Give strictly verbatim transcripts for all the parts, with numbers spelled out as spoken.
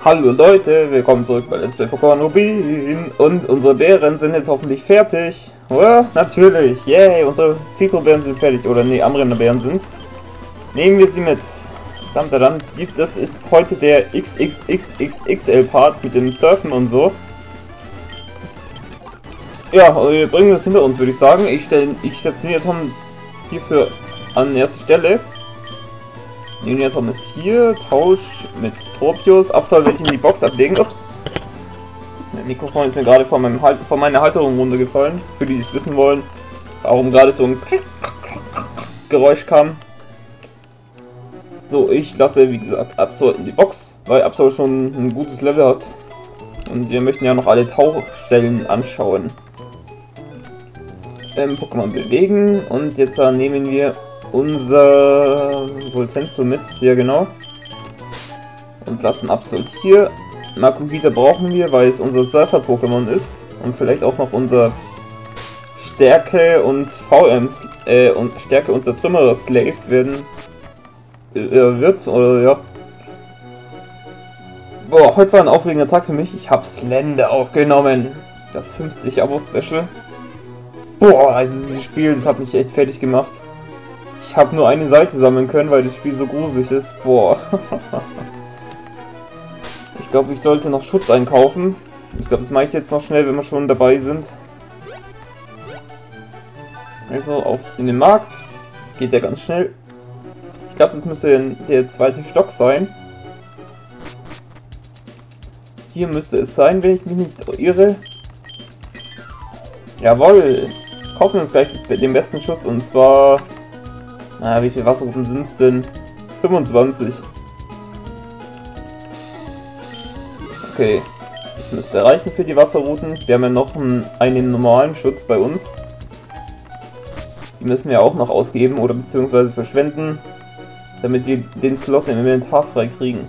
Hallo Leute, willkommen zurück bei Let's Play Pokémon Rubin und unsere Beeren sind jetzt hoffentlich fertig. Oh, natürlich, yay, unsere Citro-Beeren sind fertig, oder nee, Amrena-Beeren sind's. Nehmen wir sie mit. Verdammt, verdammt, das ist heute der X X X X X L-Part mit dem Surfen und so. Ja, wir bringen das hinter uns, würde ich sagen. Ich stelle, ich setze Neatom hierfür an erste Stelle. Neatom ist hier, Tausch mit Tropius, Absolvent in die Box ablegen. Ups. Mein Mikrofon ist mir gerade vor, meinem halt, vor meiner Halterung runtergefallen. Für die, die es wissen wollen, warum gerade so ein Geräusch kam. So, ich lasse, wie gesagt, Absol in die Box, weil Absol schon ein gutes Level hat. Und wir möchten ja noch alle Tauchstellen anschauen. Ähm, Pokémon bewegen und jetzt äh, nehmen wir unser Voltenzo mit, ja genau. Und lassen Absol hier. Makumvita brauchen wir, weil es unser Surfer-Pokémon ist. Und vielleicht auch noch unser Stärke und V M, äh, und Stärke unser Trümmerer Slave werden äh, wird, oder ja. Boah, heute war ein aufregender Tag für mich. Ich habe Slender aufgenommen. Das fünfzig Abo-Special. Boah, also dieses Spiel, das hat mich echt fertig gemacht. Ich habe nur eine Seite sammeln können, weil das Spiel so gruselig ist. Boah. Ich glaube, ich sollte noch Schutz einkaufen. Ich glaube, das mache ich jetzt noch schnell, wenn wir schon dabei sind. Also auf in den Markt. Geht ja ganz schnell. Ich glaube, das müsste der zweite Stock sein. Hier müsste es sein, wenn ich mich nicht irre. Jawohl. Kaufen wir uns gleich den besten Schutz, und zwar... Na, wie viele Wasserrouten sind es denn? fünfundzwanzig. Okay. Das müsste reichen für die Wasserrouten. Wir haben ja noch einen, einen normalen Schutz bei uns. Die müssen wir auch noch ausgeben oder beziehungsweise verschwenden, damit wir den Slot im Inventar frei kriegen.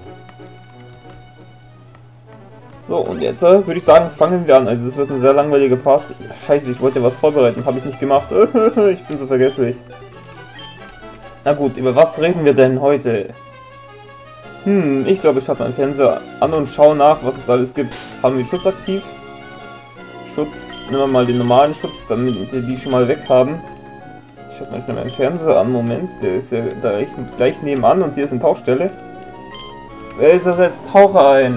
So, und jetzt äh, würde ich sagen, fangen wir an. Also das wird ein sehr langweiliger Part. Ja, scheiße, ich wollte was vorbereiten, habe ich nicht gemacht. Ich bin so vergesslich. Na gut, über was reden wir denn heute? Hm, ich glaube, ich schalte meinen Fernseher an und schaue nach, was es alles gibt. Haben wir Schutz aktiv? Schutz, nehmen wir mal den normalen Schutz, damit wir die schon mal weg haben. Ich schalte mal schnell meinen Fernseher an, Moment, der ist ja da gleich nebenan und hier ist eine Tauchstelle. Wer ist das jetzt? Taucher ein?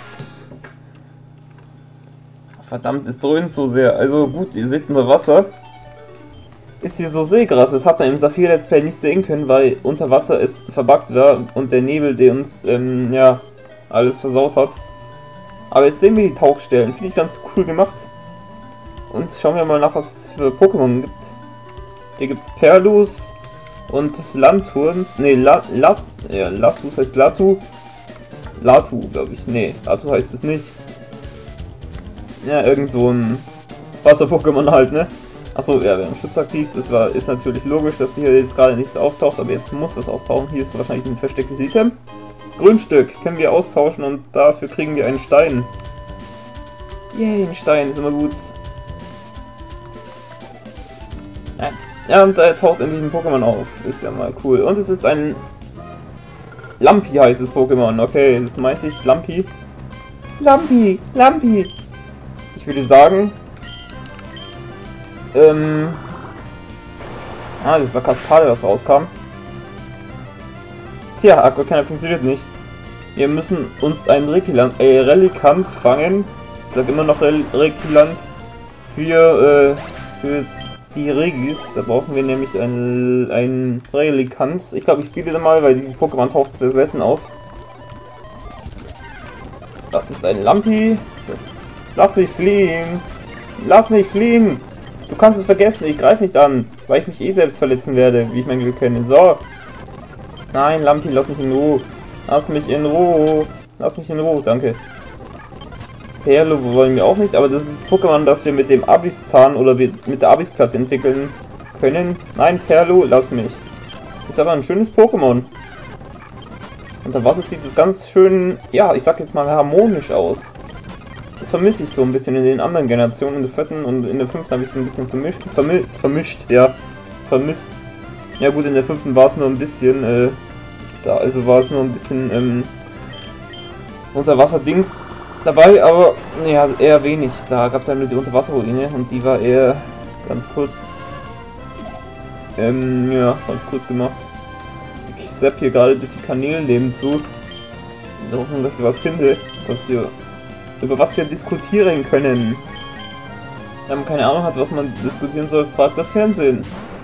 Verdammt, es dröhnt so sehr. Also gut, ihr seht unter Wasser. Ist hier so Seegras. Das hat man im Saphir Let's Play nicht sehen können, weil unter Wasser es verbuggt war und der Nebel, der uns, ähm, ja, alles versaut hat. Aber jetzt sehen wir die Tauchstellen. Finde ich ganz cool gemacht. Und schauen wir mal nach, was es für Pokémon gibt. Hier gibt es Perlus und Lanturns. Ne, La, La, ja, Latus heißt Latu. Latu, glaube ich. Ne, Latu heißt es nicht. Ja, irgend so ein Wasser-Pokémon halt, ne? Achso, ja, wir haben Schutz aktiv, das war, ist natürlich logisch, dass hier jetzt gerade nichts auftaucht, aber jetzt muss was auftauchen. Hier ist wahrscheinlich ein verstecktes Item. Grundstück können wir austauschen und dafür kriegen wir einen Stein. Yay, ein Stein ist immer gut. Ja, und da taucht endlich ein Pokémon auf. Ist ja mal cool. Und es ist ein Lampi heißt das Pokémon. Okay, das meinte ich, Lampi. Lampi, Lampi. Ich würde sagen, ähm, ah, das war Kaskade, was rauskam. Tja, Aquacanna funktioniert nicht. Wir müssen uns einen Rekilant, äh, Relikant fangen. Ich sag immer noch Rel Rekilant für, äh, für die Regis. Da brauchen wir nämlich einen, einen Relikant. Ich glaube, ich spiele mal, weil dieses Pokémon taucht sehr selten auf. Das ist ein Lampi. Das Lass mich fliehen! Lass mich fliehen! Du kannst es vergessen, ich greife nicht an, weil ich mich eh selbst verletzen werde, wie ich mein Glück kenne. So! Nein, Lampi, lass mich in Ruhe! Lass mich in Ruhe! Lass mich in Ruhe, danke. Perlo wollen wir auch nicht, aber das ist das Pokémon, das wir mit dem Abysszahn oder mit der Abyssplatte entwickeln können. Nein, Perlo, lass mich. Ist aber ein schönes Pokémon. Unter Wasser sieht es ganz schön, ja, ich sag jetzt mal harmonisch aus. Das vermisse ich so ein bisschen in den anderen Generationen. In der vierten und in der fünften habe ich es ein bisschen vermischt, vermi vermischt, ja, vermisst. Ja gut, in der fünften war es nur ein bisschen, äh, da, also war es nur ein bisschen, ähm, Unterwasser-Dings dabei, aber ja, eher wenig. Da gab es ja nur die Unterwasserruine und die war eher ganz kurz, ähm, ja, ganz kurz gemacht. Ich zapp hier gerade durch die Kanäle nebenzu, in der Hoffnung, dass ich was finde, was wir, über was wir diskutieren können. Wenn man keine Ahnung hat, was man diskutieren soll, fragt das Fernsehen.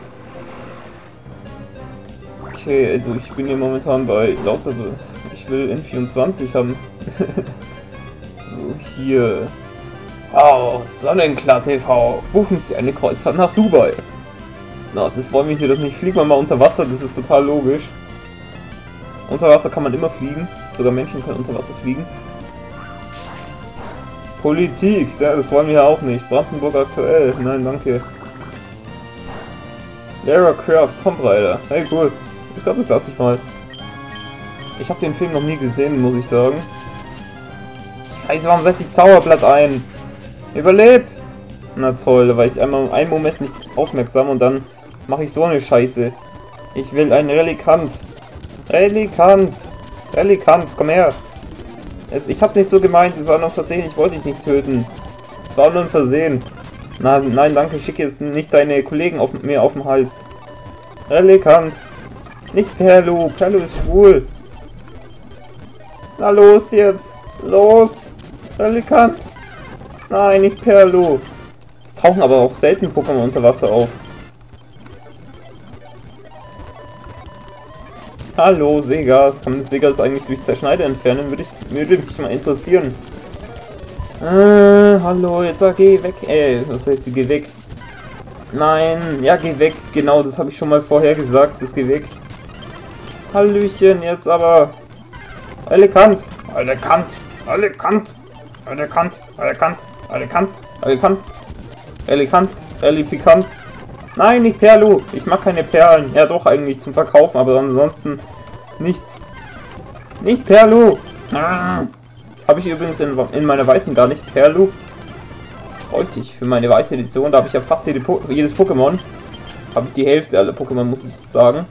Okay, also ich bin hier momentan bei lauter... Ich will N vierundzwanzig haben. So, hier. Oh, Sonnenklar T V. Buchen Sie eine Kreuzfahrt nach Dubai. Na, das wollen wir hier doch nicht. Fliegen wir mal unter Wasser, das ist total logisch. Unter Wasser kann man immer fliegen. Sogar Menschen können unter Wasser fliegen. Politik, das wollen wir ja auch nicht. Brandenburg aktuell. Nein, danke. Lara Croft, Tomb Raider. Hey, cool. Ich glaube, das lasse ich mal. Ich habe den Film noch nie gesehen, muss ich sagen. Scheiße, warum setze ich Zauberblatt ein? Überleb! Na toll, da war ich einmal einen Moment nicht aufmerksam und dann mache ich so eine Scheiße. Ich will einen Relikant. Relikant! Relikant, komm her! Es, ich hab's nicht so gemeint, es war nur ein Versehen, ich wollte dich nicht töten. Es war nur ein Versehen. Na, nein, danke, schicke jetzt nicht deine Kollegen auf, mir auf den Hals. Relikant! Nicht Perlu, Perlu ist schwul. Na los jetzt, los, Relikant. Nein, nicht Perlu. Es tauchen aber auch selten Pokémon unter Wasser auf. Hallo, Segas. Kann man das Segas eigentlich durch Zerschneider entfernen? Würde, ich, würde mich mal interessieren. Äh, hallo, jetzt sag, geh weg. Ey, was heißt, geh weg? Nein, ja, geh weg. Genau, das habe ich schon mal vorher gesagt. Das geh weg. Hallöchen, jetzt aber. Relikant. Relikant. Relikant. Relikant. Relikant. Relikant. Relikant. Relikant. Relipikant. Nein, nicht Perlu. Ich mag keine Perlen. Ja, doch, eigentlich zum Verkaufen, aber ansonsten nichts. Nicht Perlu. Ah. Habe ich übrigens in, in meiner weißen gar nicht. Perlu. Wollte ich für meine weiße Edition. Da habe ich ja fast jede po jedes Pokémon. Habe ich die Hälfte aller Pokémon, muss ich sagen.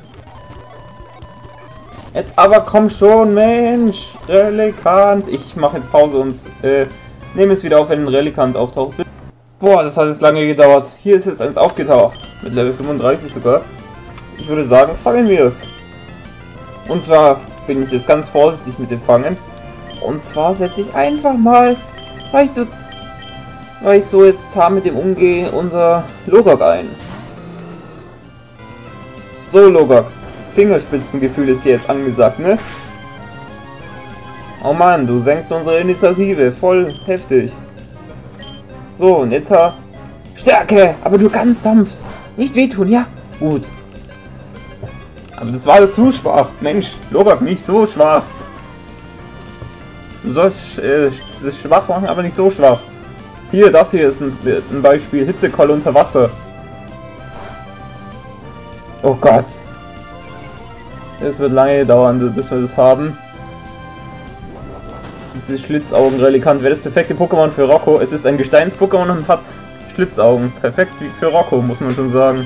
Jetzt aber komm schon, Mensch. Relikant. Ich mache jetzt Pause und äh, nehme es wieder auf, wenn ein Relikant auftaucht. Boah, das hat jetzt lange gedauert. Hier ist jetzt eins aufgetaucht. Mit Level fünfunddreißig sogar. Ich würde sagen, fangen wir es. Und zwar bin ich jetzt ganz vorsichtig mit dem Fangen. Und zwar setze ich einfach mal, weil ich so, weil ich so jetzt zahm mit dem umgehe, unser Logok ein. So, Logok. Fingerspitzengefühl ist hier jetzt angesagt, ne? Oh Mann, du senkst unsere Initiative. Voll heftig. So, und jetzt ha... Stärke! Aber nur ganz sanft. Nicht wehtun, ja? Gut. Aber das war zu schwach. Mensch, Logok, nicht so schwach. Du sollst äh, das schwach machen, aber nicht so schwach. Hier, das hier ist ein, ein Beispiel. Hitzekolle unter Wasser. Oh Gott. Es wird lange dauern, bis wir das haben. Diese Schlitzaugen-Relikant wäre das perfekte Pokémon für Rocco. Es ist ein Gesteins-Pokémon und hat Schlitzaugen. Perfekt wie für Rocco, muss man schon sagen.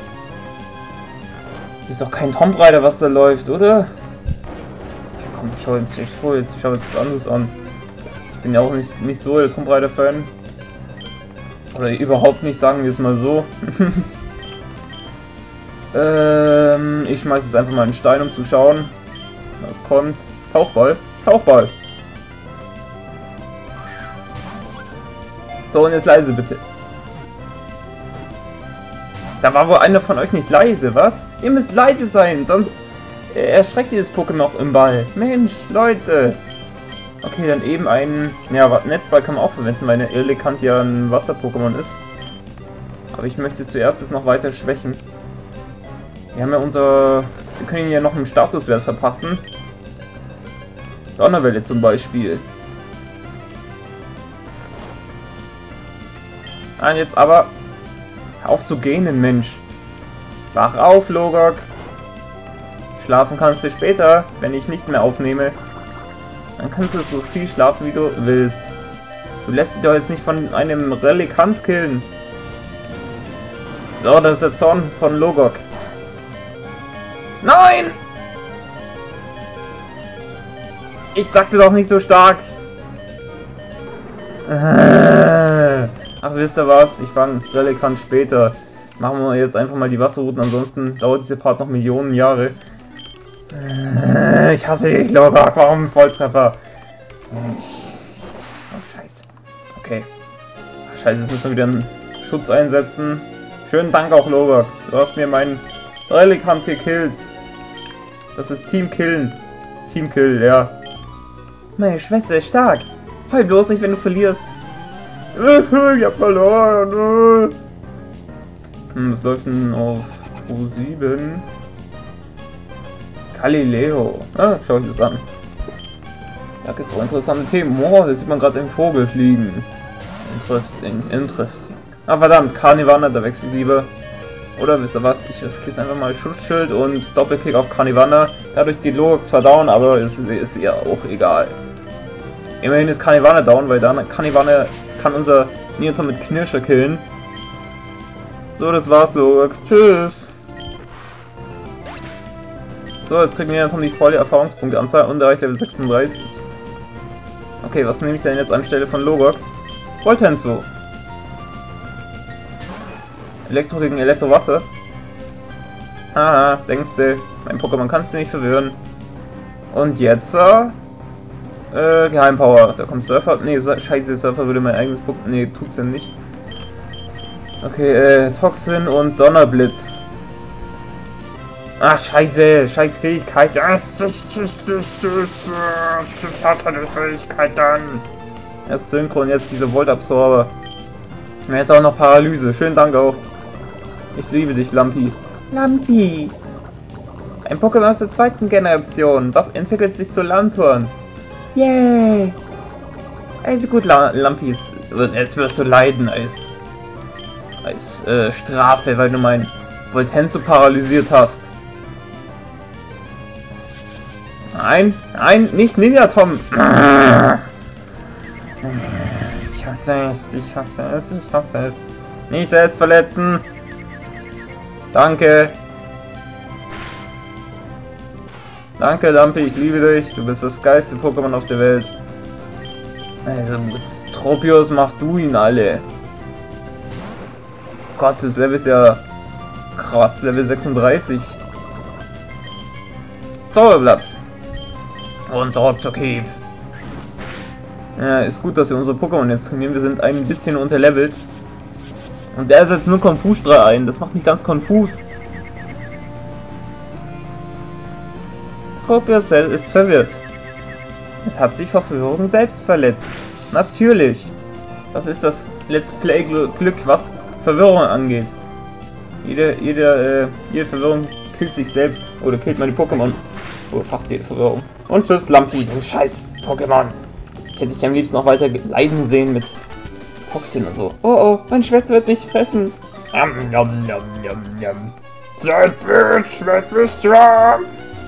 Das ist doch kein Tomb Raider, was da läuft, oder? Komm, schau jetzt, ich hol jetzt, schau jetzt was anderes an. Ich bin ja auch nicht, nicht so der Tomb Raider-Fan. Oder überhaupt nicht, sagen wir es mal so. ähm, ich schmeiß jetzt einfach mal einen Stein, um zu schauen, was kommt. Tauchball. Tauchball. So, und jetzt leise bitte. Da war wohl einer von euch nicht leise, was? Ihr müsst leise sein, sonst erschreckt ihr das Pokémon auch im Ball. Mensch, Leute. Okay, dann eben ein... Ja, Netzball kann man auch verwenden, weil eine Relikant ja ein Wasser-Pokémon ist. Aber ich möchte zuerst es noch weiter schwächen. Wir haben ja unser... Wir können ihn ja noch einen Statuswert verpassen. Donnerwelle zum Beispiel. Nein, jetzt aber... Hör auf zu gähnen, Mensch. Wach auf, Logok. Schlafen kannst du später, wenn ich nicht mehr aufnehme. Dann kannst du so viel schlafen, wie du willst. Du lässt dich doch jetzt nicht von einem Relikant killen. So, das ist der Zorn von Logok. Nein! Ich sagte doch nicht so stark. Ach, wisst ihr was? Ich fange Relikann später. Machen wir jetzt einfach mal die Wasserrouten, ansonsten dauert dieser Part noch Millionen Jahre. Ich hasse dich, Lobak. Warum Volltreffer? Ich... Oh, scheiße. Okay. Ach, scheiße, jetzt müssen wir wieder einen Schutz einsetzen. Schönen Dank auch, Lobak. Du hast mir meinen Relikann gekillt. Das ist Team Killen. Team Kill, ja. Meine Schwester ist stark. Heul bloß nicht, wenn du verlierst. Ich hab verloren. Hm, was läuft denn auf Pro sieben? Galileo. Ah, schau ich das an. Da gibt's auch interessante Themen. Oh, da sieht man gerade den Vogel fliegen. Interesting, interesting. Ah, verdammt, Carnivana, da wechsel ich lieber. Oder wisst ihr was? Ich riskiere einfach mal Schutzschild und Doppelkick auf Carnivana. Dadurch geht Lobak zwar down, aber es ist ihr auch egal. Immerhin ist Carnivana down, weil dann Carnivana kann unser Neoton mit Knirscher killen. So, das war's, Lobak. Tschüss. So, jetzt kriegen wir Neoton die volle Erfahrungspunkteanzahl und erreicht Level sechsunddreißig. Okay, was nehme ich denn jetzt anstelle von Lobak? Voltenso. Elektro gegen Elektrowasser. Haha, denkst du, mein Pokémon kannst du nicht verwirren. Und jetzt, äh, äh, Geheimpower. Da kommt Surfer. Ne, scheiße, Surfer würde mein eigenes Pokémon. Ne, tut's denn nicht. Okay, äh, Toxin und Donnerblitz. Ah, scheiße, scheiß Fähigkeit. Das ist die Fähigkeit dann. Erst Synchron, jetzt diese Voltabsorber. Und jetzt auch noch Paralyse. Schönen Dank auch. Ich liebe dich, Lampi. Lampi! Ein Pokémon aus der zweiten Generation. Was entwickelt sich zu Lanturn? Yay! Also gut, La Lampi. Jetzt wirst du leiden als... als äh, Strafe, weil du mein Voltenso paralysiert hast. Nein, nein, nicht Ninja Tom! Ich hasse es, ich hasse es, ich hasse es. Nicht selbst verletzen! Danke. Danke, Lampi, ich liebe dich. Du bist das geilste Pokémon auf der Welt. Also mit Tropius machst du ihn alle. Gott, das Level ist ja krass. Level sechsunddreißig. Zauberblatt. Und Rockjockey. Ja, ist gut, dass wir unsere Pokémon jetzt trainieren. Wir sind ein bisschen unterlevelt. Und der setzt nur Konfusstrahl ein. Das macht mich ganz konfus. Tropius ist verwirrt. Es hat sich vor Verwirrung selbst verletzt. Natürlich. Das ist das Let's Play Glück, was Verwirrung angeht. Jede, jede, äh, jede Verwirrung killt sich selbst. Oder killt meine Pokémon. Oder fast jede Verwirrung. Und tschüss, Lampi, du scheiß Pokémon. Ich hätte dich am liebsten noch weiter leiden sehen mit Toxin und so. Oh oh, meine Schwester wird mich fressen. Yum, yum, yum, yum, yum. That bitch wird mich strong.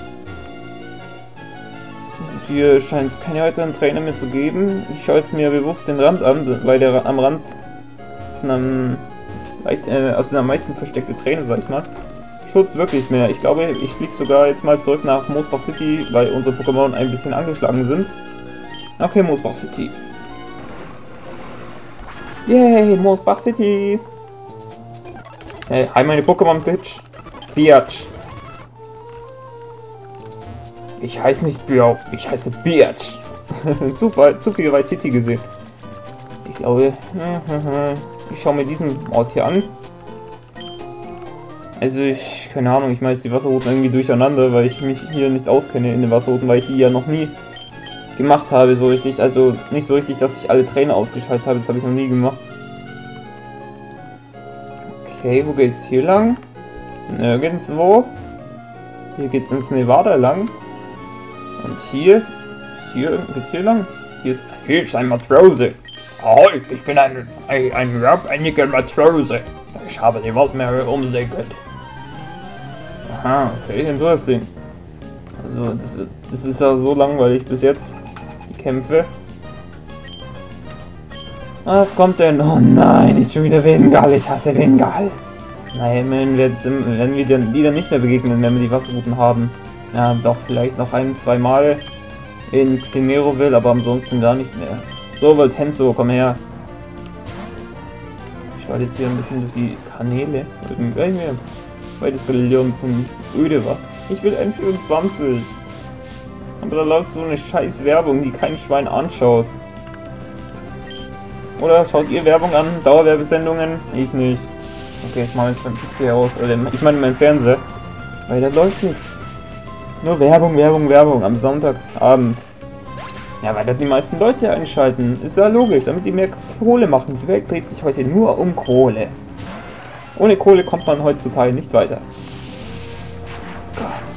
Hier scheint es keine weiteren Trainer mehr zu geben. Ich schaue jetzt mir bewusst den Rand an, weil der am Rand sind am, weit, äh, also sind am meisten versteckte Trainer, sag ich mal. Schutz wirklich mehr. Ich glaube, ich fliege sogar jetzt mal zurück nach Moosbach City, weil unsere Pokémon ein bisschen angeschlagen sind. Okay, Moosbach City. Yay, Moosbach City! Hey, hi meine Pokémon, Bitch. Biatch. Ich heiße nicht Bio, ich heiße Biatch. Zufall, zu viel Waititi gesehen. Ich glaube, ich schaue mir diesen Ort hier an. Also ich, keine Ahnung, ich meine jetzt die Wasserrouten irgendwie durcheinander, weil ich mich hier nicht auskenne in den Wasserrouten, weil ich die ja noch nie gemacht habe, so richtig. Also nicht so richtig, dass ich alle Trainer ausgeschaltet habe, das habe ich noch nie gemacht. Okay, wo geht's hier lang? Nirgendwo. Hier geht's ins Nevada lang. Und hier, hier geht's hier lang. Hier ist, hier ist ein Matrose. Ahoi, ich bin ein, ein, ein herabhängiger Matrose. Ich habe die Weltmeere umsegelt. Aha, okay, interesting. Also, das, wird, das ist ja so langweilig bis jetzt, die Kämpfe. Was kommt denn? Oh nein, ist schon wieder Wingal, ich hasse Wingal. Nein, wenn wir, jetzt, wenn wir die dann nicht mehr begegnen, wenn wir die Wasserrouten haben. Ja, doch, vielleicht noch ein, zwei Mal in Xenero will, aber ansonsten gar nicht mehr. So, Voltenzo, komm her. Ich schaue jetzt wieder ein bisschen durch die Kanäle, weil das Galileo ein bisschen öde war. Ich will N vierundzwanzig. Aber da läuft so eine scheiß Werbung, die kein Schwein anschaut. Oder schaut ihr Werbung an? Dauerwerbesendungen? Ich nicht. Okay, ich mache jetzt meinen P C aus. Oder ich meine meinen Fernseher. Weil da läuft nichts. Nur Werbung, Werbung, Werbung am Sonntagabend. Ja, weil da die meisten Leute einschalten. Ist ja logisch, damit sie mehr Kohle machen. Die Welt dreht sich heute nur um Kohle. Ohne Kohle kommt man heutzutage nicht weiter. Gott.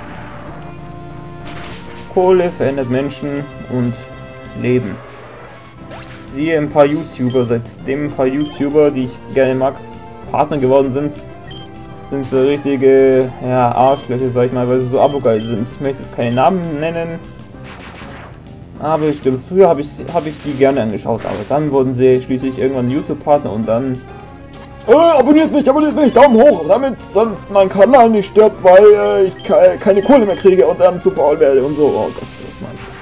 Kohle verändert Menschen und Leben. Siehe ein paar YouTuber, seitdem ein paar YouTuber, die ich gerne mag, Partner geworden sind, sind so richtige, ja, Arschlöcher, sag ich mal, weil sie so abogeil sind. Ich möchte jetzt keine Namen nennen, aber stimmt, früher habe ich, hab ich die gerne angeschaut, aber dann wurden sie schließlich irgendwann YouTube-Partner und dann äh, abonniert mich, abonniert mich, Daumen hoch, damit sonst mein Kanal nicht stirbt, weil äh, ich ke keine Kohle mehr kriege und dann zu faul werde und so. Oh Gott, was meine ich.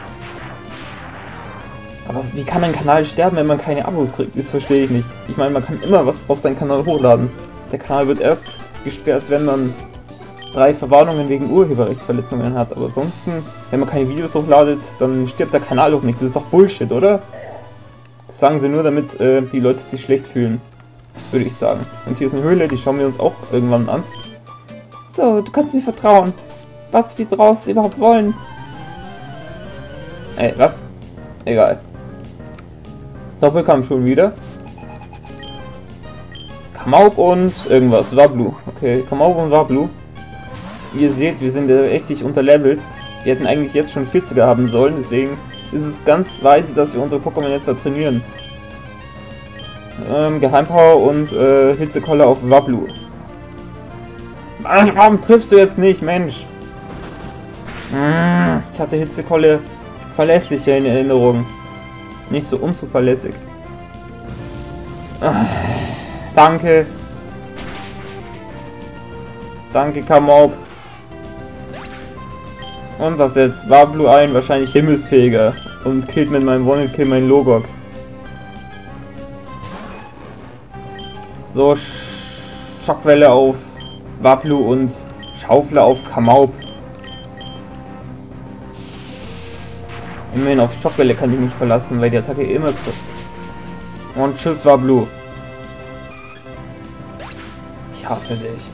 Aber wie kann ein Kanal sterben, wenn man keine Abos kriegt? Das verstehe ich nicht. Ich meine, man kann immer was auf seinen Kanal hochladen. Der Kanal wird erst gesperrt, wenn man drei Verwarnungen wegen Urheberrechtsverletzungen hat. Aber ansonsten, wenn man keine Videos hochladet, dann stirbt der Kanal doch nicht. Das ist doch Bullshit, oder? Das sagen sie nur, damit äh, die Leute sich schlecht fühlen. Würde ich sagen. Und hier ist eine Höhle, die schauen wir uns auch irgendwann an. So, du kannst mir vertrauen. Was wir draußen überhaupt wollen. Ey, was? Egal. Doppelkampf schon wieder. Kamauk und irgendwas. Wablu. Okay, Kamauk und Wablu. Wie ihr seht, wir sind äh, echt unterlevelt. Wir hätten eigentlich jetzt schon vierziger haben sollen, deswegen ist es ganz weise, dass wir unsere Pokémon jetzt da trainieren. Ähm, Geheimpower und äh, Hitzekolle auf Wablu. Warum triffst du jetzt nicht, Mensch? Ich hatte Hitzekolle verlässlicher in Erinnerung. Nicht so unzuverlässig. Danke. Danke, Kamauk. Und was jetzt? Wablu ein, wahrscheinlich himmelsfähiger. Und killt mit meinem One-Kill meinen Logok. So, Schockwelle auf Wablu und Schaufler auf Kamauk. Immerhin auf Schockwelle kann ich mich verlassen, weil die Attacke immer trifft. Und tschüss, Wablu. Ich hasse dich.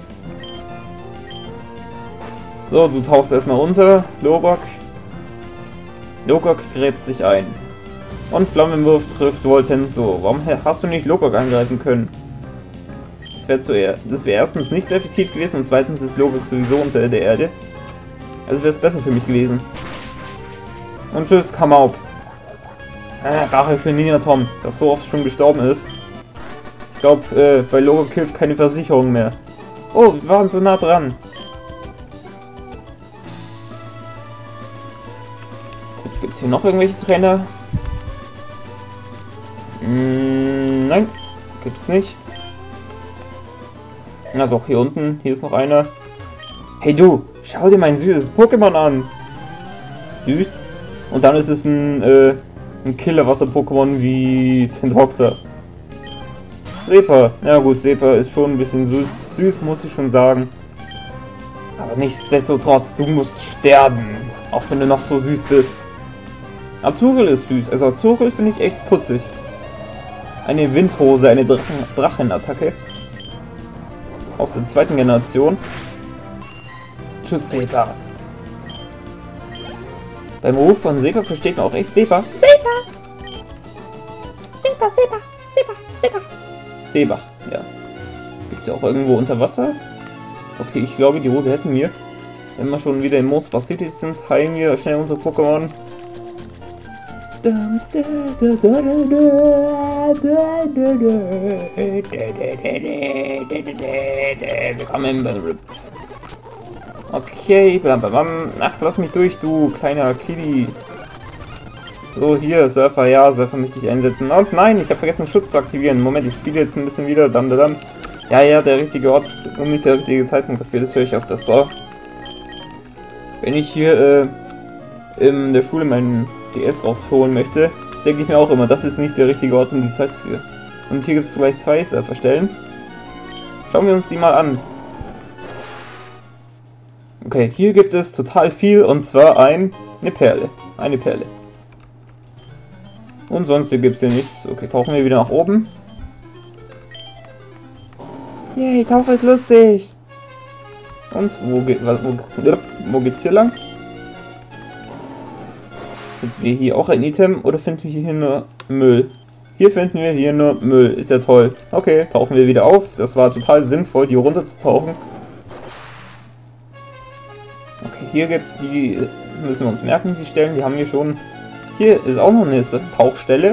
So, du tauchst erstmal runter. Logok. Logok gräbt sich ein. Und Flammenwurf trifft Voltenzo. Warum hast du nicht Logok angreifen können? Das wäre zuerst. Das wäre erstens nicht sehr effektiv gewesen und zweitens ist Logok sowieso unter der Erde. Also wäre es besser für mich gewesen. Und tschüss, Kamauk. Äh, Rache für Ninatom, das so oft schon gestorben ist. Ich glaube, äh, bei Logok hilft keine Versicherung mehr. Oh, wir waren so nah dran. Gibt es hier noch irgendwelche Trainer? Mm, nein, gibt's nicht. Na doch, hier unten, hier ist noch einer. Hey du, schau dir mein süßes Pokémon an. Süß? Und dann ist es ein, äh, ein Killer-Wasser-Pokémon wie Tentoxa. Sepa. Ja gut, Sepa ist schon ein bisschen süß, süß, muss ich schon sagen. Aber nichtsdestotrotz, du musst sterben. Auch wenn du noch so süß bist. Azurill ist süß. Also Azurill finde ich echt putzig. Eine Windhose, eine Drachen Drachenattacke. Aus der zweiten Generation. Tschüss, Sepa. Beim Ruf von Sepa versteht man auch echt Sepa. Sepa! Sepa, Sepa, Sepa, Sepa. Seebach, ja. Gibt es ja auch irgendwo unter Wasser? Okay, ich glaube, die Route hätten wir. Wenn wir schon wieder in Moosbach City sind, heilen wir schnell unsere Pokémon. Willkommen beim Rip. Okay, blam, blam, blam. Ach, lass mich durch, du kleiner Kitty. So, hier, Surfer, ja, Surfer möchte ich einsetzen. Und nein, ich habe vergessen, Schutz zu aktivieren. Moment, ich spiele jetzt ein bisschen wieder. Dam, dam, dam. Ja, ja, der richtige Ort und nicht der richtige Zeitpunkt dafür, das höre ich auf das so. Wenn ich hier, äh, in der Schule meinen D S rausholen möchte, denke ich mir auch immer, das ist nicht der richtige Ort und die Zeit für. Und hier gibt es gleich zwei Surferstellen. Schauen wir uns die mal an. Okay, hier gibt es total viel und zwar ein, eine Perle. Eine Perle. Und sonst hier gibt es hier nichts. Okay, tauchen wir wieder nach oben. Yay, Tauchen ist lustig. Und wo, geht, wo, wo geht's hier lang? Finden wir hier auch ein Item oder finden wir hier nur Müll? Hier finden wir hier nur Müll. Ist ja toll. Okay, tauchen wir wieder auf. Das war total sinnvoll, hier runter zu tauchen. Okay, hier gibt es die, müssen wir uns merken, die Stellen, die haben wir schon. Hier ist auch noch eine Tauchstelle.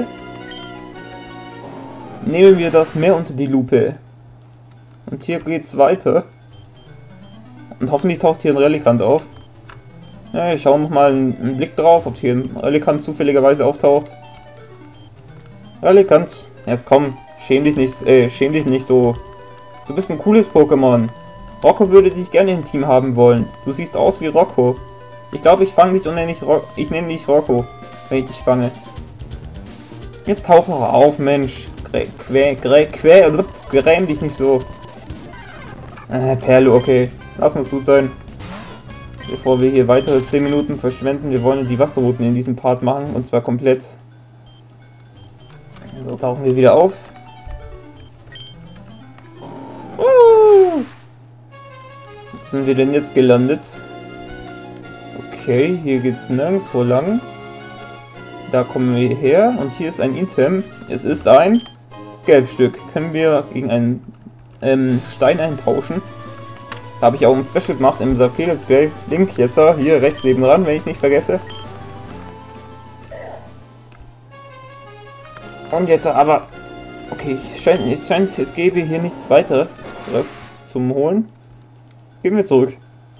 Nehmen wir das Meer unter die Lupe. Und hier geht's weiter. Und hoffentlich taucht hier ein Relikant auf. Ja, ich schaue nochmal einen, einen Blick drauf, ob hier ein Relikant zufälligerweise auftaucht. Relikant, jetzt komm, schäm dich nicht, äh, schäm dich nicht so. Du bist ein cooles Pokémon. Rocco würde dich gerne im Team haben wollen. Du siehst aus wie Rocco. Ich glaube, ich fange dich und nenne dich Ro ich nenne dich Rocco, wenn ich dich fange. Jetzt tauche auf, Mensch. Quä, quä, quä, gräm dich nicht so. Äh, Perle, okay. Lass uns gut sein. Bevor wir hier weitere zehn Minuten verschwenden, wir wollen die Wasserrouten in diesem Part machen, und zwar komplett. So, tauchen wir wieder auf. Uh! Wo sind wir denn jetzt gelandet? Okay, hier geht's nirgendwo lang. Da kommen wir her und hier ist ein Item. Es ist ein Gelbstück. Können wir gegen einen ähm, Stein eintauschen. Da habe ich auch ein Special gemacht im Saphir Let's Play. Link jetzt hier rechts nebenan, wenn ich es nicht vergesse. Und jetzt aber... Okay, es scheint, es scheint, es gäbe hier nichts weiter was zum Holen. Gehen wir zurück.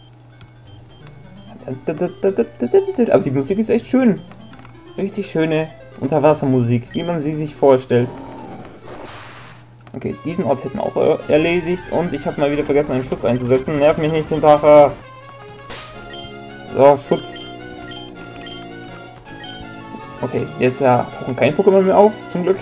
Aber die Musik ist echt schön. Richtig schöne Unterwassermusik, wie man sie sich vorstellt. Okay, diesen Ort hätten wir auch erledigt. Und ich habe mal wieder vergessen, einen Schutz einzusetzen. Nerv mich nicht, Tentacher. So, Schutz. Okay, jetzt ja, tauchen kein Pokémon mehr auf, zum Glück.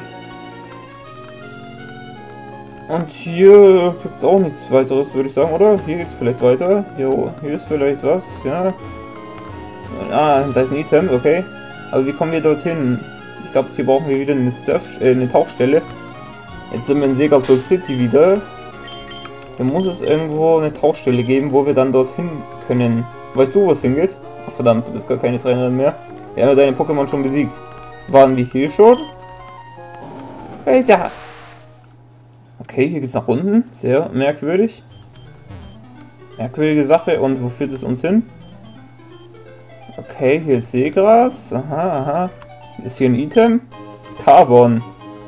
Und hier gibt es auch nichts weiteres, würde ich sagen, oder? Hier geht es vielleicht weiter. Jo, hier ist vielleicht was, ja. Ah, da ist ein Item, okay. Aber wie kommen wir dorthin? Ich glaube, hier brauchen wir wieder eine, Surf äh, eine Tauchstelle. Jetzt sind wir in Segersburg City wieder. Da muss es irgendwo eine Tauchstelle geben, wo wir dann dorthin können. Weißt du, wo es hingeht? Ach verdammt, du bist gar keine Trainerin mehr. Wir haben ja deine Pokémon schon besiegt. Waren wir hier schon? Alter! Okay, hier geht's nach unten. Sehr merkwürdig. Merkwürdige Sache. Und wo führt es uns hin? Okay, hier ist Seegras. Aha, aha. Ist hier ein Item? Carbon.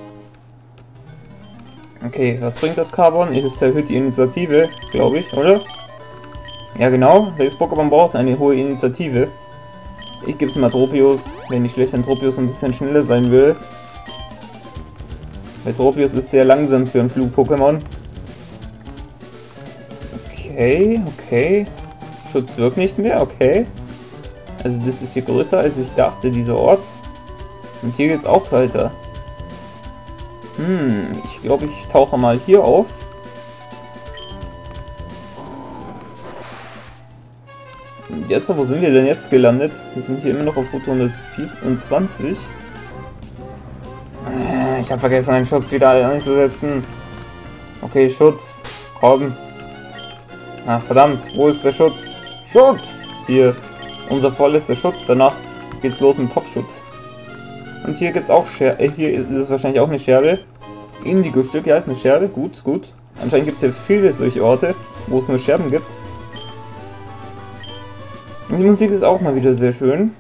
Okay, was bringt das Carbon? Es erhöht die Initiative, glaube ich, oder? Ja genau, das Pokémon braucht eine hohe Initiative. Ich gebe es mal Tropius, wenn ich schlecht, wenn Tropius ein bisschen schneller sein will. Weil Tropius ist sehr langsam für ein Flug-Pokémon. Okay, okay. Schutz wirkt nicht mehr, okay. Also das ist hier größer als ich dachte, dieser Ort. Und hier geht's auch weiter. Hm, ich glaube, ich tauche mal hier auf. Und jetzt, wo sind wir denn jetzt gelandet? Wir sind hier immer noch auf Route hundertvierundzwanzig. Ich habe vergessen, einen Schutz wieder einzusetzen. Okay, Schutz. Komm. Ach, verdammt. Wo ist der Schutz? Schutz! Hier. Unser vorletzter Schutz. Danach geht's los mit Top-Schutz. Und hier gibt's auch Scherbe. Äh, hier ist es wahrscheinlich auch eine Scherbe. Indigo-Stück, ja, ist eine Scherbe. Gut, gut. Anscheinend gibt es hier viele solche Orte, wo es nur Scherben gibt. Und die Musik ist auch mal wieder sehr schön.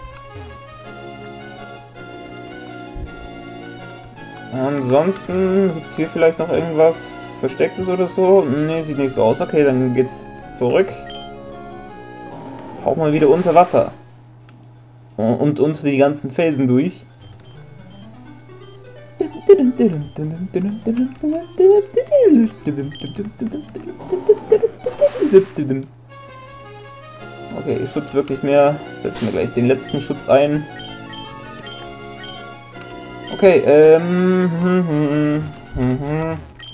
Ansonsten gibt es hier vielleicht noch irgendwas Verstecktes oder so. Ne, sieht nicht so aus. Okay, dann geht's zurück. Tauchen wir wieder unter Wasser. Und unter die ganzen Felsen durch. Okay, Okay, Schutz wirklich mehr. Setzen wir gleich den letzten Schutz ein. Okay, ähm... Hm, hm, hm, hm.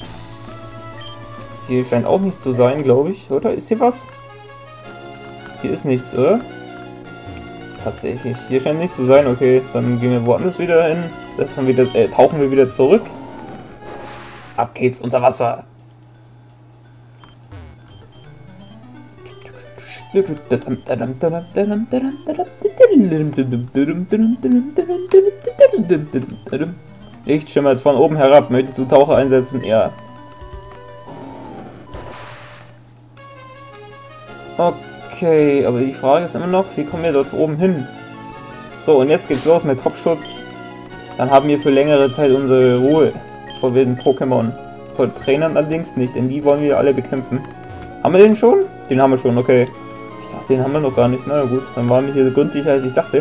Hier scheint auch nichts zu sein, glaube ich. Oder? Ist hier was? Hier ist nichts, oder? Tatsächlich. Hier scheint nichts zu sein. Okay, dann gehen wir woanders wieder hin. Dann wieder, äh, tauchen wir wieder zurück. Ab geht's unter Wasser. Licht schimmert von oben herab. Möchtest du Taucher einsetzen? Ja. Okay, aber die Frage ist immer noch, wie kommen wir dort oben hin? So, und jetzt geht's los mit Topschutz. Dann haben wir für längere Zeit unsere Ruhe vor wilden Pokémon. Vor Trainern allerdings nicht, denn die wollen wir alle bekämpfen. Haben wir den schon? Den haben wir schon, okay. Ich dachte, den haben wir noch gar nicht. Na gut, dann waren wir hier gründlicher als ich dachte.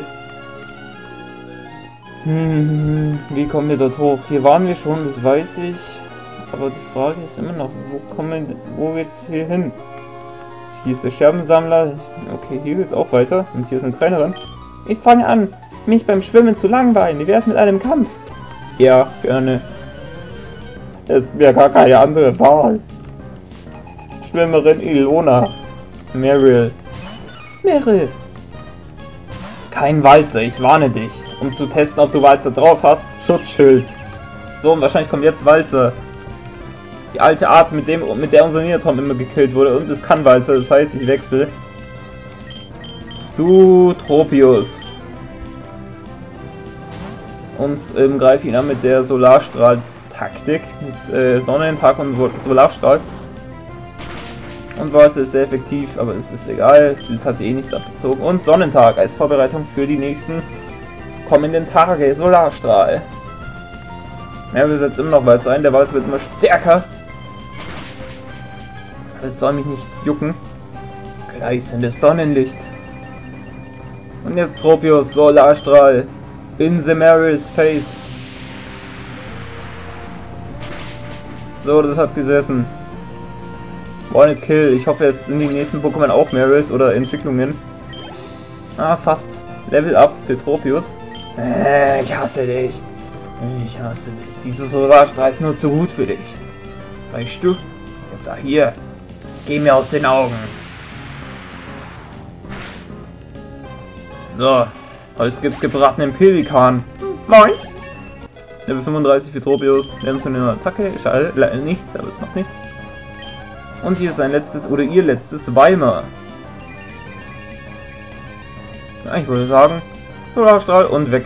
Hm, wie kommen wir dort hoch? Hier waren wir schon, das weiß ich. Aber die Frage ist immer noch, wo kommen wir, wo geht's hier hin? Hier ist der Scherbensammler. Okay, hier geht's auch weiter. Und hier ist eine Trainerin. Ich fange an, mich beim Schwimmen zu langweilen. Wie wär's mit einem Kampf? Ja, gerne. Es wäre gar keine andere Wahl. Schwimmerin Ilona. Meryl. Meryl. Kein Walzer, ich warne dich. Um zu testen, ob du Walzer drauf hast. Schutzschild. So, und wahrscheinlich kommt jetzt Walzer. Die alte Art, mit, dem, mit der unser Nidotom immer gekillt wurde. Und es kann Walzer, das heißt, ich wechsle zu Tropius. Und ähm, greife ihn an mit der Solarstrahl-Taktik. Mit äh, Sonnentag und Solarstrahl. Und Walzer ist sehr effektiv, aber es ist egal. Das hat eh nichts abgezogen. Und Sonnentag als Vorbereitung für die nächsten kommenden Tage. Solarstrahl. Ja, wir setzen immer noch Walzer ein. Der Walzer wird immer stärker. Es soll mich nicht jucken. Gleißendes Sonnenlicht. Und jetzt Tropius, Solarstrahl. In the Meryls face. So, das hat gesessen. Wanted Kill. Ich hoffe, jetzt sind die nächsten Pokémon auch Meryls oder Entwicklungen. Ah, fast. Level up für Tropius. Äh, ich hasse dich. Ich hasse dich. Diese Solarstrahl ist nur zu gut für dich. Weißt du? Jetzt sag hier. Geh mir aus den Augen. So. Heute gibt's gebratenen Pelikan. Moin. Level fünfunddreißig für Tropius. Wir haben schon eine Attacke. Schade, leider nicht, aber es macht nichts. Und hier ist ein letztes, oder ihr letztes, Weimar. Ja, ich würde sagen, Solarstrahl und weg.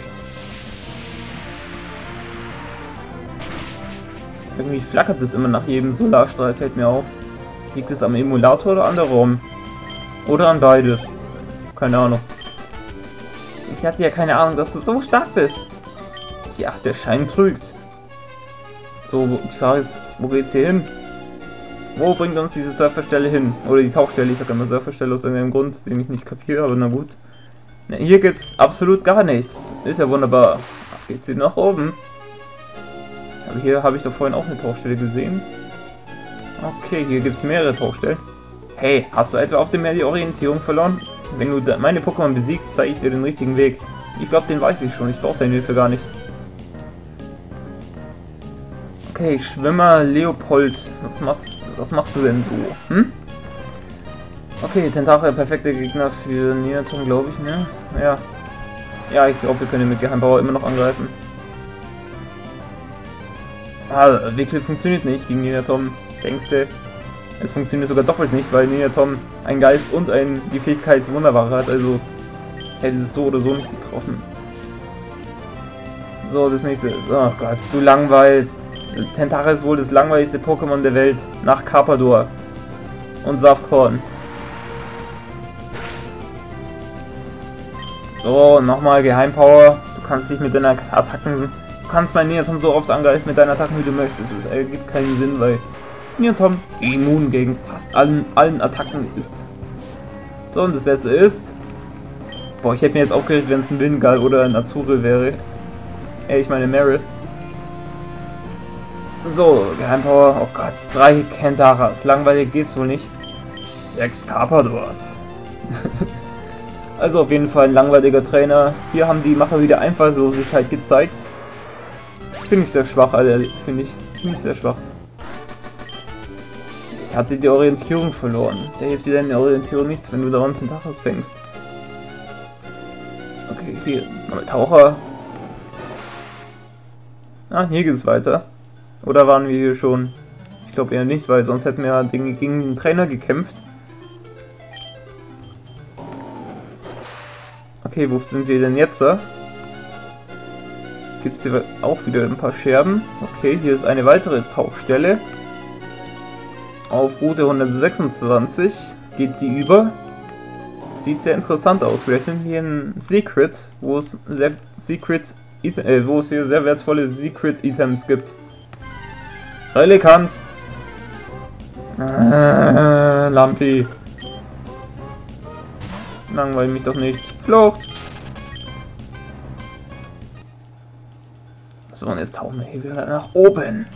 Irgendwie flackert es immer nach jedem Solarstrahl, fällt mir auf. Liegt es am Emulator oder an der ROM? Oder an beides? Keine Ahnung. Ich hatte ja keine Ahnung, dass du so stark bist. Ja, der Schein trügt. So, die Frage ist, wo geht's hier hin? Wo bringt uns diese Surferstelle hin? Oder die Tauchstelle, ich sag immer Surferstelle aus irgendeinem Grund, den ich nicht kapiere, aber na gut. Na, hier gibt's absolut gar nichts. Ist ja wunderbar. Ach, geht's hier nach oben? Aber hier habe ich doch vorhin auch eine Tauchstelle gesehen. Okay, hier gibt's mehrere Tauchstellen. Hey, hast du etwa auf dem Meer die Orientierung verloren? Wenn du meine Pokémon besiegst, zeige ich dir den richtigen Weg. Ich glaube, den weiß ich schon. Ich brauche deine Hilfe gar nicht. Okay, Schwimmer Leopold. Was machst, was machst du denn so? Hm? Okay, Tentakel, perfekter Gegner für Nidotom, glaube ich, ne? Ja. Ja, ich glaube, wir können mit Geheimpower immer noch angreifen. Ah, Wickel funktioniert nicht gegen Nidotom. Denkst du? Es funktioniert sogar doppelt nicht, weil Nidotom einen Geist und ein, die Fähigkeit Wunderware hat, also hätte es so oder so nicht getroffen. So, das nächste ist, oh Gott, du langweilst. Tentakel ist wohl das langweiligste Pokémon der Welt, nach Carpador und Saftkorn. So, nochmal Geheimpower. Du kannst dich mit deiner Attacken, du kannst mein Nidotom so oft angreifen mit deinen Attacken, wie du möchtest. Es ergibt keinen Sinn, weil Nidotom immun gegen fast allen, allen Attacken ist. So, und das letzte ist... Boah, ich hätte mir jetzt aufgeregt, wenn es ein Wingal oder ein Azure wäre. Ey, ich meine Meryl. So, Geheimpower. Oh Gott, drei Kentaras. Langweilig geht's wohl nicht. Sechs Carpadors. Also auf jeden Fall ein langweiliger Trainer. Hier haben die Macher wieder Einfallslosigkeit gezeigt. Finde ich sehr schwach, Alter. Finde ich, find ich sehr schwach. Ich hatte die Orientierung verloren. Da hilft dir deine Orientierung nichts, wenn du daran Tentacles fängst. Okay, hier. Aber Taucher. Ah, hier geht's weiter. Oder waren wir hier schon? Ich glaube eher nicht, weil sonst hätten wir ja gegen den Trainer gekämpft. Okay, wo sind wir denn jetzt? Gibt es hier auch wieder ein paar Scherben. Okay, hier ist eine weitere Tauchstelle. Auf Route hundertsechsundzwanzig geht die über. Sieht sehr interessant aus. Vielleicht finden wir ein Secret, wo es sehr Secret, äh, wo es hier sehr wertvolle Secret Items gibt. Relikant. Äh, Lampi. Langweil mich doch nicht. Flucht! So, und jetzt tauchen wir hier wieder nach oben.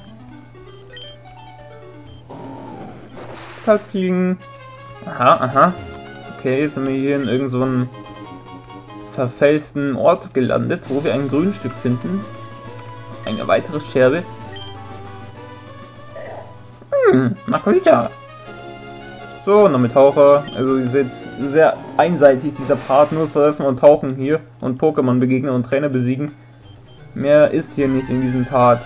Kalkfliegen. Aha, aha. Okay, jetzt sind wir hier in irgendeinem so einem verfelsten Ort gelandet, wo wir ein Grünstück finden. Eine weitere Scherbe. Hm, Makuita. So, noch mit Taucher. Also ihr seht, sehr einseitig dieser Part, nur surfen und tauchen hier und Pokémon begegnen und Trainer besiegen. Mehr ist hier nicht in diesem Part.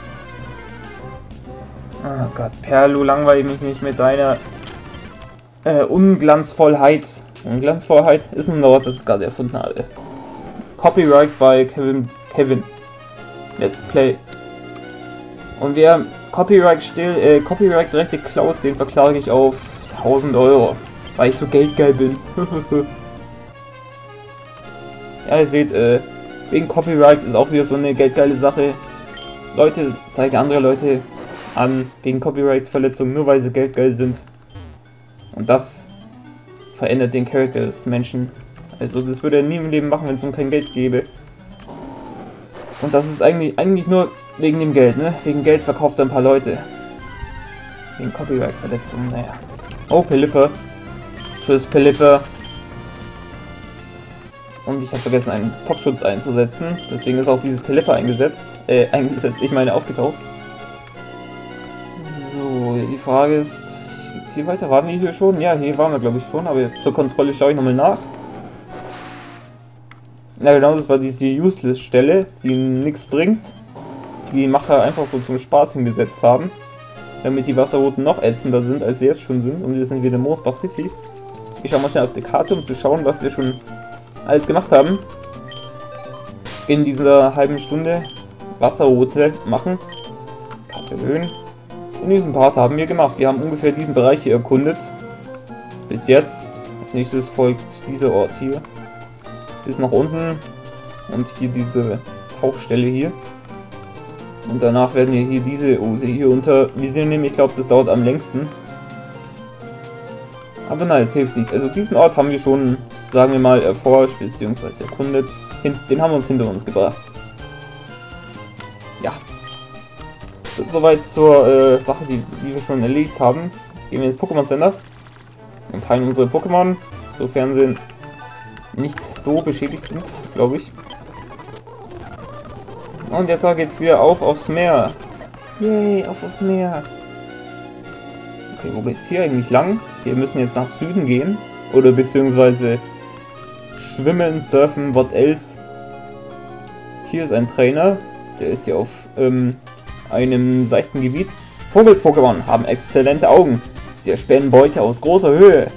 Oh Gott, Perlu, langweile mich nicht mit deiner äh, Unglanzvollheit. Unglanzvollheit ist ein Wort, das ich gerade erfunden habe. Copyright bei Kevin, Kevin. Let's Play. Und wer Copyright still, äh, Copyright-Rechte klaut, den verklage ich auf tausend Euro, weil ich so geldgeil bin. Ja, ihr seht, äh, wegen Copyright ist auch wieder so eine geldgeile Sache. Leute zeigen andere Leute an wegen Copyright-Verletzungen, nur weil sie geldgeil sind. Und das verändert den Charakter des Menschen. Also das würde er nie im Leben machen, wenn es um kein Geld gäbe. Und das ist eigentlich, eigentlich nur wegen dem Geld, ne? Wegen Geld verkauft er ein paar Leute. Wegen Copyright-Verletzungen, naja. Oh, Pelipper. Tschüss, Pelipper. Und ich habe vergessen, einen Popschutz einzusetzen. Deswegen ist auch dieses Pelipper eingesetzt. Äh, eingesetzt, ich meine aufgetaucht. So, die Frage ist, geht's hier weiter? Waren wir hier schon? Ja, hier waren wir glaube ich schon, aber zur Kontrolle schaue ich nochmal nach. Ja genau, das war diese Useless-Stelle, die nichts bringt. Die die Macher einfach so zum Spaß hingesetzt haben. Damit die Wasserrouten noch ätzender sind, als sie jetzt schon sind. Und wir sind wieder in Moosbach City. Ich schaue mal schnell auf die Karte, um zu schauen, was wir schon alles gemacht haben. In dieser halben Stunde Wasserroute machen. Karte erhöhen. In diesem Part haben wir gemacht. Wir haben ungefähr diesen Bereich hier erkundet. Bis jetzt. Als nächstes folgt dieser Ort hier. Bis nach unten. Und hier diese Tauchstelle hier. Und danach werden wir hier diese Route hier unter visieren nehmen. Ich glaube, das dauert am längsten. Aber nein, es hilft nicht. Also diesen Ort haben wir schon, sagen wir mal, erforscht bzw. erkundet. Den haben wir uns hinter uns gebracht. Ja. Soweit zur äh, Sache, die, die wir schon erledigt haben. Gehen wir ins Pokémon Center und teilen unsere Pokémon, sofern sie nicht so beschädigt sind, glaube ich. Und jetzt geht's wieder auf aufs Meer. Yay, auf aufs Meer. Okay, wo geht's hier eigentlich lang? Wir müssen jetzt nach Süden gehen. Oder beziehungsweise schwimmen, surfen, what else. Hier ist ein Trainer. Der ist hier auf ähm, einem seichten Gebiet. Vogel-Pokémon haben exzellente Augen. Sie erspähen Beute aus großer Höhe.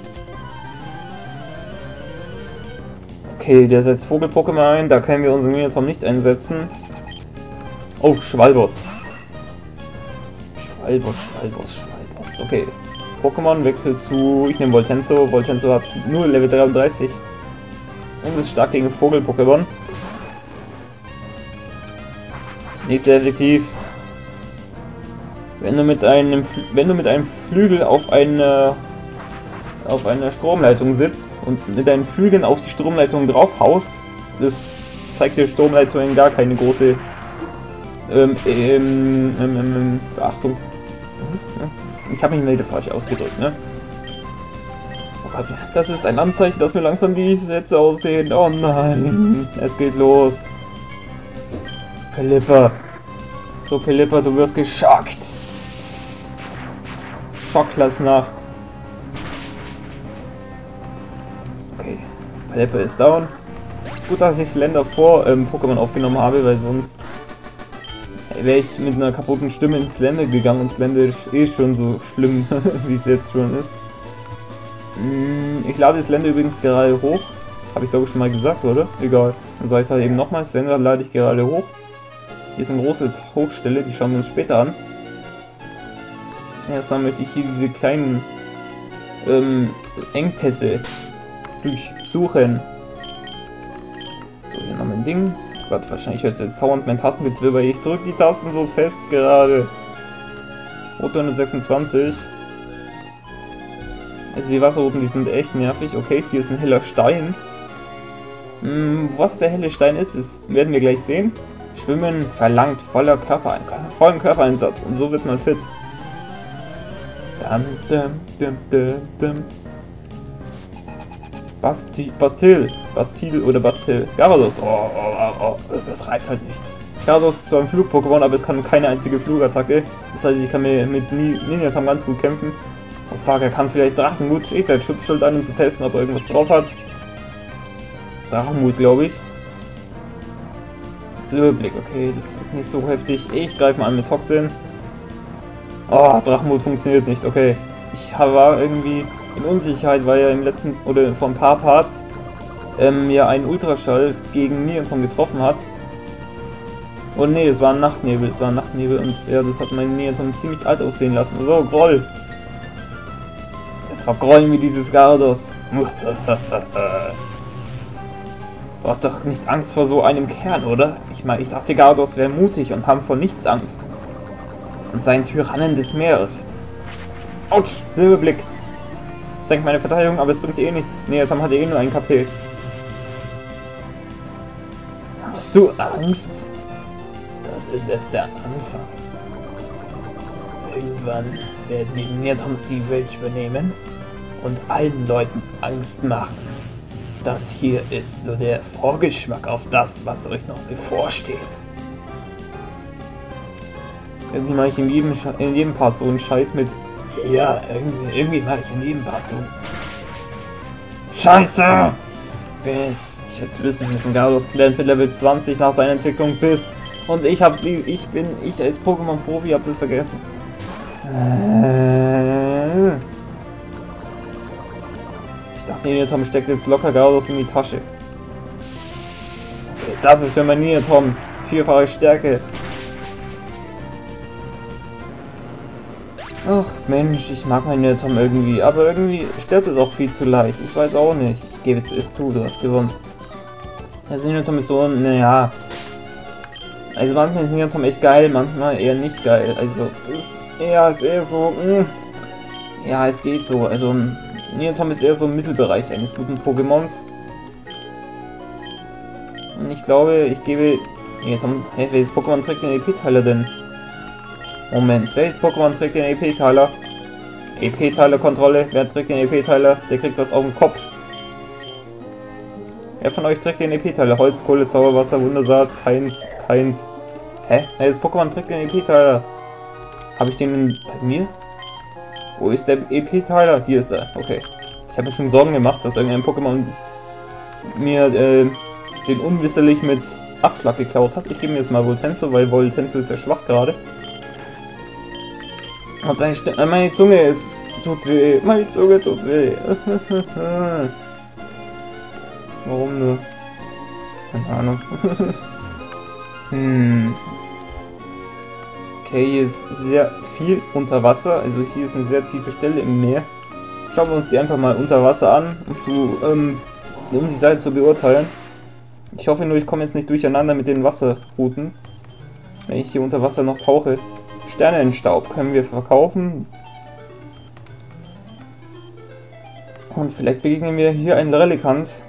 Okay, der setzt Vogel-Pokémon ein. Da können wir unseren Minotaur nicht einsetzen. Oh, Schwalbos. Schwalbos, Schwalbos, Schwalbos. Okay. Pokémon wechselt zu... Ich nehme Voltenzo. Voltenzo hat nur Level dreiunddreißig. Und ist stark gegen Vogel-Pokémon. Nicht sehr effektiv. Wenn du mit einem... Wenn du mit einem Flügel auf eine... auf einer Stromleitung sitzt und mit deinen Flügeln auf die Stromleitung drauf haust, das zeigt der Stromleitung gar keine große ähm, ähm, ähm, ähm, Beachtung. Ich habe mich wieder falsch ausgedrückt, ne? Oh Gott, das ist ein Anzeichen, dass mir langsam die Sätze ausgehen. Oh nein, es geht los. Pelipper. So, Pelipper, du wirst geschockt. Schock, lass nach. Okay, Pelipper ist down. Gut, dass ich Slender vor ähm, Pokémon aufgenommen habe, weil sonst wäre ich mit einer kaputten Stimme ins Slender gegangen und Slender ist eh schon so schlimm, wie es jetzt schon ist. Ich lade Slender übrigens gerade hoch. Habe ich glaube ich schon mal gesagt, oder? Egal. Dann sage ich es halt eben nochmal. Slender lade ich gerade hoch. Hier ist eine große Hochstelle, die schauen wir uns später an. Erstmal möchte ich hier diese kleinen ähm, Engpässe durchsuchen. So, hier noch ein Ding. Gott, wahrscheinlich hört jetzt dauernd mein Tastengetwill, weil ich drücke die Tasten so fest gerade. Route hundertsechsundzwanzig. Also die Wasserrouten, die sind echt nervig. Okay, hier ist ein heller Stein. Hm, was der helle Stein ist, das werden wir gleich sehen. Schwimmen verlangt voller Körper, vollen Körpereinsatz und so wird man fit. Dum, dum, dum, dum, dum. Basti Bastil, Bastil oder Bastil. Gyarados, oh, oh, oh, oh, übertreib's halt nicht. Gyarados ist zwar ein Flug-Pokémon, aber es kann keine einzige Flugattacke. Das heißt, ich kann mir mit Ninjatam ganz gut kämpfen. Oh fuck, er kann vielleicht Drachenmut. Ich setze Schutzschild an, um zu testen, ob er irgendwas drauf hat. Drachenmut, glaube ich. Silberblick, okay, das ist nicht so heftig. Ich greife mal an mit Toxin. Oh, Drachenmut funktioniert nicht, okay. Ich war irgendwie in Unsicherheit, weil er im letzten, oder vor ein paar Parts, ähm, ja einen Ultraschall gegen Niantom getroffen hat. Oh ne, es war ein Nachtnebel, es war ein Nachtnebel und ja, das hat mein Niantom ziemlich alt aussehen lassen. So, Groll. Es vergrollen wie dieses Gyarados. Du hast doch nicht Angst vor so einem Kern, oder? Ich meine, ich dachte, Gyarados wäre mutig und haben vor nichts Angst. Und seien Tyrannen des Meeres. Autsch, Silberblick. Senkt meine Verteidigung, aber es bringt eh nichts. Nee, Tom hat eh nur ein K P. Hast du Angst? Das ist erst der Anfang. Irgendwann werden die Niantoms die Welt übernehmen und allen Leuten Angst machen. Das hier ist nur der Vorgeschmack auf das, was euch noch bevorsteht. Irgendwie mache ich in jedem, in jedem Part so einen Scheiß mit. Ja, irgendwie, irgendwie mache ich in jedem Part so. Scheiße! Bis. Ich hätte wissen müssen, Gyarados lernt mit Level zwanzig nach seiner Entwicklung bis. Und ich habe sie, ich bin, ich als Pokémon-Profi habe das vergessen. Äh. Ich dachte, Niantom steckt jetzt locker Gyarados in die Tasche. Okay, das ist für mein Niantom. Vierfache Stärke. Ach Mensch, ich mag meinen Niantom irgendwie, aber irgendwie stirbt es auch viel zu leicht. Ich weiß auch nicht. Ich gebe jetzt es zu, du hast gewonnen. Also Niantom ist so, naja. Also manchmal ist Niantom echt geil, manchmal eher nicht geil. Also ist eher, ist eher so, mh. Ja, es geht so. Also Niantom ist eher so im Mittelbereich eines guten Pokémons. Und ich glaube, ich gebe Niantom. Hä, welches Pokémon trägt den E P-Teiler denn? Moment, welches Pokémon trägt den E P-Teiler? E P-Teiler-Kontrolle, wer trägt den E P-Teiler? Der kriegt was auf den Kopf. Wer von euch trägt den E P-Teiler? Holz, Kohle, Zauberwasser, Wundersaat, keins, keins. Hä? Welches Pokémon trägt den E P-Teiler? Habe ich den bei mir? Wo ist der E P-Teiler? Hier ist er, okay. Ich habe mir schon Sorgen gemacht, dass irgendein Pokémon mir äh, den unwisserlich mit Abschlag geklaut hat. Ich gebe mir jetzt mal Voltenso, weil Voltenso ist ja schwach gerade. Und meine, St meine Zunge ist... tut weh. Meine Zunge tut weh. Warum nur? Keine Ahnung. hm. Okay, hier ist sehr viel unter Wasser. Also hier ist eine sehr tiefe Stelle im Meer. Schauen wir uns die einfach mal unter Wasser an, um, zu, ähm, um die Seite zu beurteilen. Ich hoffe nur, ich komme jetzt nicht durcheinander mit den Wasserrouten, wenn ich hier unter Wasser noch tauche. Sternenstaub können wir verkaufen. Und vielleicht begegnen wir hier einen Relikant.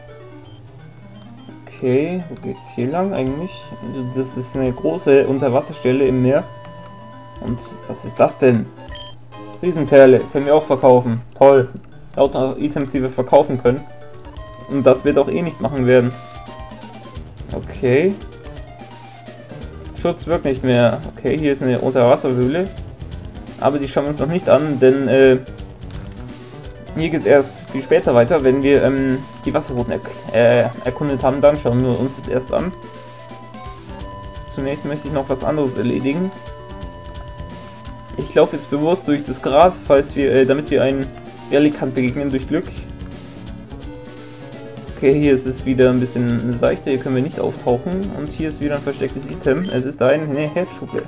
Okay, wo geht's hier lang eigentlich? Das ist eine große Unterwasserstelle im Meer. Und was ist das denn? Riesenperle, können wir auch verkaufen. Toll. Lauter Items, die wir verkaufen können. Und das wird auch eh nicht machen werden. Okay. Schutz wirkt nicht mehr. Okay, hier ist eine Unterwasserhöhle. Aber die schauen wir uns noch nicht an, denn äh, hier geht es erst viel später weiter. Wenn wir ähm, die Wasserrouten er äh, erkundet haben, dann schauen wir uns das erst an. Zunächst möchte ich noch was anderes erledigen. Ich laufe jetzt bewusst durch das Gras, falls wir, äh, damit wir einen Relikant begegnen durch Glück. Okay, hier ist es wieder ein bisschen seichter, hier können wir nicht auftauchen. Und hier ist wieder ein verstecktes Item. Es ist eine Herzschuppe.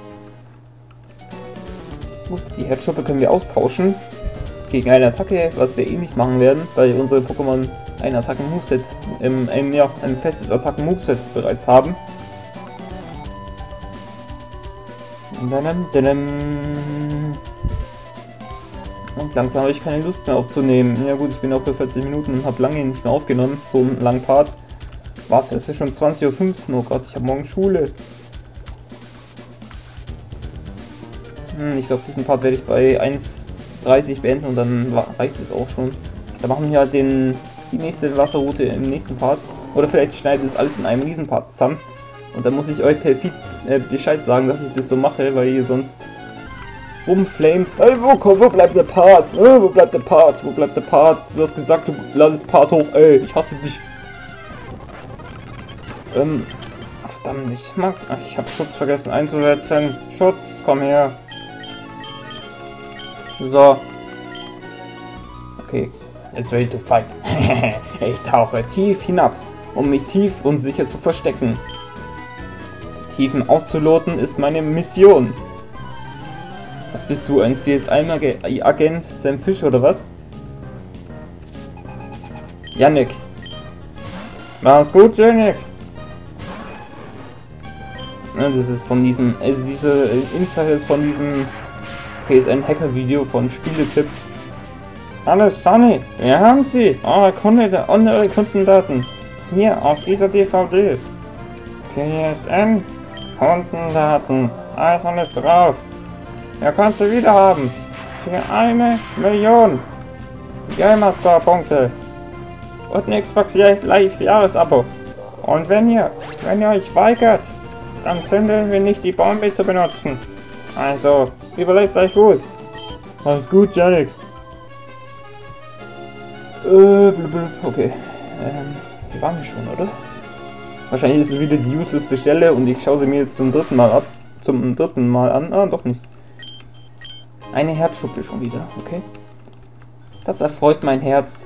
Gut, die Herzschuppe können wir austauschen gegen eine Attacke, was wir eh nicht machen werden, weil unsere Pokémon ein Attacken-Moveset, ähm, ein, ja, ein festes Attacken-Moveset bereits haben. Und langsam habe ich keine Lust mehr aufzunehmen. Ja gut, ich bin auch bei vierzig Minuten und habe lange nicht mehr aufgenommen, so einen langen Part. Was, es ist schon zwanzig Uhr fünfzehn, oh Gott, ich habe morgen Schule. Hm, ich glaube, diesen Part werde ich bei eins dreißig beenden und dann reicht es auch schon. Da machen wir halt den, die nächste Wasserroute im nächsten Part. Oder vielleicht schneidet es alles in einem Riesenpart zusammen. Und dann muss ich euch per Feed äh, Bescheid sagen, dass ich das so mache, weil ihr sonst rumflamet. Hey, wo, wo bleibt der Part? Äh, wo bleibt der Part? Wo bleibt der Part? Du hast gesagt, du ladest Part hoch. Ey, ich hasse dich. Ähm, verdammt, ich mag... Ach, ich habe Schutz vergessen einzusetzen. Schutz, komm her. So. Okay, jetzt ready to fight. Ich tauche tief hinab, um mich tief und sicher zu verstecken. Tiefen auszuloten ist meine Mission. Was bist du, ein C S I-Agent, Sam Fisch oder was? Yannick. Mach's gut, Yannick. Ja, das ist von diesem, also diese Insider ist von diesem, okay, ist ein Hacker-Video von Spieletipps. Hallo Sonny, wir haben sie, eure, Kunde, eure Kundendaten. Hier auf dieser D V D. P S N. Kundendaten, alles alles drauf. Ihr könnt sie wieder haben. Für eine Million Gamerscore-Punkte. Und ein Xbox Live Jahresabo. Und wenn ihr, wenn ihr euch weigert, dann zünden wir nicht die Bombe zu benutzen. Also, überlegt euch gut. Alles gut, Janik. Äh, blub, okay. Ähm, hier waren wir schon, oder? Wahrscheinlich ist es wieder die uselessste Stelle und ich schaue sie mir jetzt zum dritten Mal ab. Zum dritten Mal an. Ah, doch nicht. Eine Herzschuppe schon wieder, okay. Das erfreut mein Herz.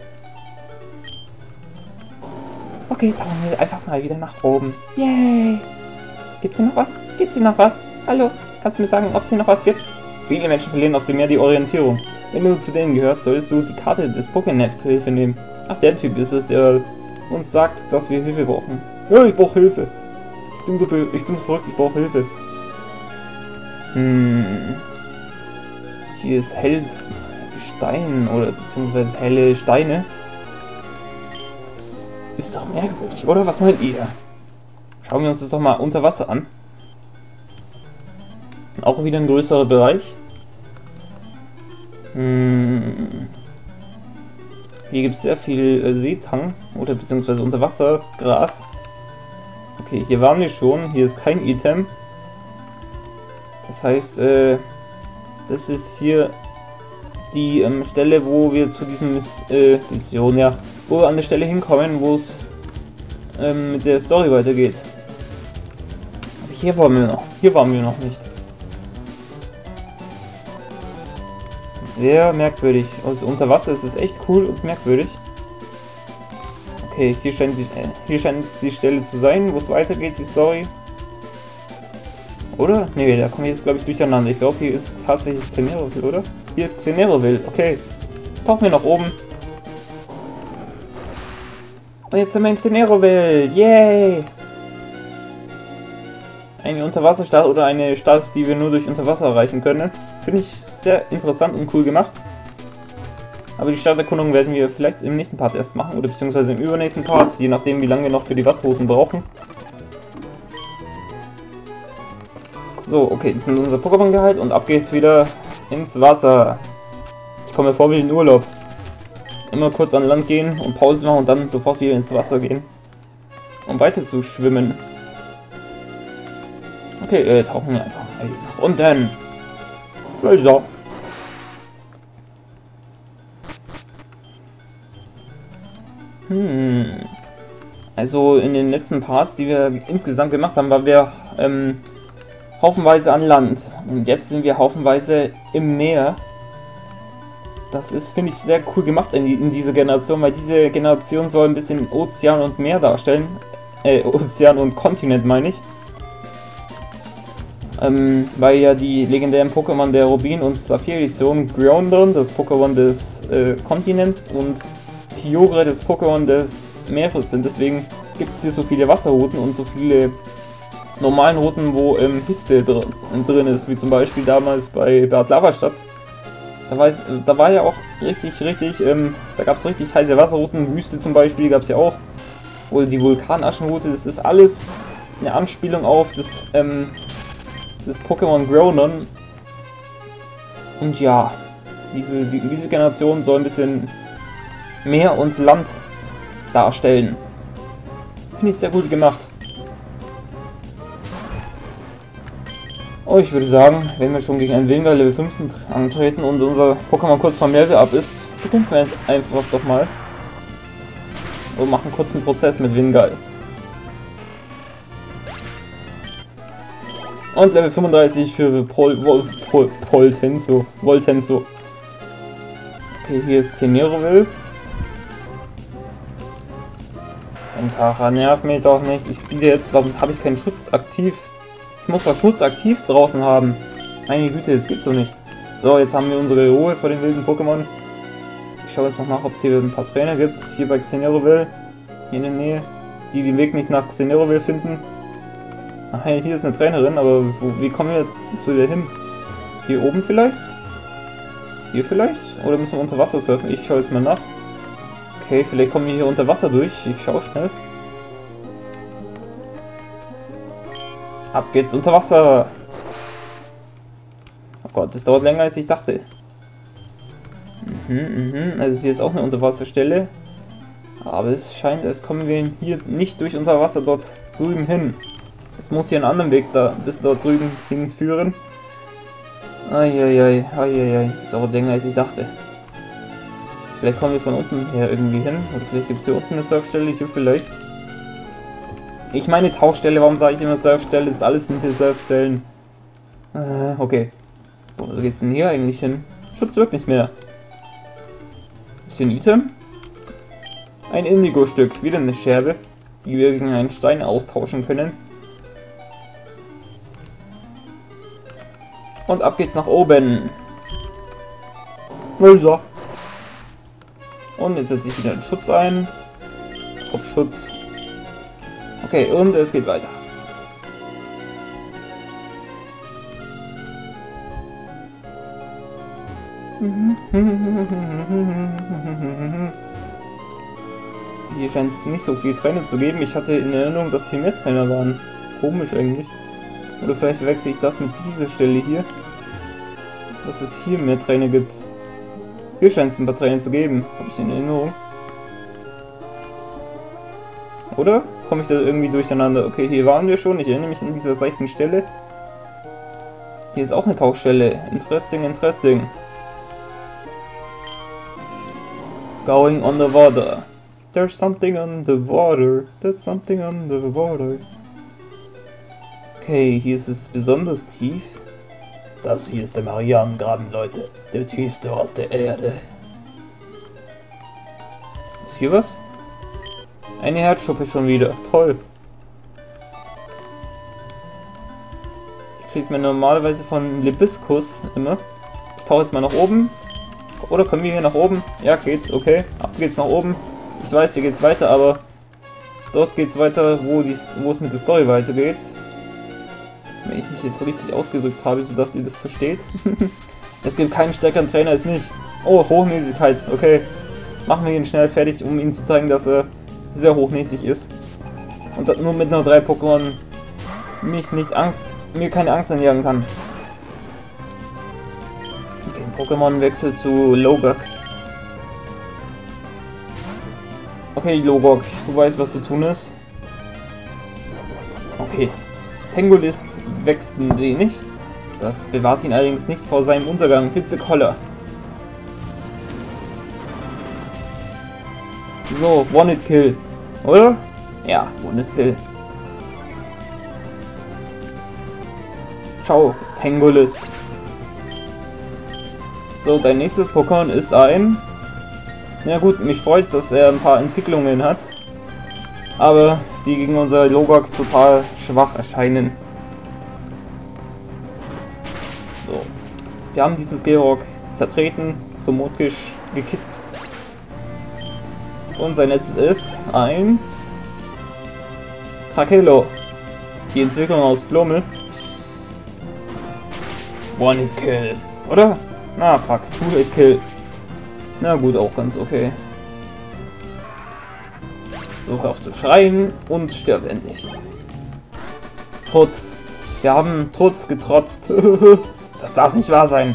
Okay, tauchen wir einfach mal wieder nach oben. Yay! Gibt's hier noch was? Gibt's hier noch was? Hallo? Kannst du mir sagen, ob es hier noch was gibt? Viele Menschen verlieren auf dem Meer die Orientierung. Wenn du zu denen gehörst, solltest du die Karte des Pokénets zur Hilfe nehmen. Ach, der Typ ist es, der uns sagt, dass wir Hilfe brauchen. Ja, ich brauche Hilfe. Ich bin so, ich bin so verrückt, ich brauche Hilfe. Hm. Hier ist helles Gestein oder beziehungsweise helle Steine. Das ist doch merkwürdig, oder? Was meint ihr? Schauen wir uns das doch mal unter Wasser an. Auch wieder ein größerer Bereich. Hm. Hier gibt es sehr viel äh, Seetang oder beziehungsweise Unterwassergras. Okay, hier waren wir schon. Hier ist kein Item. Das heißt, äh, das ist hier die ähm, Stelle, wo wir zu diesem Miss äh, Mission, ja, wo wir an der Stelle hinkommen, wo es ähm, mit der Story weitergeht. Aber hier waren wir noch. Hier waren wir noch nicht. Sehr merkwürdig. Also unter Wasser ist es echt cool und merkwürdig. Okay, hier scheint, die, äh, hier scheint es die Stelle zu sein, wo es weitergeht, die Story. Oder? Ne, da komme ich jetzt, glaube ich, durcheinander. Ich glaube, hier ist tatsächlich Xeneroville, oder? Hier ist Xeneroville, okay. Tauchen wir nach oben. Und jetzt sind wir in Xeneroville, yay! Eine Unterwasserstadt oder eine Stadt, die wir nur durch Unterwasser erreichen können. Finde ich sehr interessant und cool gemacht. Aber die Stadterkundung werden wir vielleicht im nächsten Part erst machen oder beziehungsweise im übernächsten Part, je nachdem wie lange wir noch für die Wasserrouten brauchen. So, okay, das ist unser Pokémon geheilt und ab geht's wieder ins Wasser. Ich komme mir vor wie in Urlaub. Immer kurz an Land gehen und Pause machen und dann sofort wieder ins Wasser gehen. Um weiter zu schwimmen. Okay, äh, tauchen wir einfach mal nach unten. Also. Hm. Also in den letzten Parts, die wir insgesamt gemacht haben, waren wir ähm, haufenweise an Land. Und jetzt sind wir haufenweise im Meer. Das ist, finde ich, sehr cool gemacht in, die, in dieser Generation, weil diese Generation soll ein bisschen Ozean und Meer darstellen. Äh, Ozean und Kontinent meine ich. Ähm, weil ja die legendären Pokémon der Rubin- und Saphir-Edition Groudon, das Pokémon des äh, Kontinents, und Kyogre, das Pokémon des Meeres sind. Deswegen gibt es hier so viele Wasserrouten und so viele normalen Routen, wo ähm, Hitze dr drin ist, wie zum Beispiel damals bei Bad Lavastadt. Da war, es, da war ja auch richtig, richtig, ähm, da gab es richtig heiße Wasserrouten, Wüste zum Beispiel gab es ja auch. Oder die Vulkanaschenroute, das ist alles eine Anspielung auf das, ähm, das Pokémon Groudon. Und ja, diese, die, diese Generation soll ein bisschen Meer und Land darstellen. Finde ich sehr gut gemacht. Oh, ich würde sagen, wenn wir schon gegen einen Wingar Level fünfzehn antreten und unser Pokémon kurz vom Level up ist, bekämpfen wir es einfach doch mal. Und machen einen kurzen Prozess mit Wingal. Und Level fünfunddreißig für Pol, Vol, Pol, Poltenso. Voltenso. Okay, hier ist Temeroville. Und Tara, nerv mich doch nicht. Ich spiele jetzt, warum habe ich keinen Schutz aktiv? Ich muss doch Schutz aktiv draußen haben. Meine Güte, das geht so nicht. So, jetzt haben wir unsere Ruhe vor den wilden Pokémon. Ich schaue jetzt noch nach, ob es hier ein paar Trainer gibt. Hier bei Xeneroville. Hier in der Nähe. Die den Weg nicht nach Xeneroville finden. Ach, hey, hier ist eine Trainerin, aber wo, wie kommen wir zu der hin? Hier oben vielleicht? Hier vielleicht? Oder müssen wir unter Wasser surfen? Ich schaue jetzt mal nach. Okay, vielleicht kommen wir hier unter Wasser durch. Ich schaue schnell. Ab geht's unter Wasser. Oh Gott, das dauert länger als ich dachte. Mhm, mhm. Also hier ist auch eine Unterwasserstelle. Aber es scheint, als kommen wir hier nicht durch unser Wasser dort drüben hin. Es muss hier einen anderen Weg da bis dort drüben hinführen. Eieiei, eieiei. Das dauert länger als ich dachte. Vielleicht kommen wir von unten her irgendwie hin. Oder vielleicht gibt es hier unten eine Surfstelle. Hier vielleicht. Ich meine Tauchstelle, warum sage ich immer Surfstelle? Das ist alles sind hier Surfstellen. Äh, okay. Wo geht's denn hier eigentlich hin? Schutz wirkt nicht mehr. Ist hier ein Item? Ein Indigo-Stück. Wieder eine Scherbe, die wir gegen einen Stein austauschen können. Und ab geht's nach oben. So. Und jetzt setze ich wieder den Schutz ein. Kopfschutz. Okay, und es geht weiter. Hier scheint es nicht so viel Trainer zu geben. Ich hatte in Erinnerung, dass hier mehr Trainer waren. Komisch eigentlich. Oder vielleicht wechsle ich das mit dieser Stelle hier. Dass es hier mehr Trainer gibt. Hier scheint es ein paar Trainer zu geben. Habe ich in Erinnerung. Oder? Komme ich da irgendwie durcheinander? Okay, hier waren wir schon. Ich erinnere mich an dieser seichten Stelle. Hier ist auch eine Tauchstelle. Interesting, interesting. Going on the water. There's something on the water. There's something on the water. Okay, hier ist es besonders tief. Das hier ist der Marianengraben, Leute. Der tiefste Ort der Erde. Ist hier was? Eine Herzschuppe schon wieder. Toll. Die kriegt man normalerweise von Libiskus immer. Ich tauche jetzt mal nach oben. Oder können wir hier nach oben? Ja, geht's. Okay. Ab geht's nach oben. Ich weiß, hier geht's weiter, aber dort geht's weiter, wo, die, wo es mit der Story weitergeht. Wenn ich mich jetzt richtig ausgedrückt habe, sodass ihr das versteht. Es gibt keinen stärkeren Trainer als mich. Oh, Hochnäsigkeit. Okay. Machen wir ihn schnell fertig, um ihnen zu zeigen, dass er sehr hochnäsig ist. Und das nur mit nur drei Pokémon mich nicht Angst, mir keine Angst einjagen kann. Okay, Pokémon wechselt zu Logak. Okay, Logok, du weißt, was zu tun ist. Okay. Tangolist wächst ein wenig. Das bewahrt ihn allerdings nicht vor seinem Untergang. Hitzekoller. So, One-Hit-Kill. Oder? Ja, One-Hit-Kill. Ciao, Tangolist. So, dein nächstes Pokémon ist ein... Ja gut, mich freut, dass er ein paar Entwicklungen hat. Aber die gegen unser Logok total schwach erscheinen. So. Wir haben dieses Georg zertreten, zum Mondgisch gekickt. Und sein letztes ist ein... Krakelo. Die Entwicklung aus Flummel. One-Hit-Kill. Oder? Na fuck, Two-Hit-Kill. Na gut, auch ganz okay. So, hör auf zu schreien und stirb endlich. Trutz. Wir haben Trutz getrotzt. Das darf nicht wahr sein.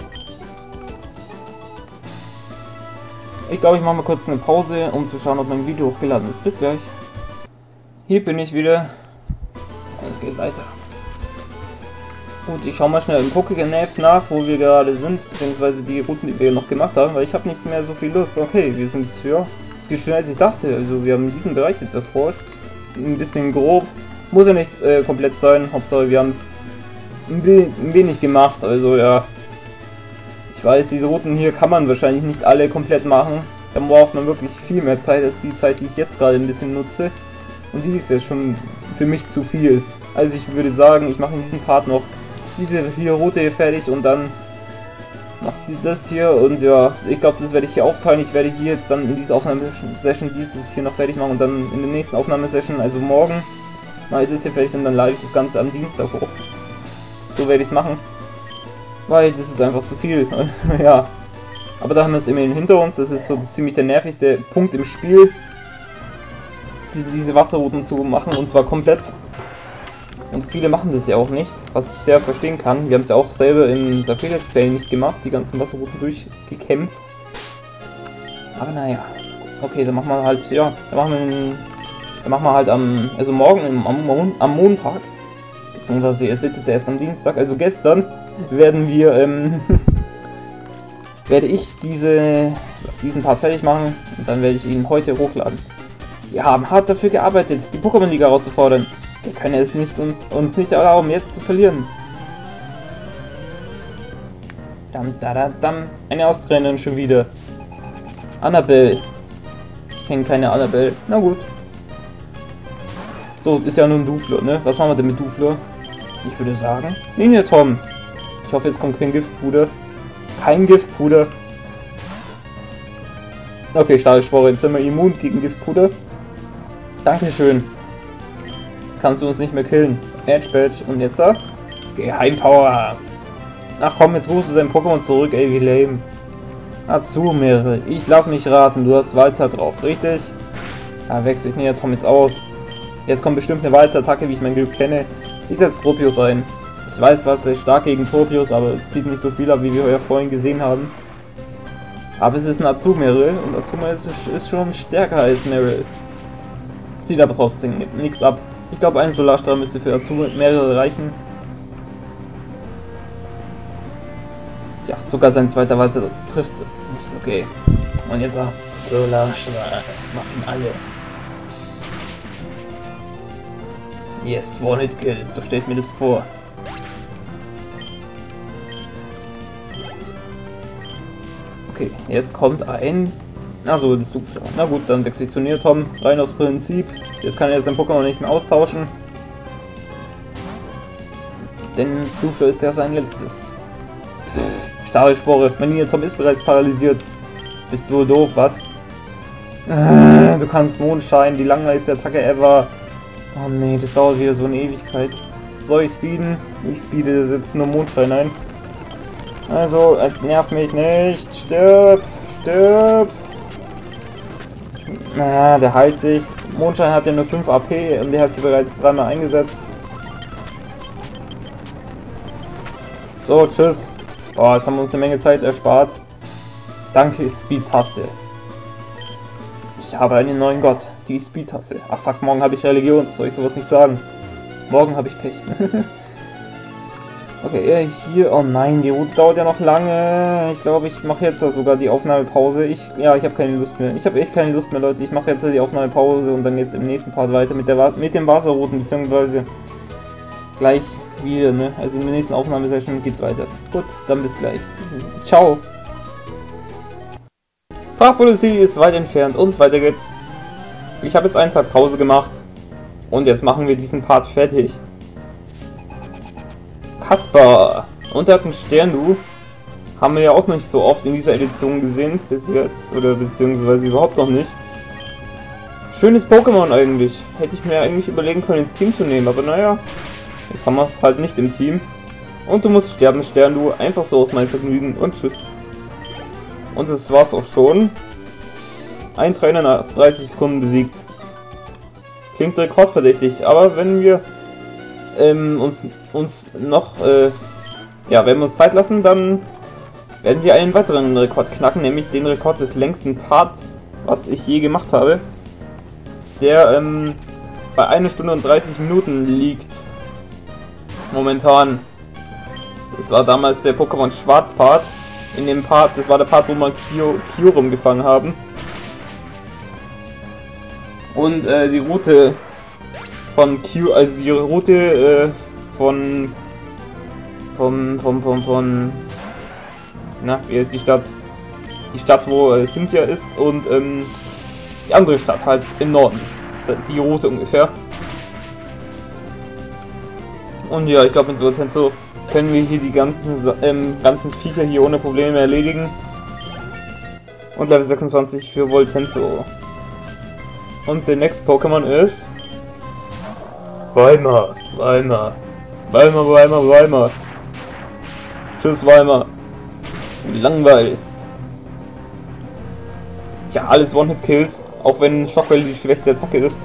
Ich glaube, ich mache mal kurz eine Pause, um zu schauen, ob mein Video hochgeladen ist. Bis gleich. Hier bin ich wieder. Und es geht weiter. Gut, ich schaue mal schnell im Pokénev nach, wo wir gerade sind, beziehungsweise die Routen, die wir noch gemacht haben, weil ich habe nicht mehr so viel Lust. Okay, wir sind, ja, es geht schneller als ich dachte. Also wir haben diesen Bereich jetzt erforscht. Ein bisschen grob. Muss ja nicht äh, komplett sein. Hauptsache wir haben es ein, we ein wenig gemacht. Also ja. Ich weiß, diese Routen hier kann man wahrscheinlich nicht alle komplett machen. Da braucht man wirklich viel mehr Zeit als die Zeit, die ich jetzt gerade ein bisschen nutze. Und die ist ja schon für mich zu viel. Also ich würde sagen, ich mache in diesem Part noch diese hier Route hier fertig und dann macht das hier und ja, ich glaube, das werde ich hier aufteilen. Ich werde hier jetzt dann in dieser Aufnahmesession dieses hier noch fertig machen und dann in der nächsten Aufnahmesession, also morgen, mal ist es hier fertig und dann lade ich das Ganze am Dienstag hoch. So werde ich es machen. Weil das ist einfach zu viel. Ja. Aber da haben wir es immerhin hinter uns. Das ist so ziemlich der nervigste Punkt im Spiel, diese Wasserrouten zu machen und zwar komplett. Und viele machen das ja auch nicht, was ich sehr verstehen kann. Wir haben es ja auch selber im Saphir Let's Play nicht gemacht, die ganzen Wasserrouten durchgekämmt. Aber naja. Okay, dann machen wir halt, ja, dann machen wir, dann machen wir halt am, also morgen am, am Montag, beziehungsweise ihr seht es erst am Dienstag, also gestern, werden wir, ähm, werde ich diese, diesen Part fertig machen und dann werde ich ihn heute hochladen. Wir haben hart dafür gearbeitet, die Pokémon-Liga herauszufordern. Wir können es nicht uns, uns nicht erlauben, jetzt zu verlieren. Dam, da, da, dam. Eine Austrainerin schon wieder. Annabelle. Ich kenne keine Annabelle. Na gut. So, ist ja nur ein Duflor, ne? Was machen wir denn mit Duflor? Ich würde sagen, Linie Tom. Ich hoffe, jetzt kommt kein Giftpuder. Kein Giftpuder. Okay, Stahlspore. Jetzt sind wir immun gegen Giftpuder. Dankeschön. Jetzt kannst du uns nicht mehr killen. Edge Badge. Und jetzt, äh, Geheimpower. Ach komm, jetzt rufst du dein Pokémon zurück, ey, wie lame. Azumere. Ich lass mich raten, du hast Walzer drauf, richtig? Da wechsle ich mir Tom jetzt aus. Jetzt kommt bestimmt eine Walzer-Attacke, wie ich mein Glück kenne. Ich setze Tropius ein. Ich weiß, Walzer ist stark gegen Tropius, aber es zieht nicht so viel ab, wie wir ja vorhin gesehen haben. Aber es ist ein Azumere und Azumere ist, ist schon stärker als Meryl. Zieht aber trotzdem nichts ab. Ich glaube, ein Solarstrahl müsste für Azumere reichen. Tja, sogar sein zweiter Walzer trifft nicht, okay. Und jetzt auch Solarstrahl. Machen alle. Yes, One-Hit-Kill, so stellt mir das vor. Okay, jetzt kommt ein... Achso, das Duflor. Na gut, dann wechsle ich zu Neotom. Rein aus Prinzip. Jetzt kann er jetzt sein Pokémon nicht mehr austauschen. Denn Duflor ist ja sein letztes. Stahlspore. Mein Neotom ist bereits paralysiert. Bist du doof, was? Du kannst Mondschein, die langweiligste Attacke ever. Oh nee, das dauert wieder so eine Ewigkeit. Soll ich speeden? Ich speede das jetzt nur Mondschein ein. Also, es nervt mich nicht. Stirb! Stirb! Na, der heilt sich. Mondschein hat ja nur fünf A P und der hat sie bereits dreimal eingesetzt. So, tschüss. Boah, jetzt haben wir uns eine Menge Zeit erspart. Danke, Speed-Taste. Ich habe einen neuen Gott. Die Speed-Taste. Ach fuck, morgen habe ich Religion. Soll ich sowas nicht sagen? Morgen habe ich Pech. Okay, hier... Oh nein, die Route dauert ja noch lange. Ich glaube, ich mache jetzt sogar die Aufnahmepause. Ich... Ja, ich habe keine Lust mehr. Ich habe echt keine Lust mehr, Leute. Ich mache jetzt die Aufnahmepause und dann geht's im nächsten Part weiter mit, der, mit den Wasserrouten, beziehungsweise gleich wieder, ne? Also in der nächsten Aufnahmesession geht's weiter. Gut, dann bis gleich. Ciao! Prachpolizei ist weit entfernt und weiter geht's. Ich habe jetzt einen Tag Pause gemacht und jetzt machen wir diesen Part fertig. Kaspar und er hat einen Stern, du. Haben wir ja auch noch nicht so oft in dieser Edition gesehen, bis jetzt, oder beziehungsweise überhaupt noch nicht. Schönes Pokémon eigentlich. Hätte ich mir eigentlich überlegen können, ins Team zu nehmen, aber naja, jetzt haben wir es halt nicht im Team. Und du musst sterben, Stern, du. Einfach so aus meinem Vergnügen und tschüss. Und das war's auch schon. Ein Trainer nach dreißig Sekunden besiegt. Klingt rekordverdächtig, aber wenn wir ähm, uns, uns noch, äh, ja, wenn wir uns Zeit lassen, dann werden wir einen weiteren Rekord knacken, nämlich den Rekord des längsten Parts, was ich je gemacht habe. Der ähm, bei einer Stunde und dreißig Minuten liegt. Momentan. Das war damals der Pokémon Schwarz Part. In dem Part, das war der Part, wo wir Kyurem gefangen haben. Und äh, die Route von Q, also die Route äh, von vom vom vom von na, wie heißt die Stadt? Die Stadt, wo äh, Cynthia ist und ähm, die andere Stadt halt im Norden. Die Route ungefähr. Und ja, ich glaube mit Voltenso können wir hier die ganzen ähm, ganzen Viecher hier ohne Probleme erledigen. Und Level sechsundzwanzig für Voltenso. Und der nächste Pokémon ist Weimar, Weimar, Weimar, Weimar, Weimar. Tschüss Weimar. Langweiligst. Tja, alles One-Hit-Kills, auch wenn Schockwelle die schwächste Attacke ist.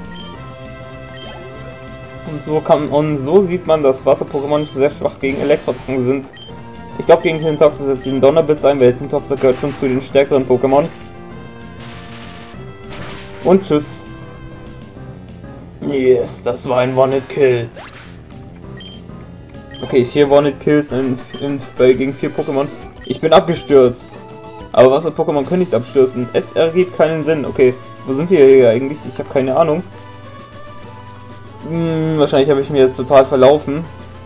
Und so kann und so sieht man, dass Wasser-Pokémon sehr schwach gegen Elektro-Attacken sind. Ich glaube, gegen Tintox setzt den Donnerblitz ein, weil Tintox gehört schon zu den stärkeren Pokémon. Und tschüss. Yes, das war ein One-Hit-Kill. Okay, vier One-Hit-Kills in, in, in, gegen vier Pokémon. Ich bin abgestürzt. Aber Wasser-Pokémon können nicht abstürzen. Es ergibt keinen Sinn. Okay, wo sind wir hier eigentlich? Ich habe keine Ahnung. Hm, wahrscheinlich habe ich mir jetzt total verlaufen.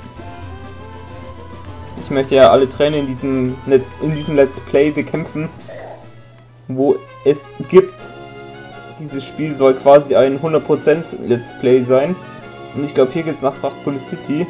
Ich möchte ja alle Trainer in diesem, in diesem Let's Play bekämpfen, wo es gibt. Dieses Spiel soll quasi ein hundert Prozent Let's Play sein. Und ich glaube, hier geht es nach Prachpolicity.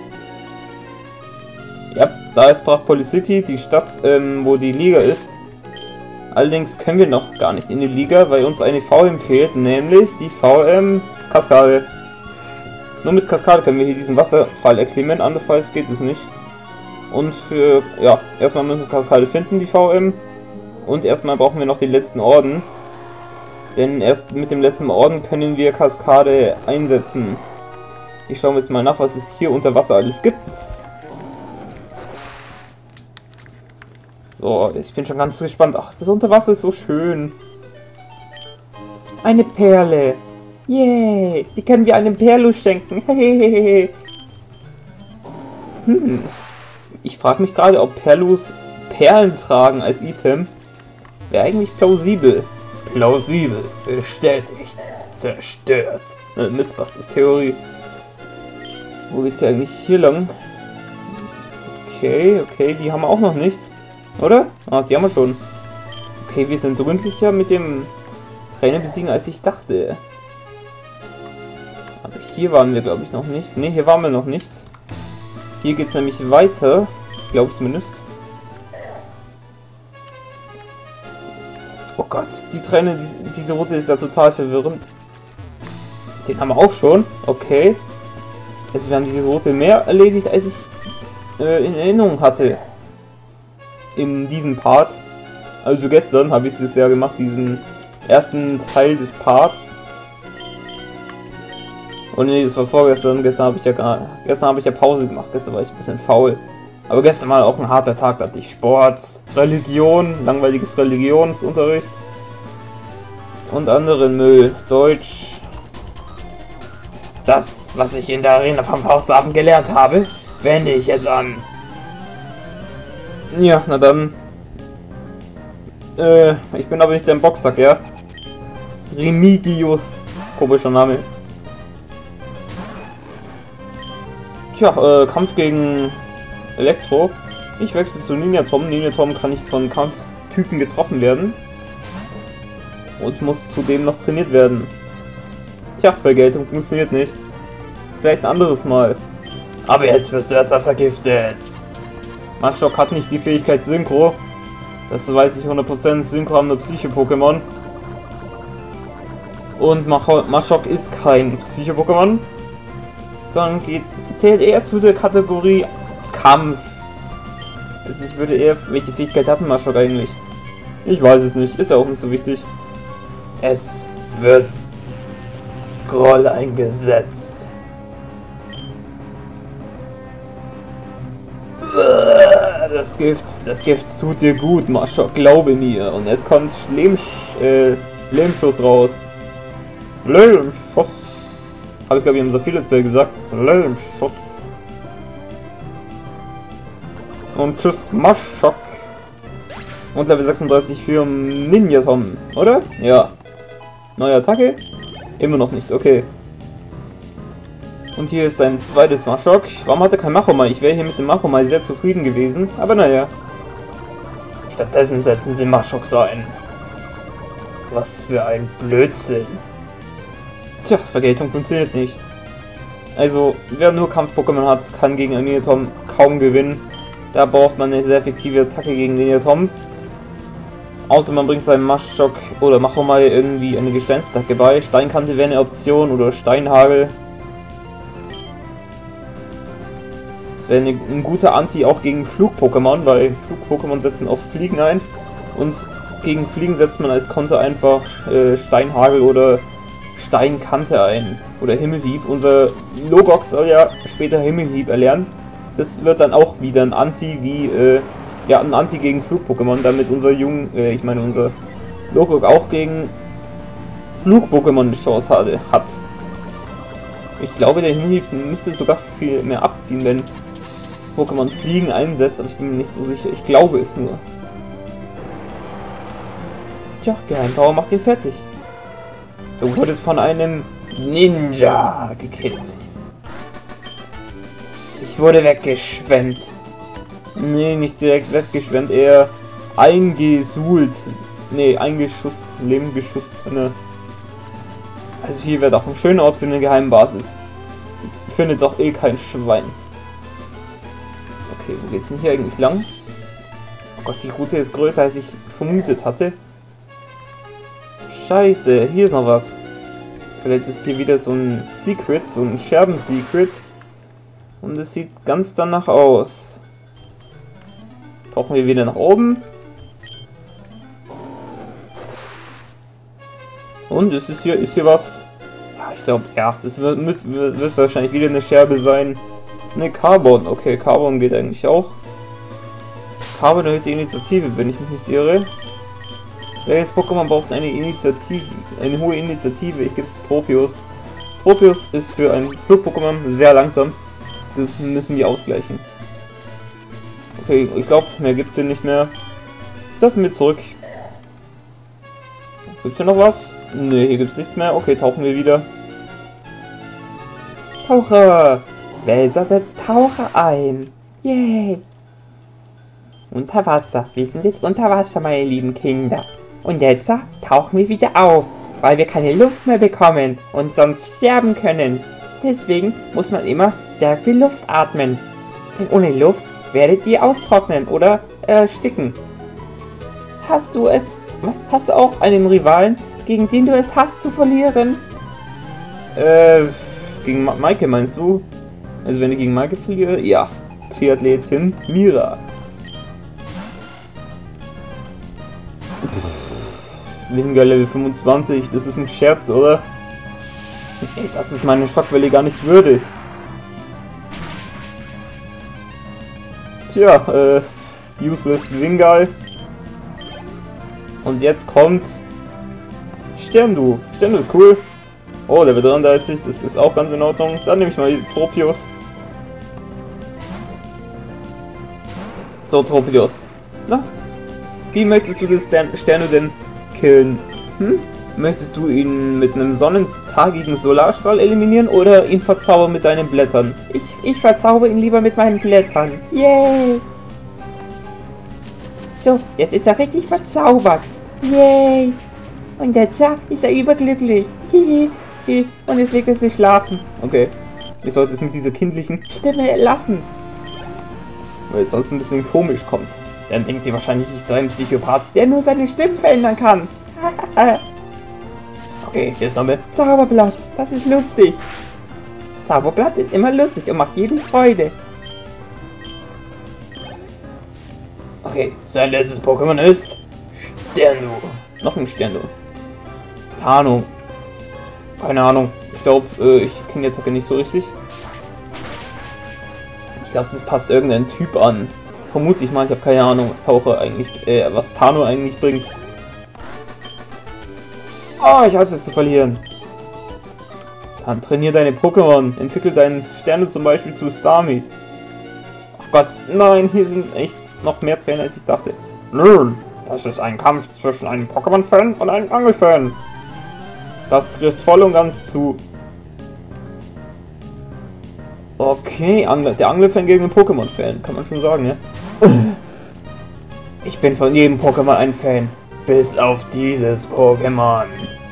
Ja, da ist Prachpolicity, die Stadt, ähm, wo die Liga ist. Allerdings können wir noch gar nicht in die Liga, weil uns eine V M fehlt, nämlich die V M Kaskade. Nur mit Kaskade können wir hier diesen Wasserfall erklimmen, andernfalls geht es nicht. Und für, ja, erstmal müssen wir Kaskade finden, die V M. Und erstmal brauchen wir noch den letzten Orden. Denn erst mit dem letzten Orden können wir Kaskade einsetzen. Ich schaue jetzt mal nach, was es hier unter Wasser alles gibt. So, ich bin schon ganz gespannt. Ach, das Unterwasser ist so schön. Eine Perle. Yay, die können wir einem Perlus schenken. Hehehehe. Hm. Ich frage mich gerade, ob Perlus Perlen tragen als Item. Wäre eigentlich plausibel. Plausibel. Bestätigt. Zerstört. Äh, Mistbusters Theorie. Wo geht's hier eigentlich hier lang? Okay, okay, die haben wir auch noch nicht. Oder? Ah, die haben wir schon. Okay, wir sind gründlicher mit dem Trainer besiegen, als ich dachte. Aber hier waren wir, glaube ich, noch nicht. Ne, hier waren wir noch nicht. Hier geht es nämlich weiter. Glaube ich zumindest. Oh Gott, die Trainer, die, diese Route ist ja total verwirrend. Den haben wir auch schon. Okay. Also wir haben diese Route mehr erledigt, als ich äh, in Erinnerung hatte. In diesem Part. Also gestern habe ich das ja gemacht, diesen ersten Teil des Parts. Oh ne, das war vorgestern. Gestern habe ich ja gar, gestern habe ich ja Pause gemacht. Gestern war ich ein bisschen faul. Aber gestern war auch ein harter Tag. Da hatte ich Sport, Religion, langweiliges Religionsunterricht. und anderen Müll. Deutsch. Das, was ich in der Arena vom Fausthafen gelernt habe, wende ich jetzt an. Ja, na dann. Äh, ich bin aber nicht dein Boxsack, ja? Remigius. Komischer Name. Tja, äh, Kampf gegen Elektro. Ich wechsle zu Ninja Tom. Ninja Tom kann nicht von Kampftypen getroffen werden. Und muss zudem noch trainiert werden. Tja, Vergeltung funktioniert nicht. Vielleicht ein anderes Mal. Aber jetzt wirst du erstmal vergiftet. Maschok hat nicht die Fähigkeit Synchro. Das weiß ich hundert Prozent. Synchro haben nur Psycho-Pokémon. Und Maschok ist kein Psycho-Pokémon. Sondern geht, zählt eher zu der Kategorie Kampf. Also ich würde eher... Welche Fähigkeit hat Maschok eigentlich? Ich weiß es nicht. Ist ja auch nicht so wichtig. Es wird Groll eingesetzt. Das Gift, das Gift tut dir gut, Maschok, glaube mir. Und es kommt Lehmsch, äh, Lehmschuss raus. Lehmschuss. Habe ich glaube ich im Saphir-Let's Play gesagt. Lehmschuss. Und tschüss, Maschok. Und Level sechsunddreißig für Ninja Tom, oder? Ja. Neue Attacke? Immer noch nicht, okay. Und hier ist sein zweites Maschok. Warum hat er kein Machomai? Ich wäre hier mit dem Machomai sehr zufrieden gewesen, aber naja. Stattdessen setzen sie Maschok ein. Was für ein Blödsinn. Tja, Vergeltung funktioniert nicht. Also, wer nur Kampf-Pokémon hat, kann gegen einen Ninja Tom kaum gewinnen. Da braucht man eine sehr effektive Attacke gegen Ninja Tom. Außer man bringt seinem Maschok oder Machomai irgendwie eine Gesteinsattacke bei. Steinkante wäre eine Option oder Steinhagel. Das wäre ein guter Anti auch gegen Flug-Pokémon, weil Flug-Pokémon setzen auf Fliegen ein. Und gegen Fliegen setzt man als Konter einfach äh, Steinhagel oder Steinkante ein. Oder Himmelhieb. Unser Logox soll ja später Himmelhieb erlernen. Das wird dann auch wieder ein Anti wie... Äh, Ja, ein Anti gegen Flug-Pokémon, damit unser Jung, äh, ich meine unser Logok auch gegen Flug-Pokémon eine Chance hatte, hat. Ich glaube, der Himmelhieb müsste sogar viel mehr abziehen, wenn Pokémon Fliegen einsetzt, aber ich bin mir nicht so sicher. Ich glaube es nur. Tja, Geheimpower macht ihn fertig. Du wurdest von einem Ninja gekillt. Ich wurde weggeschwemmt. Nee, nicht direkt weggeschwemmt, eher eingesuhlt. Nee, eingeschusst, Leben geschusst. Ne. Also hier wäre doch ein schöner Ort für eine Geheimbasis. Die findet doch eh kein Schwein. Okay, wo geht's denn hier eigentlich lang? Oh Gott, die Route ist größer, als ich vermutet hatte. Scheiße, hier ist noch was. Vielleicht ist hier wieder so ein Secret, so ein Scherben-Secret. Und es sieht ganz danach aus. Tauchen wir wieder nach oben. Und ist es hier, ist hier was? Ja, ich glaube, ja, das wird, mit, wird, wird wahrscheinlich wieder eine Scherbe sein. Ne, Carbon. Okay, Carbon geht eigentlich auch. Carbon erhöht die Initiative, wenn ich mich nicht irre. Welches Pokémon braucht eine Initiative? Eine hohe Initiative? Ich gebe es Tropius. Tropius ist für ein Flug-Pokémon sehr langsam. Das müssen wir ausgleichen. Okay, ich glaube, mehr gibt es hier nicht mehr. Surfen wir zurück. Gibt es hier noch was? Ne, hier gibt es nichts mehr. Okay, tauchen wir wieder. Taucher! Welser setzt Taucher ein. Yay! Unter Wasser. Wir sind jetzt unter Wasser, meine lieben Kinder. Und jetzt tauchen wir wieder auf, weil wir keine Luft mehr bekommen und sonst sterben können. Deswegen muss man immer sehr viel Luft atmen. Denn ohne Luft werdet ihr austrocknen oder ersticken. Hast du es... Was? Hast du auch einen Rivalen, gegen den du es hast zu verlieren? Äh, gegen Ma Maike meinst du? Also wenn ich gegen Maike verliere? Ja. Triathletin Mira. Wingar Level fünfundzwanzig, das ist ein Scherz, oder? Ey, das ist meine Schockwelle gar nicht würdig. Tja, äh, useless Wingal. Und jetzt kommt Sterndu. Sterndu ist cool. Oh, Level dreiunddreißig, das ist auch ganz in Ordnung. Dann nehme ich mal die Tropius. So, Tropius. Na? Wie möchtest du das Sterndu denn killen? Hm? Möchtest du ihn mit einem sonnentagigen Solarstrahl eliminieren oder ihn verzaubern mit deinen Blättern? Ich, ich verzauber ihn lieber mit meinen Blättern. Yay! So, jetzt ist er richtig verzaubert. Yay! Und jetzt ist er überglücklich. Hihi. Und jetzt legt er sich schlafen. Okay. Ich sollte es mit dieser kindlichen Stimme lassen. Weil es sonst ein bisschen komisch kommt. Dann denkt ihr wahrscheinlich, ich sei ein Psychopath, der nur seine Stimme verändern kann. Okay, jetzt noch mit Zauberblatt. Das ist lustig. Zauberblatt ist immer lustig und macht jedem Freude. Okay, sein letztes Pokémon ist Sterndu. Noch ein Sterndu. Tarnung. Keine Ahnung. Ich glaube, äh, ich kenne die Attacke nicht so richtig. Ich glaube, das passt irgendein Typ an. Vermute ich mal, ich habe keine Ahnung, was Taucher eigentlich, äh, was Tano eigentlich bringt. Oh, ich hasse es zu verlieren. Dann trainier deine Pokémon. Entwickel deinen Sterne zum Beispiel zu Starmie. Ach Gott, nein, hier sind echt noch mehr Trainer, als ich dachte. Nun, das ist ein Kampf zwischen einem Pokémon-Fan und einem Angel-Fan. Das trifft voll und ganz zu. Okay, Angler, der Angler-Fan gegen den Pokémon-Fan, kann man schon sagen, ja? Ich bin von jedem Pokémon ein Fan. Bis auf dieses Pokémon.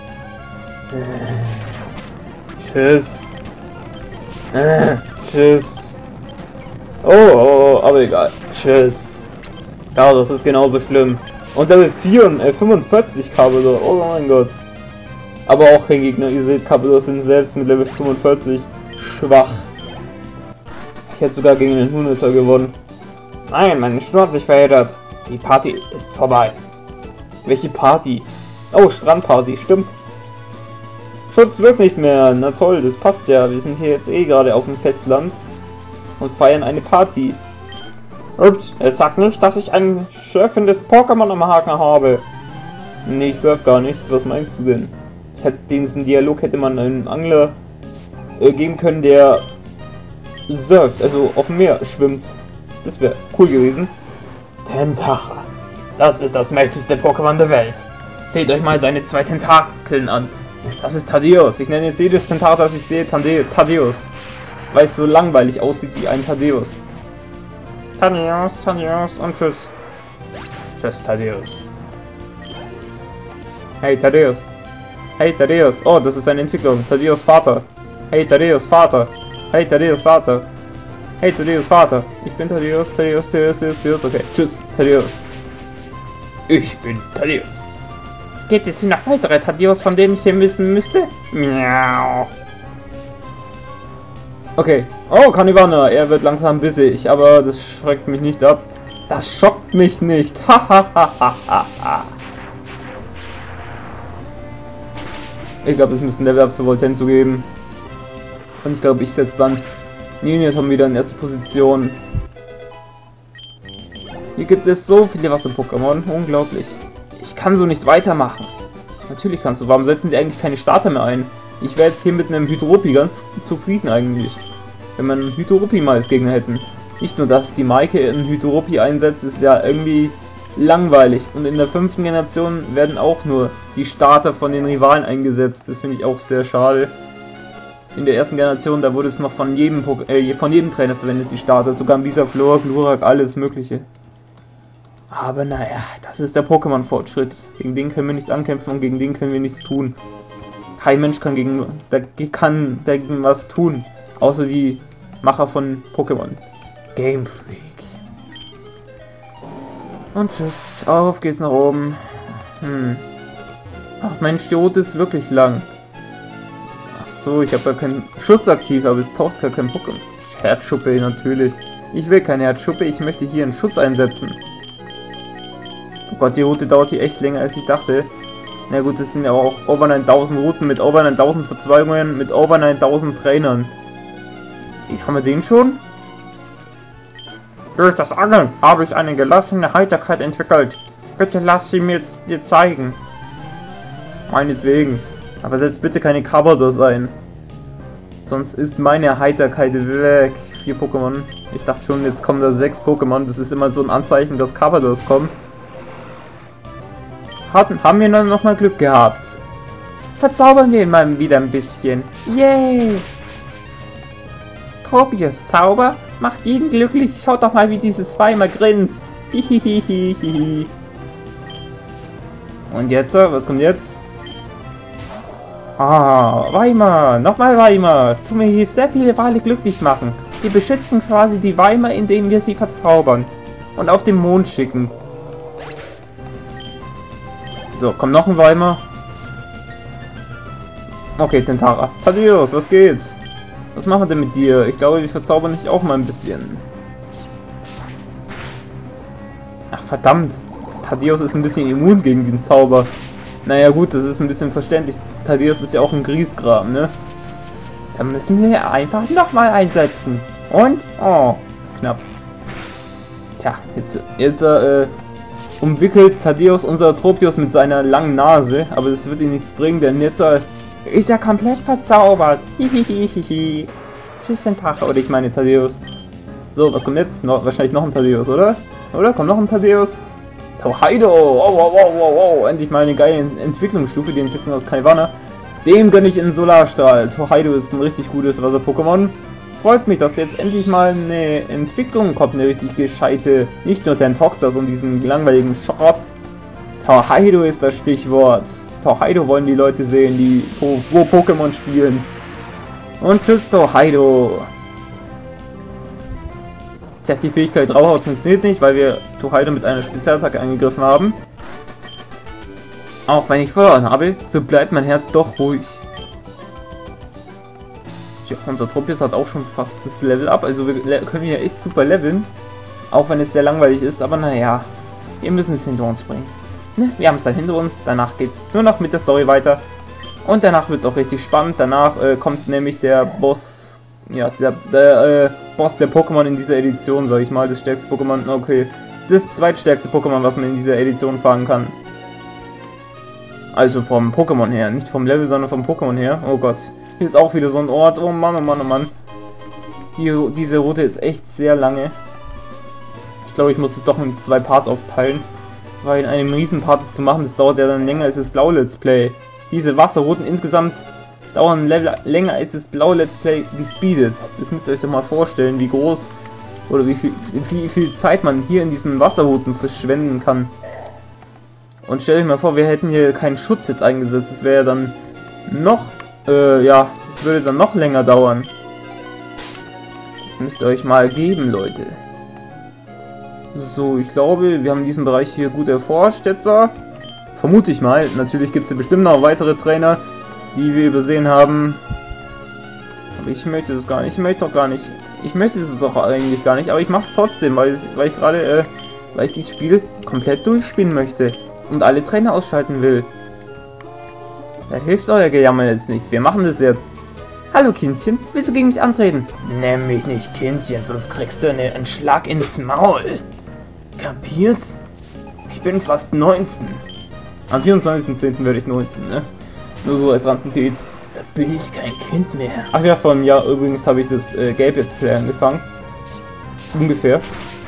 Äh, tschüss. Äh, tschüss. Oh, oh, aber egal. Tschüss. Ja, das ist genauso schlimm. Und Level vier, äh, fünfundvierzig Kabelor. Oh mein Gott. Aber auch kein Gegner. Ihr seht, Kabelor sind selbst mit Level fünfundvierzig schwach. Ich hätte sogar gegen den hunderter gewonnen. Nein, meine Schnur hat sich verändert. Die Party ist vorbei. Welche Party? Oh, Strandparty, stimmt. Schutz wirkt nicht mehr. Na toll, das passt ja. Wir sind hier jetzt eh gerade auf dem Festland und feiern eine Party. Ups, er sagt nicht, dass ich ein surfendes Pokémon am Haken habe. Nee, ich surf gar nicht. Was meinst du denn? Das hätte, diesen Dialog hätte man einem Angler äh, geben können, der surft, also auf dem Meer schwimmt. Das wäre cool gewesen. Tentacha. Das ist das mächtigste Pokémon der Welt. Seht euch mal seine zwei Tentakeln an. Das ist Tadeus. Ich nenne jetzt jedes Tentakel, das ich sehe, Tadeus. Weil es so langweilig aussieht wie ein Tadeus. Tadeus, Tadeus und tschüss. Tschüss, Tadeus. Hey, Tadeus. Hey, Tadeus. Oh, das ist eine Entwicklung. Tadeus Vater. Hey, Tadeus Vater. Hey, Tadeus Vater. Hey, Tadeus Vater. Ich bin Tadeus, Tadeus, Tadeus, Tadeus, Tadeus. Okay, tschüss, Tadeus. Ich bin Tadeus. Gibt es hier noch weitere Tadeus, von denen ich hier wissen müsste? Miau. Okay. Oh, Carnivana. Er wird langsam bissig, aber das schreckt mich nicht ab. Das schockt mich nicht. Hahaha. Ich glaube, es müsste ein Level Up für Voltenzo geben. Und ich glaube, ich setze dann Niniatom wieder in erste Position. Hier gibt es so viele Wasser-Pokémon. Unglaublich. Ich kann so nicht weitermachen. Natürlich kannst du. Warum setzen die eigentlich keine Starter mehr ein? Ich wäre jetzt hier mit einem Hydropi ganz zufrieden eigentlich. Wenn man einen Hydropi mal als Gegner hätten. Nicht nur, dass die Maike einen Hydropi einsetzt, ist ja irgendwie langweilig. Und in der fünften Generation werden auch nur die Starter von den Rivalen eingesetzt. Das finde ich auch sehr schade. In der ersten Generation, da wurde es noch von jedem, äh, von jedem Trainer verwendet, die Starter. Sogar ein Bisaflor, Glurak, alles mögliche. Aber naja, das ist der Pokémon-Fortschritt. Gegen den können wir nicht ankämpfen und gegen den können wir nichts tun. Kein Mensch kann gegen, der, kann dagegen was tun. Außer die Macher von Pokémon. Game Freak. Und tschüss. Auf geht's nach oben. Hm. Ach Mensch, die Route ist wirklich lang. Ach so, ich habe ja keinen Schutz aktiv, aber es taucht gar kein Pokémon. Herzschuppe natürlich. Ich will keine Herzschuppe, ich möchte hier einen Schutz einsetzen. Oh Gott, die Route dauert hier echt länger als ich dachte. Na gut, das sind ja auch over neuntausend Routen mit over neuntausend Verzweigungen, mit over neuntausend Trainern. Haben wir den schon? Durch das Angeln habe ich eine gelassene Heiterkeit entwickelt. Bitte lass sie mir dir zeigen. Meinetwegen. Aber setzt bitte keine Carpadors ein. Sonst ist meine Heiterkeit weg. Vier Pokémon. Ich dachte schon, jetzt kommen da sechs Pokémon. Das ist immer so ein Anzeichen, dass Carpadors kommen. Hatten, haben wir dann nochmal Glück gehabt. Verzaubern wir mal wieder ein bisschen. Yay! Tropius Zauber macht jeden glücklich. Schaut doch mal, wie dieses zweimal grinst. Hihihihihi. Und jetzt, was kommt jetzt? Ah, Weimar, nochmal Weimar. Tu mir hier sehr viele Wale glücklich machen. Wir beschützen quasi die Weimar, indem wir sie verzaubern und auf den Mond schicken. So, kommt noch ein Weimar. Okay, Tentara. Thaddeus, was geht's? Was machen wir denn mit dir? Ich glaube, wir verzaubern dich auch mal ein bisschen. Ach, verdammt. Thaddeus ist ein bisschen immun gegen den Zauber. Naja gut, das ist ein bisschen verständlich. Thaddeus ist ja auch ein Griesgram, ne? Dann müssen wir einfach nochmal einsetzen. Und? Oh, knapp. Tja, jetzt, jetzt äh, umwickelt Thaddeus unser Tropius mit seiner langen Nase. Aber das wird ihm nichts bringen, denn jetzt äh, ist er komplett verzaubert. Hihihihihi. Tschüss, Tentache. Oder ich meine Thaddeus. So, was kommt jetzt? No, wahrscheinlich noch ein Thaddeus, oder? Oder? Kommt noch ein Thaddeus? Tauhaido! Oh, wow, wow, wow, wow! Endlich mal eine geile Entwicklungsstufe, die Entwicklung aus Kaiwana. Dem gönne ich einen Solarstrahl. Tauhaido ist ein richtig gutes Wasser-Pokémon. Freut mich, dass jetzt endlich mal eine Entwicklung kommt, eine richtig gescheite. Nicht nur Tentoxas und diesen langweiligen Schrott. Tauhaido ist das Stichwort. Tauhaido wollen die Leute sehen, die wo, wo Pokémon spielen. Und tschüss, Tauhaido! Tja, die Fähigkeit Rauhaut funktioniert nicht, weil wir Tauhaido mit einer Spezialattacke angegriffen haben. Auch wenn ich verloren habe, so bleibt mein Herz doch ruhig. Ja, unser Tropius hat auch schon fast das Level up, also wir können hier echt super leveln. Auch wenn es sehr langweilig ist, aber naja, wir müssen es hinter uns bringen. Ne? Wir haben es dann hinter uns, danach geht es nur noch mit der Story weiter. Und danach wird es auch richtig spannend, danach äh, kommt nämlich der Boss, ja, der, der äh, Boss der Pokémon in dieser Edition, sag ich mal, das stärkste Pokémon, okay, das zweitstärkste Pokémon, was man in dieser Edition fangen kann. Also vom Pokémon her, nicht vom Level, sondern vom Pokémon her. Oh Gott, hier ist auch wieder so ein Ort, oh Mann, oh Mann, oh Mann. Hier, diese Route ist echt sehr lange. Ich glaube, ich muss es doch in zwei Parts aufteilen. Weil in einem riesen Part das zu machen, das dauert ja dann länger als das Blau Let's Play. Diese Wasserrouten insgesamt dauern Level länger als das Blau Let's Play gespeedet. Das müsst ihr euch doch mal vorstellen, wie groß oder wie viel, wie viel Zeit man hier in diesen Wasserrouten verschwenden kann. Und stellt euch mal vor, wir hätten hier keinen Schutz jetzt eingesetzt. Das wäre ja dann noch, äh, ja, das würde dann noch länger dauern. Das müsst ihr euch mal geben, Leute. So, ich glaube, wir haben diesen Bereich hier gut erforscht jetzt. Vermute ich mal. Natürlich gibt es bestimmt noch weitere Trainer, die wir übersehen haben. Aber ich möchte das gar nicht. Ich möchte doch gar nicht. Ich möchte es doch eigentlich gar nicht. Aber ich mache es trotzdem, weil ich, weil ich gerade, äh, weil ich dieses Spiel komplett durchspielen möchte. Und alle Trainer ausschalten will. Da hilft euer Gejammer jetzt nichts. Wir machen das jetzt. Hallo Kindchen, willst du gegen mich antreten? Nenn mich nicht Kindchen, sonst kriegst du einen Schlag ins Maul. Kapiert? Ich bin fast neunzehn. Am vierundzwanzigsten zehnten werde ich neunzehn, ne? Nur so als Randnotiz. Da bin ich kein Kind mehr. Ach ja, vor einem Jahr übrigens habe ich das äh, Gelb Let's Play angefangen. Ungefähr.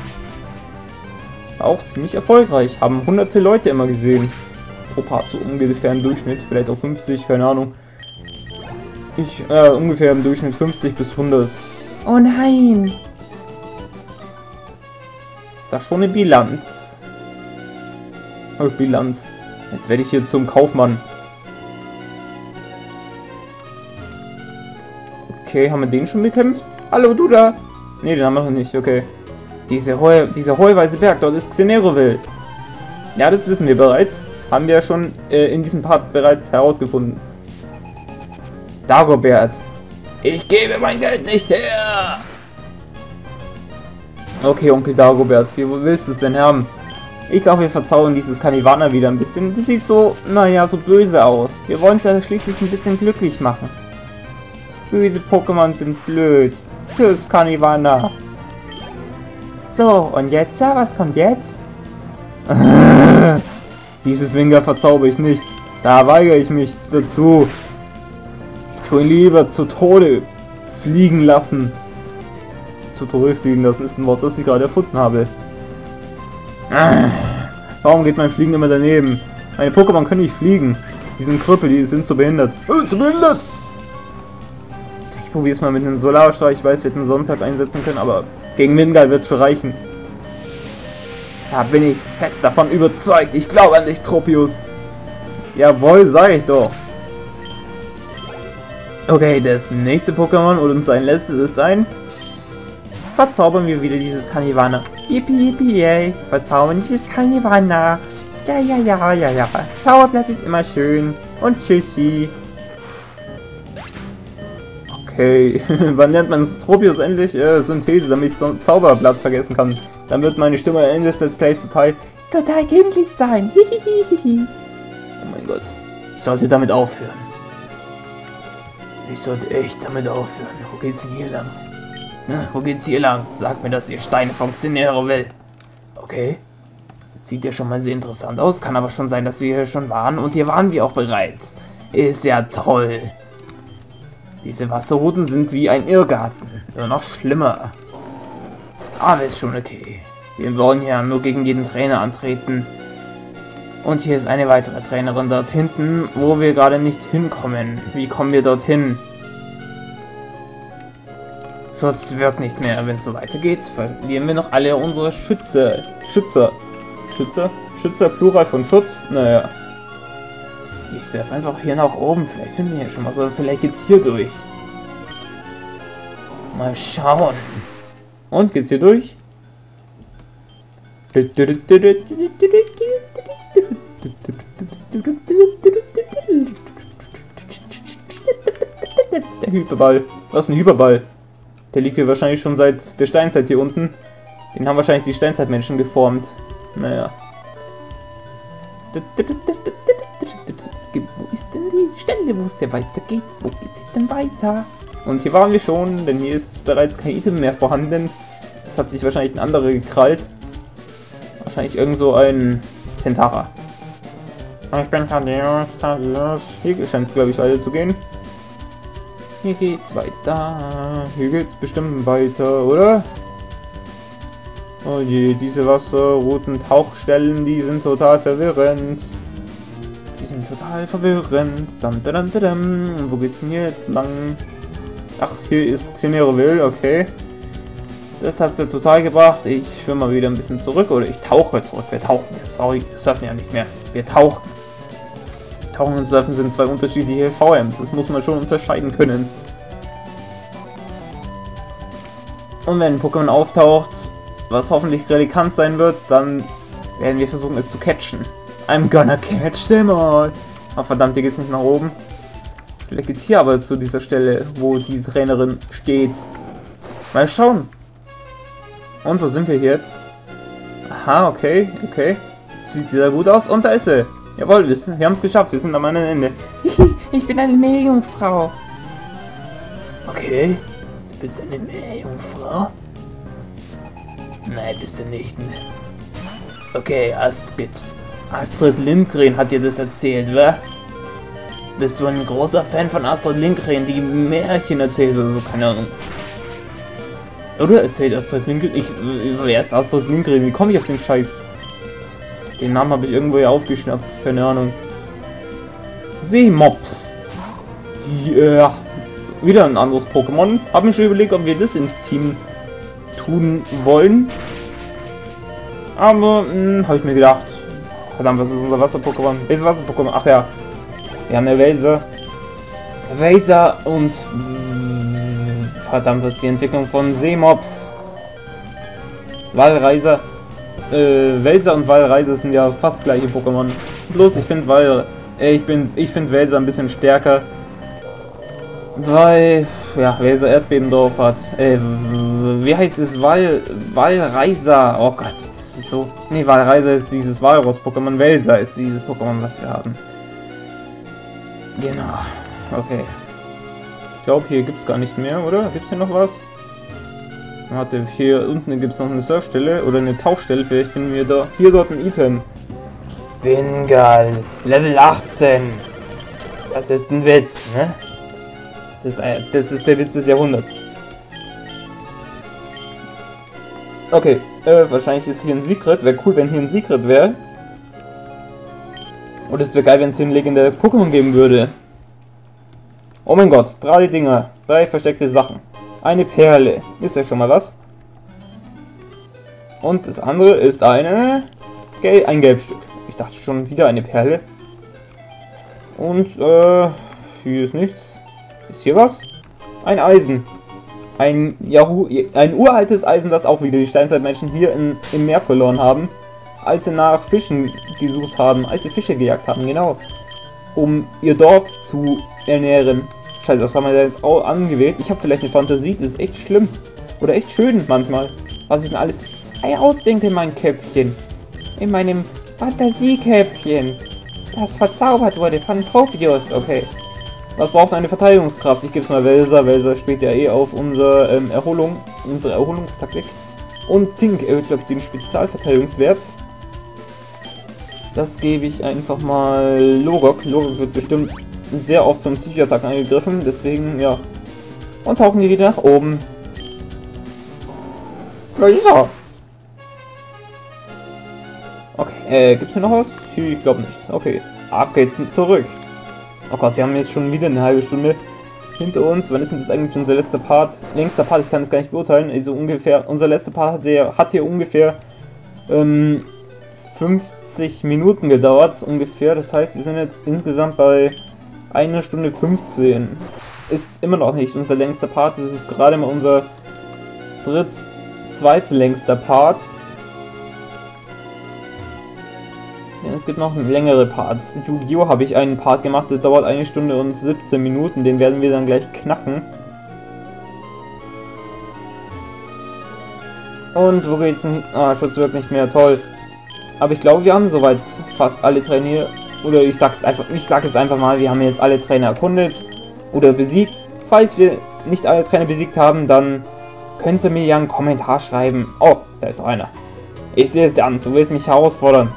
War auch ziemlich erfolgreich. Haben hunderte Leute immer gesehen. Pro Part so ungefähr im Durchschnitt. Vielleicht auch fünfzig, keine Ahnung. Ich, äh, ungefähr im Durchschnitt fünfzig bis hundert. Oh nein! Ist das schon eine Bilanz? Oh, Bilanz. Jetzt werde ich hier zum Kaufmann. Okay, haben wir den schon bekämpft? Hallo, du da! Ne, den haben wir noch nicht, okay. Diese Heu, dieser heuweise Berg, dort ist Xeneroville. Ja, das wissen wir bereits. Haben wir schon äh, in diesem Part bereits herausgefunden. Dagobert. Ich gebe mein Geld nicht her! Okay, Onkel Dagobert, wie willst du es denn haben? Ich glaube, wir verzaubern dieses Kaniwana wieder ein bisschen. Das sieht so, naja, so böse aus. Wir wollen es ja schließlich ein bisschen glücklich machen. Böse Pokémon sind blöd. Tschüss, Kaniwana. So, und jetzt, was kommt jetzt? Dieses Winger verzauber ich nicht. Da weigere ich mich dazu. Ich tue ihn lieber zu Tode fliegen lassen. Zu Tode fliegen, das ist ein Wort, das ich gerade erfunden habe. Warum geht mein Fliegen immer daneben? Meine Pokémon können nicht fliegen. Die sind Krüppel, die sind zu behindert. Oh, zu behindert! Ich probiere es mal mit einem Solarstrahl. Ich weiß, wir hätten Sonntag einsetzen können, aber gegen Wingal wird schon reichen. Da bin ich fest davon überzeugt. Ich glaube an dich, Tropius. Jawohl, sage ich doch. Okay, das nächste Pokémon und sein letztes ist ein... Verzaubern wir wieder dieses Kanivana. Yippie, yippie, yay. Verzaubern dieses Kanivana. Ja, ja, ja, ja, ja. Zauberplatz ist immer schön. Und tschüssi. Okay, wann lernt man Tropius endlich äh, Synthese, damit ich so ein Zauberblatt vergessen kann? Dann wird meine Stimme am Ende des Let's Plays total, total kindlich sein. Hihihihi. Oh mein Gott. Ich sollte damit aufhören. Ich sollte echt damit aufhören. Wo geht's denn hier lang? Na, wo geht's hier lang? Sagt mir das, ihr Steinefuchs in ihrer Welt. Okay. Sieht ja schon mal sehr interessant aus. Kann aber schon sein, dass wir hier schon waren. Und hier waren wir auch bereits. Ist ja toll. Diese Wasserrouten sind wie ein Irrgarten. Nur noch schlimmer. Aber ist schon okay. Wir wollen ja nur gegen jeden Trainer antreten. Und hier ist eine weitere Trainerin dort hinten, wo wir gerade nicht hinkommen. Wie kommen wir dorthin? Schutz wirkt nicht mehr. Wenn es so weitergeht, verlieren wir noch alle unsere Schütze. Schützer. Schützer? Schützer, Plural von Schutz? Naja. Ich surfe einfach hier nach oben. Vielleicht finden wir ja schon mal so. Vielleicht geht's hier durch. Mal schauen. Und geht's hier durch? Der Hyperball. Was ist ein Hyperball? Der liegt hier wahrscheinlich schon seit der Steinzeit hier unten. Den haben wahrscheinlich die Steinzeitmenschen geformt. Naja. Wo ist denn die Stelle, wo es ja weitergeht? Wo geht es denn weiter? Und hier waren wir schon, denn hier ist bereits kein Item mehr vorhanden. Das hat sich wahrscheinlich ein anderer gekrallt. Wahrscheinlich irgend so ein Tentara. Ich bin Thaddeus, Thaddeus. Hier scheint es, glaube ich, weiter zu gehen. Hier geht's weiter. Hier geht's bestimmt weiter, oder? Oh je, diese wasserroten Tauchstellen, die sind total verwirrend. Die sind total verwirrend. Dum, dum, dum, dum. Wo geht's denn hier jetzt lang? Ach, hier ist Xenereville, okay. Das hat sie total gebracht. Ich schwimme mal wieder ein bisschen zurück. Oder ich tauche zurück. Wir tauchen. Sorry, wir surfen ja nicht mehr. Wir tauchen. Tauchen und Surfen sind zwei unterschiedliche V Ms. Das muss man schon unterscheiden können. Und wenn ein Pokémon auftaucht, was hoffentlich relevant sein wird, dann werden wir versuchen, es zu catchen. I'm gonna catch them all. Oh verdammt, hier geht's nicht nach oben. Vielleicht geht's hier aber zu dieser Stelle, wo die Trainerin steht. Mal schauen. Und wo sind wir jetzt? Aha, okay, okay. Sieht sehr gut aus. Und da ist sie. Jawohl, wir, wir haben es geschafft. Wir sind am anderen Ende. Ich bin eine Meerjungfrau. Okay. Du bist eine Meerjungfrau? Nein, bist du nicht. Okay, Astrid. Astrid Lindgren hat dir das erzählt, wa? Bist du ein großer Fan von Astrid Lindgren, die Märchen erzählt oder so? Keine Ahnung. Oder erzählt Astrid Lindgren? Ich, wer ist Astrid Lindgren? Wie komme ich auf den Scheiß? Den Namen habe ich irgendwo hier aufgeschnappt. Keine Ahnung. Seemops. Die, äh, wieder ein anderes Pokémon. Hab mir schon überlegt, ob wir das ins Team tun wollen. Aber, hm, habe ich mir gedacht. Verdammt, was ist unser Wasser-Pokémon? Welches Wasser-Pokémon? Ach ja. Wir haben eine Welser. Welser und... Verdammt, was ist die Entwicklung von Seemops? Walreiser. Äh, Welser und Walreiser sind ja fast gleiche Pokémon. Bloß ich finde Wal... Äh, ich bin... Ich finde Welser ein bisschen stärker. Weil... Ja, Welser Erdbeben drauf hat. Äh, wie heißt es? Wal... Walreiser. Oh Gott, das ist so... Nee, Walreiser ist dieses Walross-Pokémon. Welser ist dieses Pokémon, was wir haben. Genau. Okay. Ich glaube, hier gibt es gar nicht mehr, oder? Gibt es hier noch was? Warte, hier unten gibt es noch eine Surfstelle oder eine Tauchstelle. Vielleicht finden wir da hier dort ein Item. Bingal, Level achtzehn. Das ist ein Witz, ne? Das ist, ein, das ist der Witz des Jahrhunderts. Okay, äh, wahrscheinlich ist hier ein Secret. Wäre cool, wenn hier ein Secret wäre. Und es wäre geil, wenn es hier ein legendäres Pokémon geben würde. Oh mein Gott, drei Dinger. Drei versteckte Sachen. Eine Perle. Ist ja schon mal was. Und das andere ist eine... Gel ein Gelbstück. Ich dachte schon wieder eine Perle. Und, äh... hier ist nichts. Ist hier was? Ein Eisen. Ein Yahoo... Ein uraltes Eisen, das auch wieder die Steinzeitmenschen hier in, im Meer verloren haben. Als sie nach Fischen gesucht haben. Als sie Fische gejagt haben, genau. Um ihr Dorf zu ernähren. Scheiße, was haben wir da jetzt auch angewählt? Ich habe vielleicht eine Fantasie, das ist echt schlimm. Oder echt schön manchmal. Was ich mir alles ausdenke in meinem Köpfchen. In meinem Fantasieköpfchen. Das verzaubert wurde von Tropius. Okay. Was braucht eine Verteidigungskraft? Ich gebe es mal Welser. Welser spielt ja eh auf unsere ähm, Erholung. Unsere Erholungstaktik. Und Zink erhöht, glaube ich, den Spezialverteidigungswert. Das gebe ich einfach mal Logok. Logok wird bestimmt sehr oft von Psychoattacken angegriffen, deswegen, ja. Und tauchen die wieder nach oben. Ja. Okay, äh, gibt's hier noch was? Ich glaube nicht. Okay, ab geht's zurück. Oh Gott, wir haben jetzt schon wieder eine halbe Stunde hinter uns. Wann ist denn das eigentlich unser letzter Part? Längster Part, ich kann es gar nicht beurteilen. Also ungefähr, unser letzter Part hat hier, hat hier ungefähr ähm, fünfzig Minuten gedauert, ungefähr. Das heißt, wir sind jetzt insgesamt bei eine Stunde fünfzehn. Ist immer noch nicht unser längster Part. Das ist gerade mal unser dritt, zweitlängster Part. Ja, es gibt noch längere Parts. Yu-Gi-Oh! Habe ich einen Part gemacht, der dauert eine Stunde und siebzehn Minuten. Den werden wir dann gleich knacken. Und wo geht's denn? Ah, Schutz wirkt nicht mehr. Toll. Aber ich glaube, wir haben soweit fast alle Trainer. Oder ich sag's einfach, ich sag jetzt einfach mal, wir haben jetzt alle Trainer erkundet oder besiegt. Falls wir nicht alle Trainer besiegt haben, dann könnt ihr mir ja einen Kommentar schreiben. Oh, da ist noch einer. Ich sehe es dir an, du willst mich herausfordern.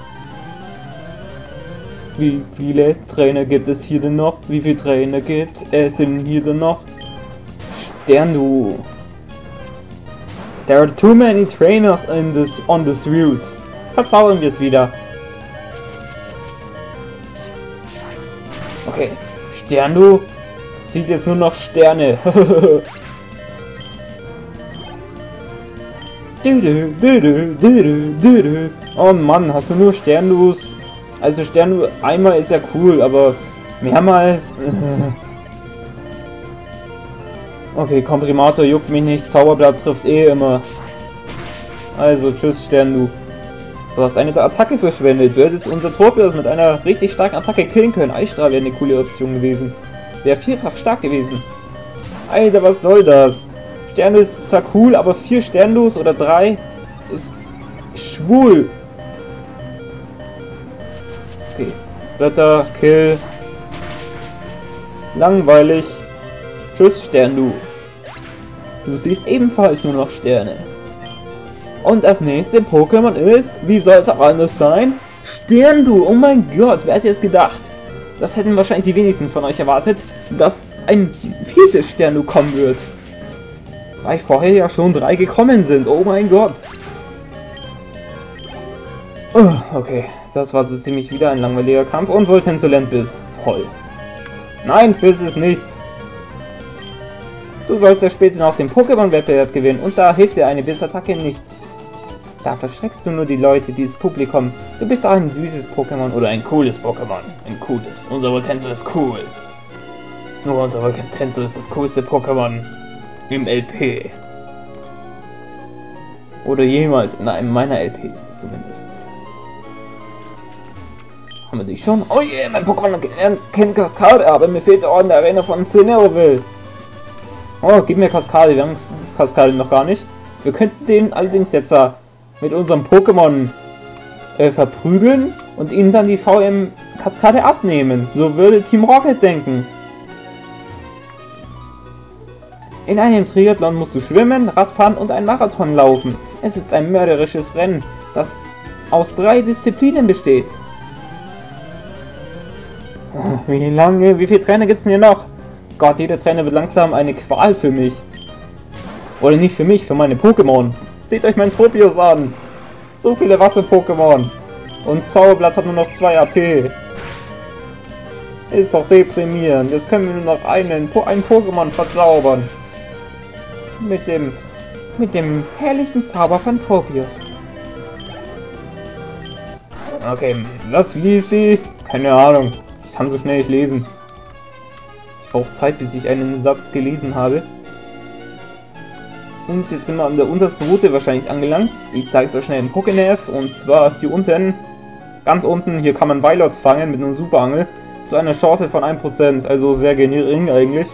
Wie viele Trainer gibt es hier denn noch? Wie viele Trainer gibt es denn hier denn noch? Stern, du. There are too many trainers in this, on this route. Verzaubern wir es wieder. Okay, Stern, sieht jetzt nur noch Sterne. Oh Mann, hast du nur Sternus? Also Stern einmal ist ja cool, aber mehrmals... Okay, Komprimator juckt mich nicht, Zauberblatt trifft eh immer. Also tschüss Stern, du hast eine Attacke verschwendet. Du hättest unser Tropius mit einer richtig starken Attacke killen können. Eisstrahl wäre eine coole Option gewesen. Wäre vierfach stark gewesen. Alter, was soll das? Stern ist zwar cool, aber vier Sternlos oder drei ist schwul. Okay. Ritter, Kill. Langweilig. Tschüss, Stern, du. Du siehst ebenfalls nur noch Sterne. Und das nächste Pokémon ist, wie soll es auch anders sein? Sterndu, oh mein Gott, wer hätte es gedacht? Das hätten wahrscheinlich die wenigsten von euch erwartet, dass ein viertes Sterndu kommen wird. Weil vorher ja schon drei gekommen sind, oh mein Gott. Oh, okay, das war so ziemlich wieder ein langweiliger Kampf und Voltensolent bist. Toll. Nein, Biss ist nichts. Du sollst ja später noch den Pokémon-Wettbewerb gewinnen und da hilft dir eine Bissattacke nichts. Da verschreckst du nur die Leute, dieses Publikum. Du bist doch ein süßes Pokémon oder ein cooles Pokémon. Ein cooles. Unser Voltensor ist cool. Nur unser Voltensor ist das coolste Pokémon im L P. Oder jemals in einem meiner L Ps zumindest. Haben wir die schon? Oh je, yeah, mein Pokémon kennt Kaskade, aber mir fehlt der Orden der Arena von Cineroville. Oh, gib mir Kaskade, wir haben Kaskade noch gar nicht. Wir könnten den allerdings jetzt uh, mit unserem Pokémon äh, verprügeln und ihnen dann die V M-Kaskade abnehmen. So würde Team Rocket denken. In einem Triathlon musst du schwimmen, Radfahren und einen Marathon laufen. Es ist ein mörderisches Rennen, das aus drei Disziplinen besteht. Wie lange, wie viele Trainer gibt es denn hier noch? Gott, jeder Trainer wird langsam eine Qual für mich. Oder nicht für mich, für meine Pokémon. Seht euch mein Tropius an. So viele Wasser-Pokémon. Und Zauberblatt hat nur noch zwei A P. Ist doch deprimierend. Jetzt können wir nur noch einen, ein Pokémon verzaubern. Mit dem, mit dem herrlichen Zauber von Tropius. Okay, was liest die? Keine Ahnung. Ich kann so schnell nicht lesen. Ich brauche Zeit, bis ich einen Satz gelesen habe. Und jetzt sind wir an der untersten Route wahrscheinlich angelangt. Ich zeige es euch schnell im Pokénev. Und zwar hier unten, ganz unten, hier kann man Weilots fangen mit einer Superangel. Zu einer Chance von ein Prozent, also sehr gering eigentlich.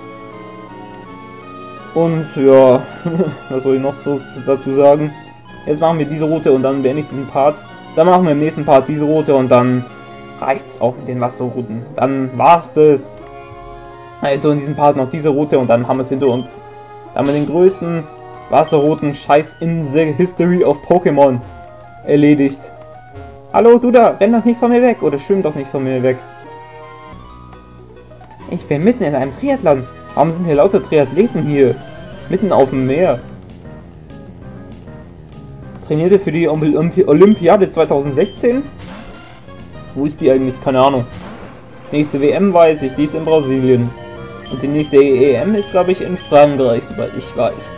Und ja, was soll ich noch so dazu sagen? Jetzt machen wir diese Route und dann beende ich diesen Part. Dann machen wir im nächsten Part diese Route und dann reicht's auch mit den Wasserrouten. Dann war's das. Also in diesem Part noch diese Route und dann haben wir es hinter uns. Dann haben wir den größten Wasserrouten-Scheiß in the History of Pokémon erledigt. Hallo, du da, renn doch nicht von mir weg oder schwimm doch nicht von mir weg. Ich bin mitten in einem Triathlon. Warum sind hier lauter Triathleten hier? Mitten auf dem Meer. Trainierte für die Olympi Olympiade zweitausendsechzehn? Wo ist die eigentlich? Keine Ahnung. Nächste W M weiß ich, die ist in Brasilien. Und die nächste E M ist, glaube ich, in Frankreich, soweit ich weiß.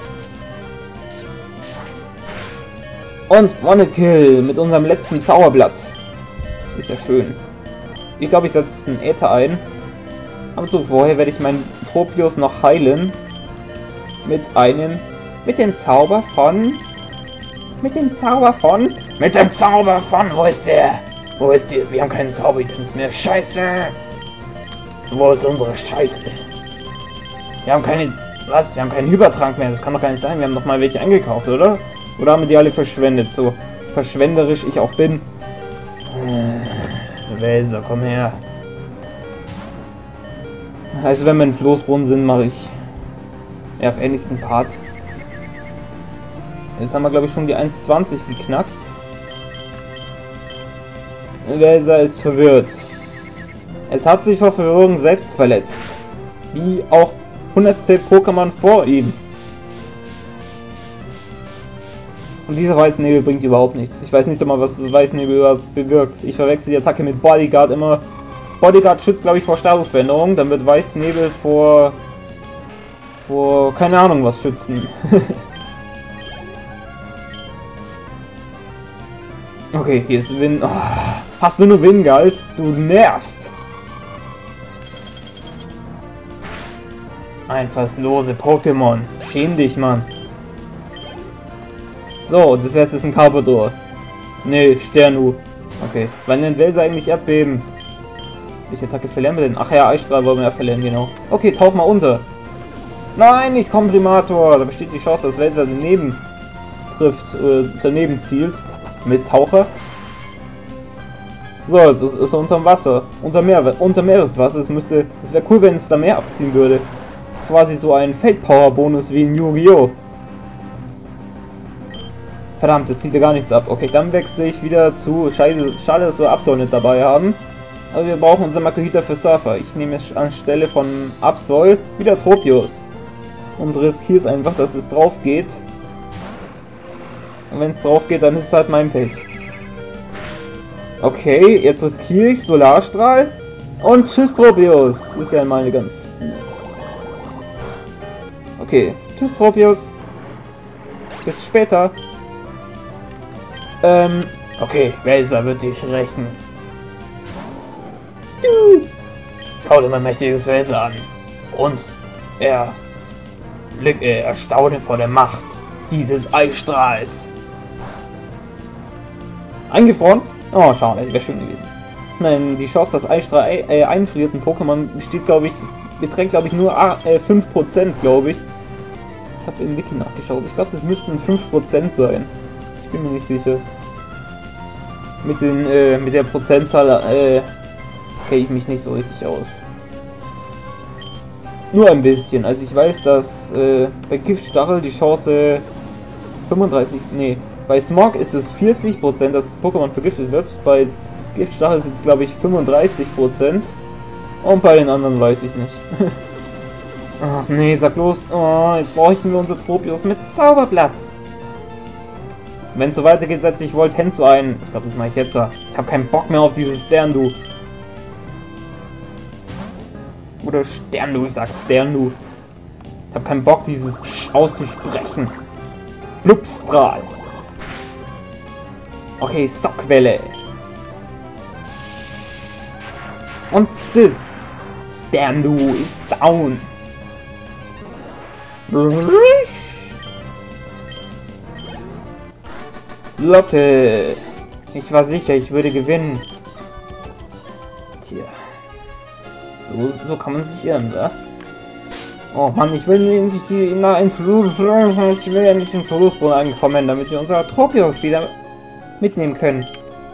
Und One-Hit-Kill mit unserem letzten Zauberblatt. Ist ja schön. Ich glaube, ich setze einen Äther ein. Aber so, vorher werde ich meinen Tropius noch heilen. Mit einem... Mit dem Zauber von... Mit dem Zauber von... Mit dem Zauber von... Wo ist der? Wo ist der? Wir haben keinen Zauber-Items mehr. Scheiße! Wo ist unsere Scheiße? Wir haben keine... Was? Wir haben keinen Hypertrank mehr. Das kann doch gar nicht sein. Wir haben noch mal welche eingekauft, oder? Oder haben wir die alle verschwendet? So verschwenderisch ich auch bin. Äh, Welser, komm her. Also wenn wir in Floßbrunnen sind, mache ich... Ja, ab nächsten Part. Jetzt haben wir, glaube ich, schon die eins zwanzig geknackt. Welser ist verwirrt. Es hat sich vor Verwirrung selbst verletzt. Wie auch hunderte Pokémon vor ihm. Und dieser Weißnebel bringt überhaupt nichts. Ich weiß nicht einmal, was Weißnebel überhaupt bewirkt. Ich verwechsel die Attacke mit Bodyguard immer. Bodyguard schützt, glaube ich, vor Statusveränderung. Dann wird Weißnebel vor... vor... keine Ahnung was schützen. Okay, hier ist Wind... Oh, hast du nur Windgeist? Du nervst! Einfallslose Pokémon. Schäm dich, Mann. So, das letzte ist ein Carpador. Nee, Sternu. Okay. Wann nennt Welser eigentlich Erdbeben? Welche Attacke verlieren wir denn? Ach ja, Eisstrahl wollen wir ja verlieren, genau. Okay, tauch mal unter. Nein, nicht Komprimator. Da besteht die Chance, dass Welser daneben trifft, äh, daneben zielt. Mit Taucher. So, jetzt ist, ist er unterm Wasser. Unter Meer, unter Meereswasser. Es müsste. Es wäre cool, wenn es da mehr abziehen würde. Quasi so ein Feldpower-Bonus wie in Yu-Gi-Oh! Verdammt, das zieht ja gar nichts ab. Okay, dann wechsle ich wieder zu... Scheiße, schade, dass wir Absol nicht dabei haben. Aber wir brauchen unser Makuhita für Surfer. Ich nehme jetzt anstelle von Absol wieder Tropius. Und riskiere es einfach, dass es drauf geht. Und wenn es drauf geht, dann ist es halt mein Pech. Okay, jetzt riskiere ich Solarstrahl. Und tschüss Tropius. Ist ja mal ganz nett. Okay, tschüss Tropius. Bis später. Ähm, okay, Welser wird dich rächen. Schau dir mein mächtiges Welser an. Und er... Blick, äh, erstaune vor der Macht dieses Eisstrahls. Eingefroren? Oh, schade, wäre schön gewesen. Nein, die Chance, dass Eisstrahl äh, einfriert in Pokémon besteht, glaube ich, beträgt, glaube ich, nur äh, fünf Prozent, glaube ich. Ich habe im Wiki nachgeschaut. Ich glaube, das müssten fünf Prozent sein. Ich bin mir nicht sicher. Mit den, äh, mit der Prozentzahl, äh, kenne ich mich nicht so richtig aus. Nur ein bisschen. Also ich weiß, dass äh, bei Giftstachel die Chance fünfunddreißig, nee, bei Smog ist es vierzig Prozent, dass Pokémon vergiftet wird. Bei Giftstachel sind es, glaube ich, fünfunddreißig Prozent. Und bei den anderen weiß ich nicht. Ach nee, sag los. Oh, jetzt bräuchten wir unsere Tropios mit Zauberblatt. Wenn es so weitergeht, setze ich Volt Henzo ein. Ich glaube, das mache ich jetzt. Ich habe keinen Bock mehr auf dieses Sterndu. Oder Sterndu, ich sag Sterndu. Ich habe keinen Bock, dieses Sch auszusprechen. Blubstrahl. Okay, Sockwelle. Und Sis. Sterndu ist down. Lotte. Ich war sicher, ich würde gewinnen. Tja. So, so kann man sich irren, wa? Oh Mann, ich will endlich die in in ich will endlich in Verlustboden ankommen, damit wir unsere Tropios wieder mitnehmen können.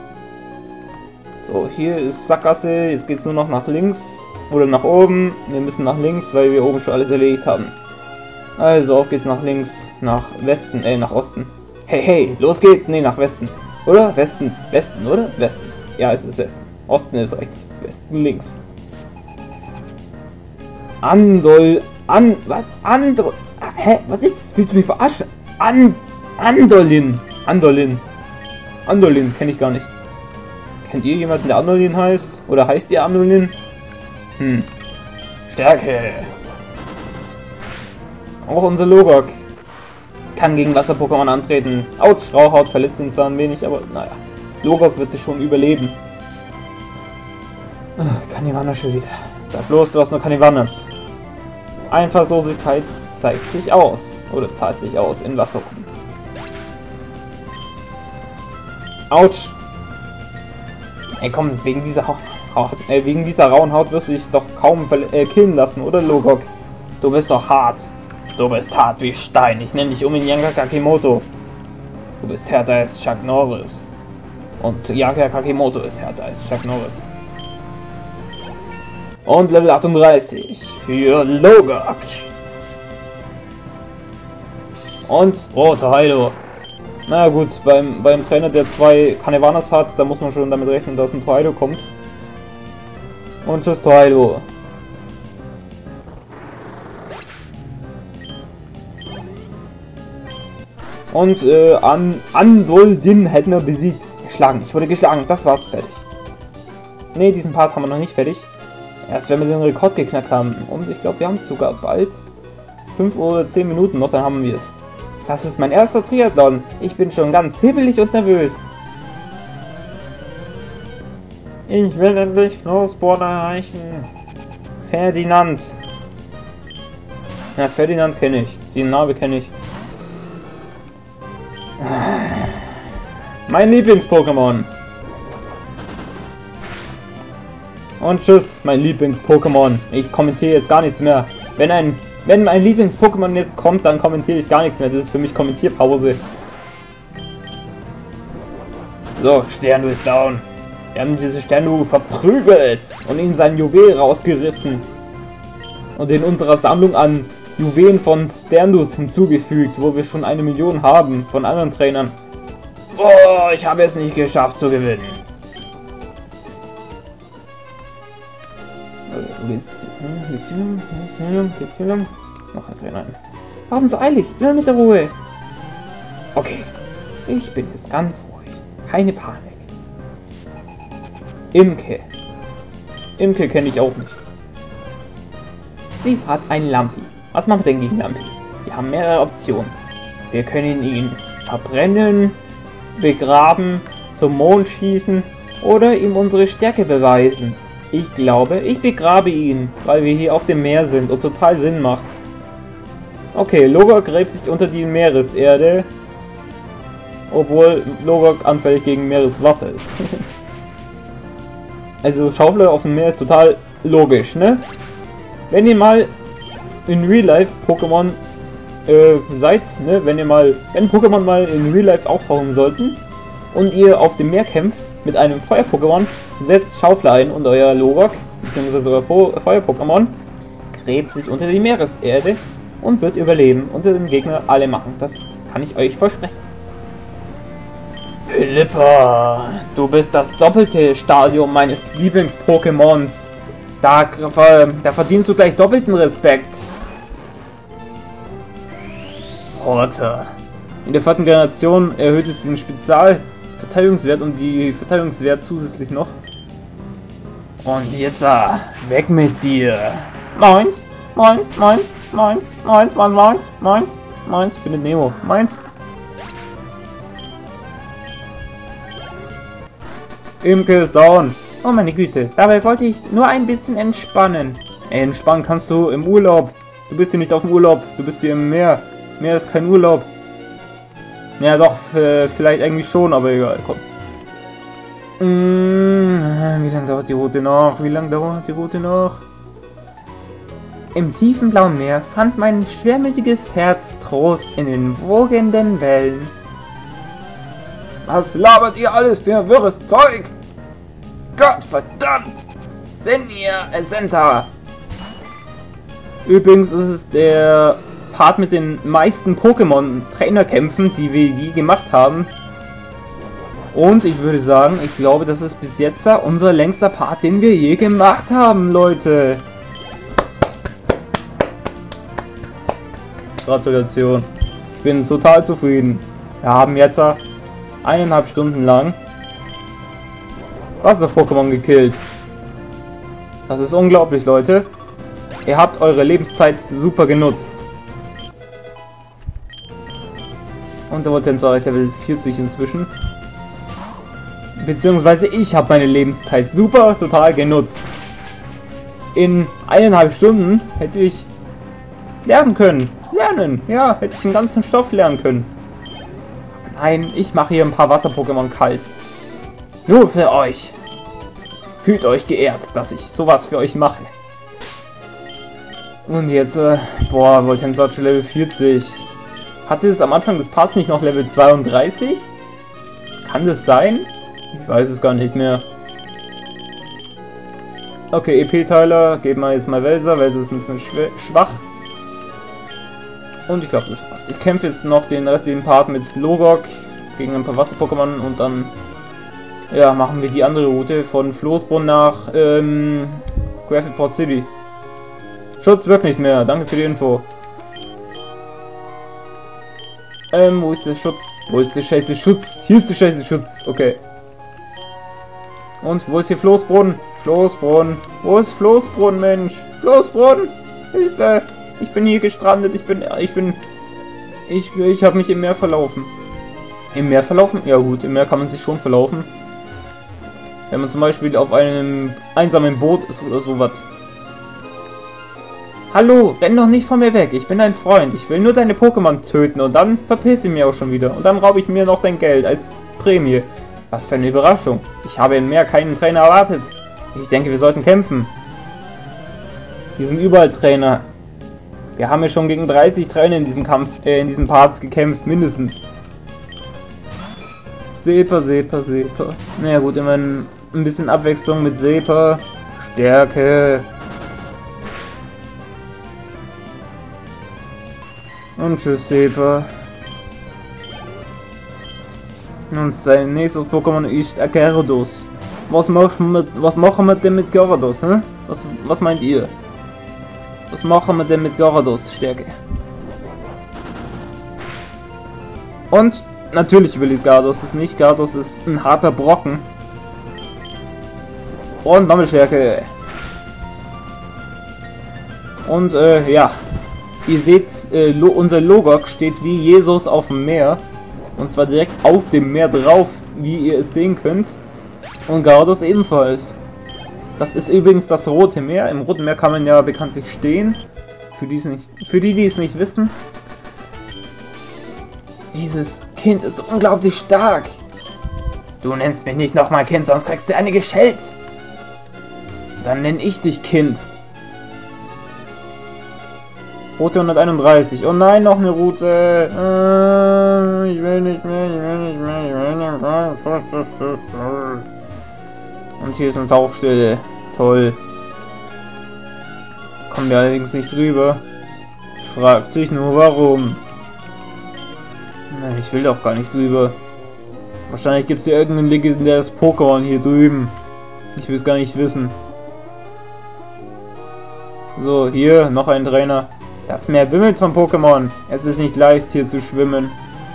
So, hier ist Sackgasse, jetzt geht's nur noch nach links oder nach oben. Wir müssen nach links, weil wir oben schon alles erledigt haben. Also auf geht's nach links, nach Westen, äh, nach Osten. Hey, hey, los geht's! Ne, nach Westen. Oder? Westen. Westen, oder? Westen. Ja, es ist Westen. Osten ist rechts. Westen links. Andol. An. Was? Andol. Hä? Was ist? Willst du mich verarschen? An. Andolin. Andolin. Andolin kenne ich gar nicht. Kennt ihr jemanden, der Andolin heißt? Oder heißt ihr Andolin? Hm. Stärke. Auch unser Logok kann gegen Wasser-Pokémon antreten. Autsch, Rauhaut verletzt ihn zwar ein wenig, aber naja. Logok wird es schon überleben. Kanivanas schon wieder. Sag bloß, du hast nur Kanivanas. Einfallslosigkeit zeigt sich aus. Oder zahlt sich aus in Wasserkuchen. Autsch. Ey komm, wegen dieser, ha ha äh, wegen dieser rauen Haut wirst du dich doch kaum äh, killen lassen, oder Logok? Du bist doch hart. Du bist hart wie Stein. Ich nenne dich um in Yanka Kakimoto. Du bist härter als Chuck Norris. Und Yanka Kakimoto ist härter als Chuck Norris. Und Level achtunddreißig für Logok. Und rote Heido. Na gut, beim, beim Trainer, der zwei Kanivanas hat, da muss man schon damit rechnen, dass ein Torheido kommt. Und tschüss Torheido. Und äh, an Andoldin hätten wir besiegt. Geschlagen. Ich wurde geschlagen. Das war's. Fertig. Ne, diesen Part haben wir noch nicht fertig. Erst wenn wir den Rekord geknackt haben. Und ich glaube, wir haben es sogar bald. fünf oder zehn Minuten noch, dann haben wir es. Das ist mein erster Triathlon. Ich bin schon ganz hibbelig und nervös. Ich will endlich Floßborn erreichen. Ferdinand. Ja, Ferdinand kenne ich. Den Namen kenne ich. Mein Lieblings-Pokémon. Und tschüss, mein Lieblings-Pokémon. Ich kommentiere jetzt gar nichts mehr. Wenn ein, wenn mein Lieblings-Pokémon jetzt kommt, dann kommentiere ich gar nichts mehr. Das ist für mich Kommentierpause. So, Sterndu ist down. Wir haben diese Sterndu verprügelt und ihm sein Juwel rausgerissen. Und in unserer Sammlung an Juwelen von Sterndus hinzugefügt, wo wir schon eine Million haben von anderen Trainern. Oh, ich habe es nicht geschafft zu gewinnen. Noch ein Trainer. Warum so eilig? Immer mit der Ruhe. Okay, ich bin jetzt ganz ruhig. Keine Panik. Imke. Imke kenne ich auch nicht. Sie hat ein Lampi. Was machen wir denn gegen Lampi? Wir haben mehrere Optionen. Wir können ihn verbrennen, begraben, zum Mond schießen oder ihm unsere Stärke beweisen. Ich glaube, ich begrabe ihn, weil wir hier auf dem Meer sind und total Sinn macht. Okay, Logok gräbt sich unter die Meereserde, obwohl Logok anfällig gegen Meereswasser ist. Also Schaufler auf dem Meer ist total logisch, ne? Wenn ihr mal in Real Life Pokémon äh, seid, ne, wenn ihr mal, wenn Pokémon mal in Real Life auftauchen sollten und ihr auf dem Meer kämpft mit einem Feuer-Pokémon, setzt Schaufler ein und euer Logok, beziehungsweise euer Feuer-Pokémon, gräbt sich unter die Meereserde und wird überleben und den Gegner alle machen. Das kann ich euch versprechen. Philippa, du bist das doppelte Stadium meines Lieblings-Pokémons. Da, da verdienst du gleich doppelten Respekt. Horta. In der vierten Generation erhöht es den Spezialverteidigungswert und die Verteidigungswert zusätzlich noch. Und jetzt uh, weg mit dir. Meins, meins, meins, meins, meins, meins, meins, meins, meins. Findet Nemo. Meins. Imke ist down. Oh meine Güte, dabei wollte ich nur ein bisschen entspannen. Ey, entspannen kannst du im Urlaub. Du bist hier nicht auf dem Urlaub, du bist hier im Meer. Meer ist kein Urlaub. Ja doch, vielleicht eigentlich schon, aber egal, komm. Wie lange dauert die Route noch? Wie lange dauert die Route noch? Im tiefen blauen Meer fand mein schwermütiges Herz Trost in den wogenden Wellen. Was labert ihr alles für wirres Zeug? Gott verdammt! Senja, äh, Senta! Übrigens ist es der Part mit den meisten Pokémon-Trainerkämpfen, die wir je gemacht haben. Und ich würde sagen, ich glaube, das ist bis jetzt unser längster Part, den wir je gemacht haben, Leute. Gratulation. Ich bin total zufrieden. Wir haben jetzt eineinhalb Stunden lang Wasser-Pokémon gekillt. Das ist unglaublich, Leute. Ihr habt eure Lebenszeit super genutzt. Und der Tensor Level vierzig inzwischen. Beziehungsweise ich habe meine Lebenszeit super total genutzt. In eineinhalb Stunden hätte ich lernen können. Lernen, ja, hätte ich den ganzen Stoff lernen können. Nein, ich mache hier ein paar Wasser-Pokémon kalt. Nur für euch. Fühlt euch geehrt, dass ich sowas für euch mache. Und jetzt, äh, boah, Voltensor Level vierzig. Hatte es am Anfang des Parts nicht noch Level zweiunddreißig? Kann das sein? Ich weiß es gar nicht mehr. Okay, E P-Teiler, geben wir jetzt mal Welser. Welser ist ein bisschen schwach. Und ich glaube, das passt. Ich kämpfe jetzt noch den restlichen Part mit Logok gegen ein paar Wasser-Pokémon und dann ja, machen wir die andere Route von Floßbrunn nach ähm, Gravelport City. Schutz wirkt nicht mehr. Danke für die Info. Ähm, wo ist der Schutz? Wo ist der scheiße Schutz? Hier ist der scheiße Schutz. Okay. Und wo ist hier Floßbrunn? Floßbrunn. Wo ist Floßbrunn, Mensch? Floßbrunn? Hilfe! Ich bin hier gestrandet. Ich bin... Ich bin... Ich, ich habe mich im Meer verlaufen. Im Meer verlaufen? Ja gut, im Meer kann man sich schon verlaufen. Wenn man zum Beispiel auf einem einsamen Boot ist oder sowas. Hallo, renn doch nicht von mir weg. Ich bin dein Freund. Ich will nur deine Pokémon töten und dann verpiss ich mich auch schon wieder. Und dann raube ich mir noch dein Geld als Prämie. Was für eine Überraschung. Ich habe im Meer keinen Trainer erwartet. Ich denke, wir sollten kämpfen. Hier sind überall Trainer. Wir haben ja schon gegen dreißig Trainer in diesem Kampf, äh, in diesem Part gekämpft, mindestens. Sepa, Sepa, Sepa. Naja gut, immerhin ein bisschen Abwechslung mit Sepa. Stärke. Und tschüss, Sepa. Und sein nächstes Pokémon ist Gyarados. Was machen wir, was machen wir denn mit Gyarados, hä? Was, was meint ihr? Was machen wir denn mit Gyarados Stärke? Und natürlich überlebt Gyarados es nicht. Gyarados ist ein harter Brocken. Und nochmal Stärke. Und äh, ja. Ihr seht, äh, Lo unser Logok steht wie Jesus auf dem Meer. Und zwar direkt auf dem Meer drauf, wie ihr es sehen könnt. Und Gyarados ebenfalls. Das ist übrigens das Rote Meer. Im Roten Meer kann man ja bekanntlich stehen. Für die, nicht, für die, die es nicht wissen. Dieses Kind ist unglaublich stark. Du nennst mich nicht nochmal Kind, sonst kriegst du eine geschellt. Dann nenne ich dich Kind. Route hunderteinunddreißig. Oh nein, noch eine Route. Äh, ich will nicht mehr, ich will nicht mehr, ich will nicht mehr. Und hier ist eine Tauchstelle. Toll. Kommen wir allerdings nicht rüber. Fragt sich nur warum. Nein, ich will doch gar nicht drüber. Wahrscheinlich gibt es hier irgendein legendäres Pokémon hier drüben. Ich will es gar nicht wissen. So, hier, noch ein Trainer. Das Meer wimmelt von Pokémon. Es ist nicht leicht, hier zu schwimmen.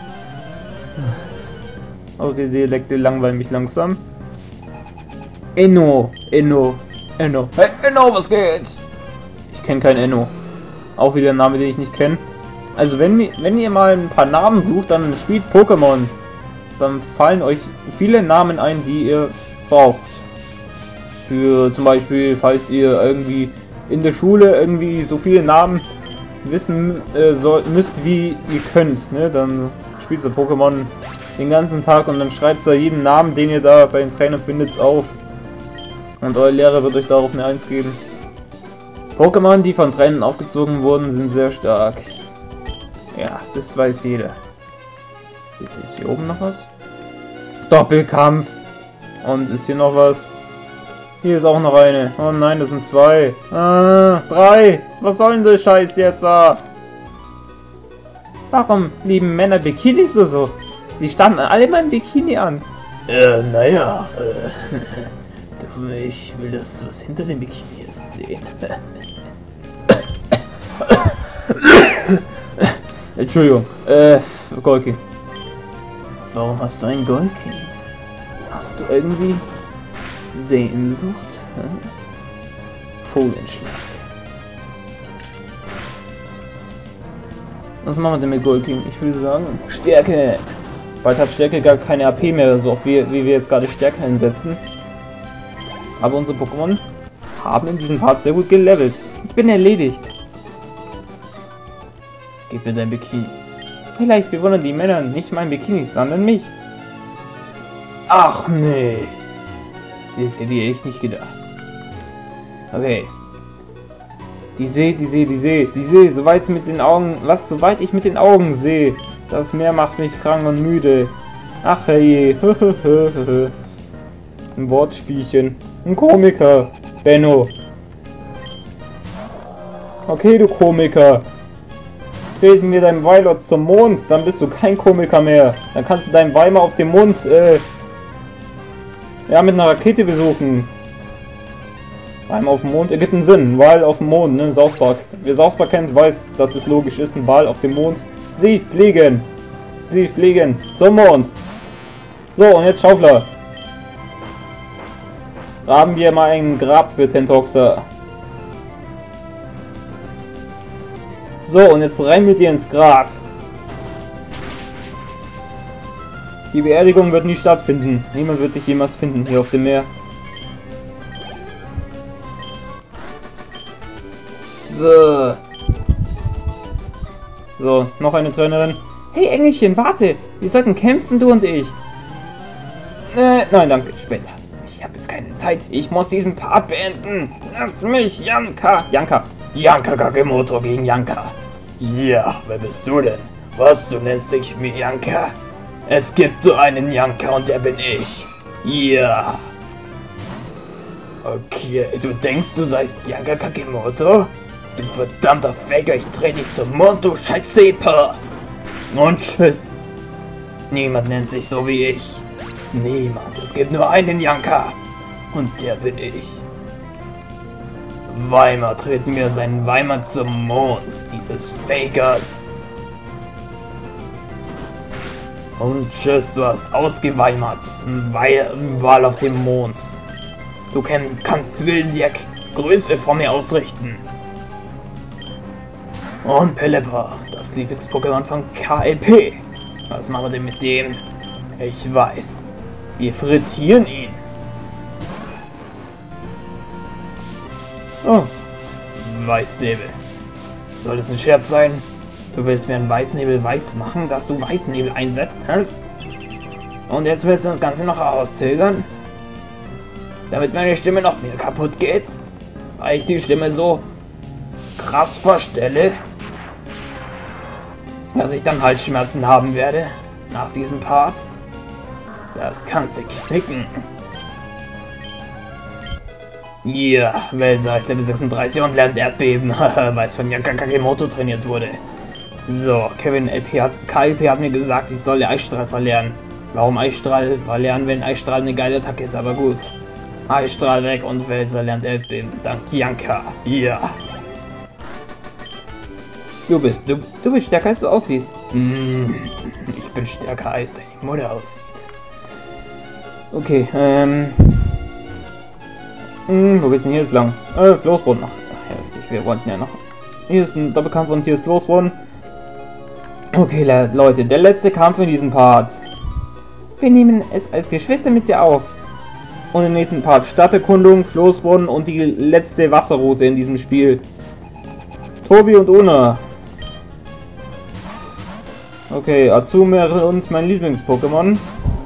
Okay, Dialekte langweilen mich langsam. Enno, Enno, Enno. Hey, Enno, was geht? Ich kenne keinen Enno. Auch wieder ein Name, den ich nicht kenne. Also wenn, wenn ihr mal ein paar Namen sucht, dann spielt Pokémon. Dann fallen euch viele Namen ein, die ihr braucht. Für zum Beispiel, falls ihr irgendwie in der Schule irgendwie so viele Namen wissen äh, soll, müsst, wie ihr könnt, ne? Dann spielt ihr Pokémon den ganzen Tag und dann schreibt ihr jeden Namen, den ihr da bei den Trainern findet, auf. Und euer Lehrer wird euch darauf eine eins geben. Pokémon, die von Trainern aufgezogen wurden, sind sehr stark. Ja, das weiß jeder. Jetzt ist hier oben noch was. Doppelkampf. Und ist hier noch was? Hier ist auch noch eine. Oh nein, das sind zwei. Ah, drei. Was soll denn der Scheiß jetzt? Ah? Warum lieben Männer Bikinis oder so? Sie standen alle mal im Bikini an. Äh, naja. Äh, ich will das, was hinter dem Bikini ist, sehen. Entschuldigung. Äh, Golki. Warum hast du einen Golki? Hast du irgendwie Sehnsucht? Hm? Fohlenschlag. Was machen wir denn mit Golki? Ich würde sagen, Stärke. Bald hat Stärke gar keine A P mehr, so oft wie, wie wir jetzt gerade Stärke einsetzen. Aber unsere Pokémon haben in diesem Part sehr gut gelevelt. Ich bin erledigt. Gib mir dein Bikini. Vielleicht bewundern die Männer nicht mein Bikini, sondern mich. Ach nee. Das hätte ich echt nicht gedacht. Okay. Die See, die See, die See, die See, soweit mit den Augen, was, soweit ich mit den Augen sehe. Das Meer macht mich krank und müde. Ach hey. Ein Wortspielchen. Ein Komiker. Benno. Okay, du Komiker. Treten wir deinen Weilort zum Mond, dann bist du kein Komiker mehr. Dann kannst du deinen Weimar auf dem Mond, äh, ja, mit einer Rakete besuchen. Weimar auf dem Mond ergibt einen Sinn. Wal auf dem Mond, ne, South Park. Wer South Park kennt, weiß, dass es logisch ist, ein Wal auf dem Mond. Sie fliegen. Sie fliegen zum Mond. So, und jetzt Schaufler. Graben wir mal ein Grab für Tentoxer. So, und jetzt rein mit dir ins Grab. Die Beerdigung wird nie stattfinden. Niemand wird dich jemals finden hier auf dem Meer. So, noch eine Trainerin. Hey Engelchen, warte! Wir sollten kämpfen, du und ich. Äh, nein, danke, später. Ich habe jetzt keine Zeit. Ich muss diesen Part beenden. Lass mich, Janka. Janka. Janka Kagemoto gegen Janka. Ja, wer bist du denn? Was, du nennst dich wie Janka? Es gibt nur einen Janka und der bin ich. Ja. Okay, du denkst, du seist Janka Kagemoto? Du verdammter Faker, ich dreh dich zum Mond, du scheiß Seeper. Und tschüss. Niemand nennt sich so wie ich. Niemand. Es gibt nur einen Janka. Und der bin ich. Weimar tritt mir seinen Weimar zum Mond, dieses Fakers. Und tschüss, du hast ausgeweimert. Weil Wal auf dem Mond. Du kannst, kannst Wilsiak Größe vor mir ausrichten. Und Pelipper, das Lieblings-Pokémon von K L P. Was machen wir denn mit dem? Ich weiß. Wir frittieren ihn. Oh. Weißnebel. Soll das ein Scherz sein? Du willst mir einen Weißnebel weiß machen, dass du Weißnebel einsetzt hast? Und jetzt willst du das Ganze noch rauszögern? Damit meine Stimme noch mehr kaputt geht? Weil ich die Stimme so krass verstelle, dass ich dann Halsschmerzen haben werde nach diesem Part. Das kannst du knicken. Ja, yeah, Welser, ich Level sechsunddreißig und lernt Erdbeben, weil es von Janka Kagemoto trainiert wurde. So, Kevin L P hat, K L P hat mir gesagt, ich soll Eisstrahl verlernen. Warum Eisstrahl verlernen, wenn Eisstrahl eine geile Attacke ist, aber gut. Eisstrahl weg und Welser lernt Erdbeben. Dank Janka. Ja. Du bist, du, du bist stärker, als du aussiehst. Mm, ich bin stärker, als deine Mutter aussieht. Okay, ähm... Hm, wo geht's denn hier jetzt lang? Äh, Floßbrunnen. Ach, ach ja, richtig, wir wollten ja noch... Hier ist ein Doppelkampf und hier ist Floßbrunnen. Okay, Le Leute, der letzte Kampf in diesem Part. Wir nehmen es als Geschwister mit dir auf. Und im nächsten Part Stadterkundung, Floßbrunnen und die letzte Wasserroute in diesem Spiel. Tobi und Una. Okay, Azumarill und mein Lieblings-Pokémon.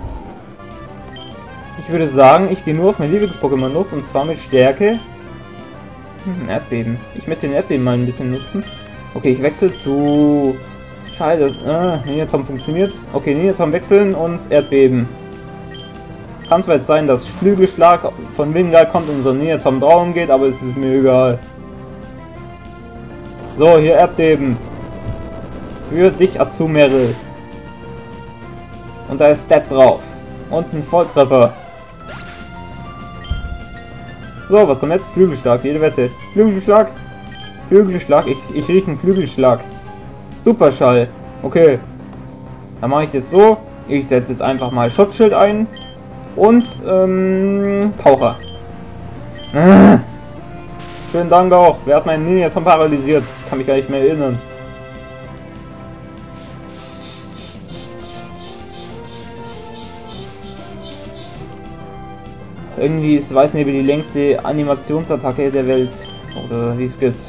Ich würde sagen, ich gehe nur auf mein Lieblings-Pokémon los und zwar mit Stärke. Hm, Erdbeben. Ich möchte den Erdbeben mal ein bisschen nutzen. Okay, ich wechsle zu... Scheiße, äh, Ninjatom funktioniert. Okay, Ninjatom wechseln und Erdbeben. Kann zwar jetzt sein, dass Flügelschlag von Wingar kommt und unser Ninjatom drauf geht, aber es ist mir egal. So, hier Erdbeben. Für dich, Azumarill. Und da ist Step drauf. Und ein Volltreffer. So, was kommt jetzt? Flügelschlag, jede Wette. Flügelschlag. Flügelschlag. Ich, ich rieche einen Flügelschlag. Superschall. Okay. Dann mache ich es jetzt so. Ich setze jetzt einfach mal Schutzschild ein. Und, ähm, Taucher. Ah. Schönen Dank auch. Wer hat meinen Ninjatom paralysiert? Ich kann mich gar nicht mehr erinnern. Irgendwie ist Weißnebel die längste Animationsattacke der Welt. Oder die es gibt.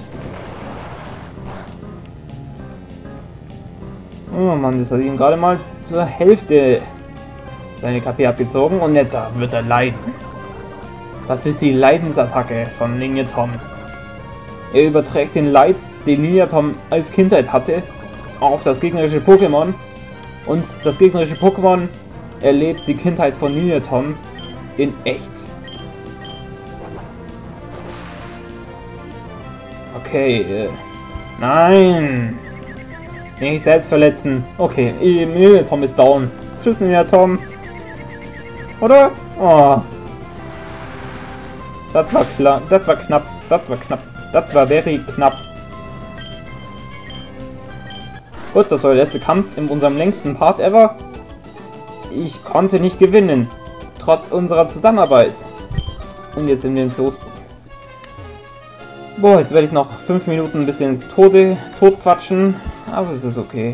Oh Mann, das hat ihm gerade mal zur Hälfte seine K P abgezogen und jetzt wird er leiden. Das ist die Leidensattacke von Ninjatom. Er überträgt den Leid, den Ninjatom als Kindheit hatte, auf das gegnerische Pokémon. Und das gegnerische Pokémon erlebt die Kindheit von Ninjatom in echt. Okay, äh, nein! Nicht selbst verletzen. Okay, Ninjatom ist down. Tschüss, Ninjatom. Oder? Oh. Das war klar. Das war knapp. Das war knapp. Das war very knapp. Gut, das war der letzte Kampf in unserem längsten Part ever. Ich konnte nicht gewinnen. Trotz unserer Zusammenarbeit. Und jetzt in den Floß. Boah, jetzt werde ich noch fünf Minuten ein bisschen Tode, tot quatschen. Aber es ist okay.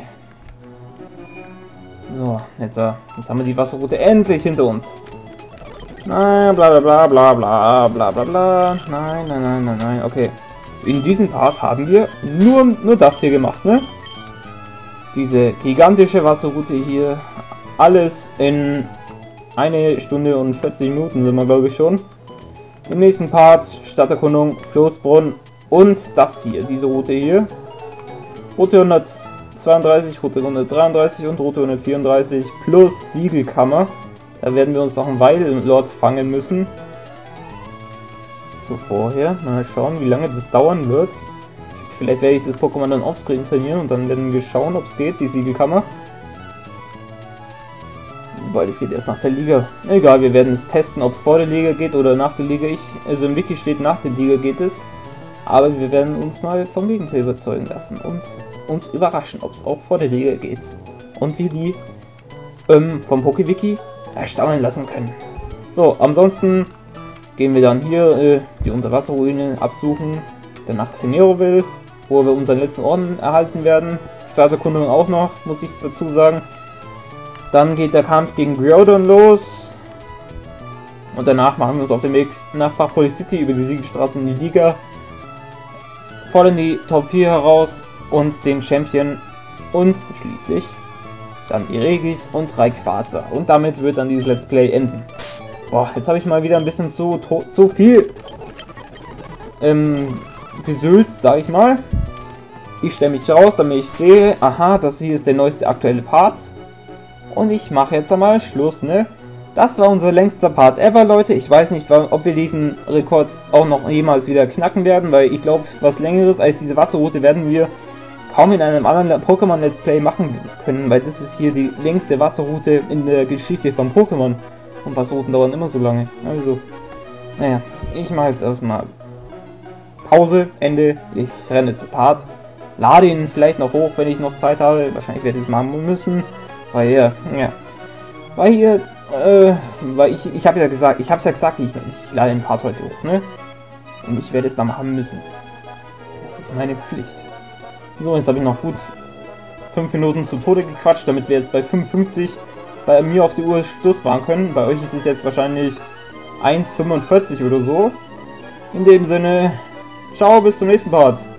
So, jetzt, jetzt haben wir die Wasserroute endlich hinter uns. Nein, bla bla bla bla bla bla bla bla. Nein, nein, nein, nein, nein. Okay. In diesem Part haben wir nur, nur das hier gemacht, ne? Diese gigantische Wasserroute hier. Alles in eine Stunde und vierzig Minuten sind wir, glaube ich, schon. Im nächsten Part Stadterkundung, Floßbrunnen und das hier, diese Route hier. Route hundertzweiunddreißig, Route hundertdreiunddreißig und Route hundertvierunddreißig plus Siegelkammer. Da werden wir uns noch einen Weilord fangen müssen. So, vorher mal schauen, wie lange das dauern wird. Vielleicht werde ich das Pokémon dann offscreen trainieren und dann werden wir schauen, ob es geht, die Siegelkammer. Weil es geht erst nach der Liga. Egal, wir werden es testen, ob es vor der Liga geht oder nach der Liga. Ich, also im Wiki steht, nach der Liga geht es. Aber wir werden uns mal vom Gegenteil überzeugen lassen und uns überraschen, ob es auch vor der Liga geht. Und wir die ähm, vom PokeWiki erstaunen lassen können. So, ansonsten gehen wir dann hier äh, die Unterwasserruine absuchen, dann nach Xeneroville, wo wir unseren letzten Orden erhalten werden. Stadterkundung auch noch, muss ich dazu sagen. Dann geht der Kampf gegen Groudon los. Und danach machen wir uns auf den Weg nach Prachtpolis City über die Siegelstraße in die Liga. Fordern die Top vier heraus und den Champion und schließlich dann die Regis und Rayquaza. Und damit wird dann dieses Let's Play enden. Boah, jetzt habe ich mal wieder ein bisschen zu, zu viel ähm, gesülzt, sage ich mal. Ich stelle mich raus, damit ich sehe, aha, das hier ist der neueste aktuelle Part. Und ich mache jetzt einmal Schluss, ne? Das war unser längster Part ever, Leute. Ich weiß nicht, ob wir diesen Rekord auch noch jemals wieder knacken werden, weil ich glaube, was Längeres als diese Wasserroute werden wir kaum in einem anderen Pokémon Let's Play machen können, weil das ist hier die längste Wasserroute in der Geschichte von Pokémon. Und Wasserrouten dauern immer so lange. Also, naja, ich mache jetzt erstmal Pause, Ende. Ich renne jetzt den Part. lade ihn vielleicht noch hoch, wenn ich noch Zeit habe. Wahrscheinlich werde ich es machen müssen. Weil hier, ja, weil hier, äh, weil ich, ich habe ja gesagt, ich habe es ja gesagt, ich, ich lade den Part heute hoch, ne? Und ich werde es dann machen müssen. Das ist meine Pflicht. So, jetzt habe ich noch gut fünf Minuten zu Tode gequatscht, damit wir jetzt bei fünfundfünfzig bei mir auf die Uhr Schluss machen können. Bei euch ist es jetzt wahrscheinlich eins fünfundvierzig oder so. In dem Sinne, ciao, bis zum nächsten Part.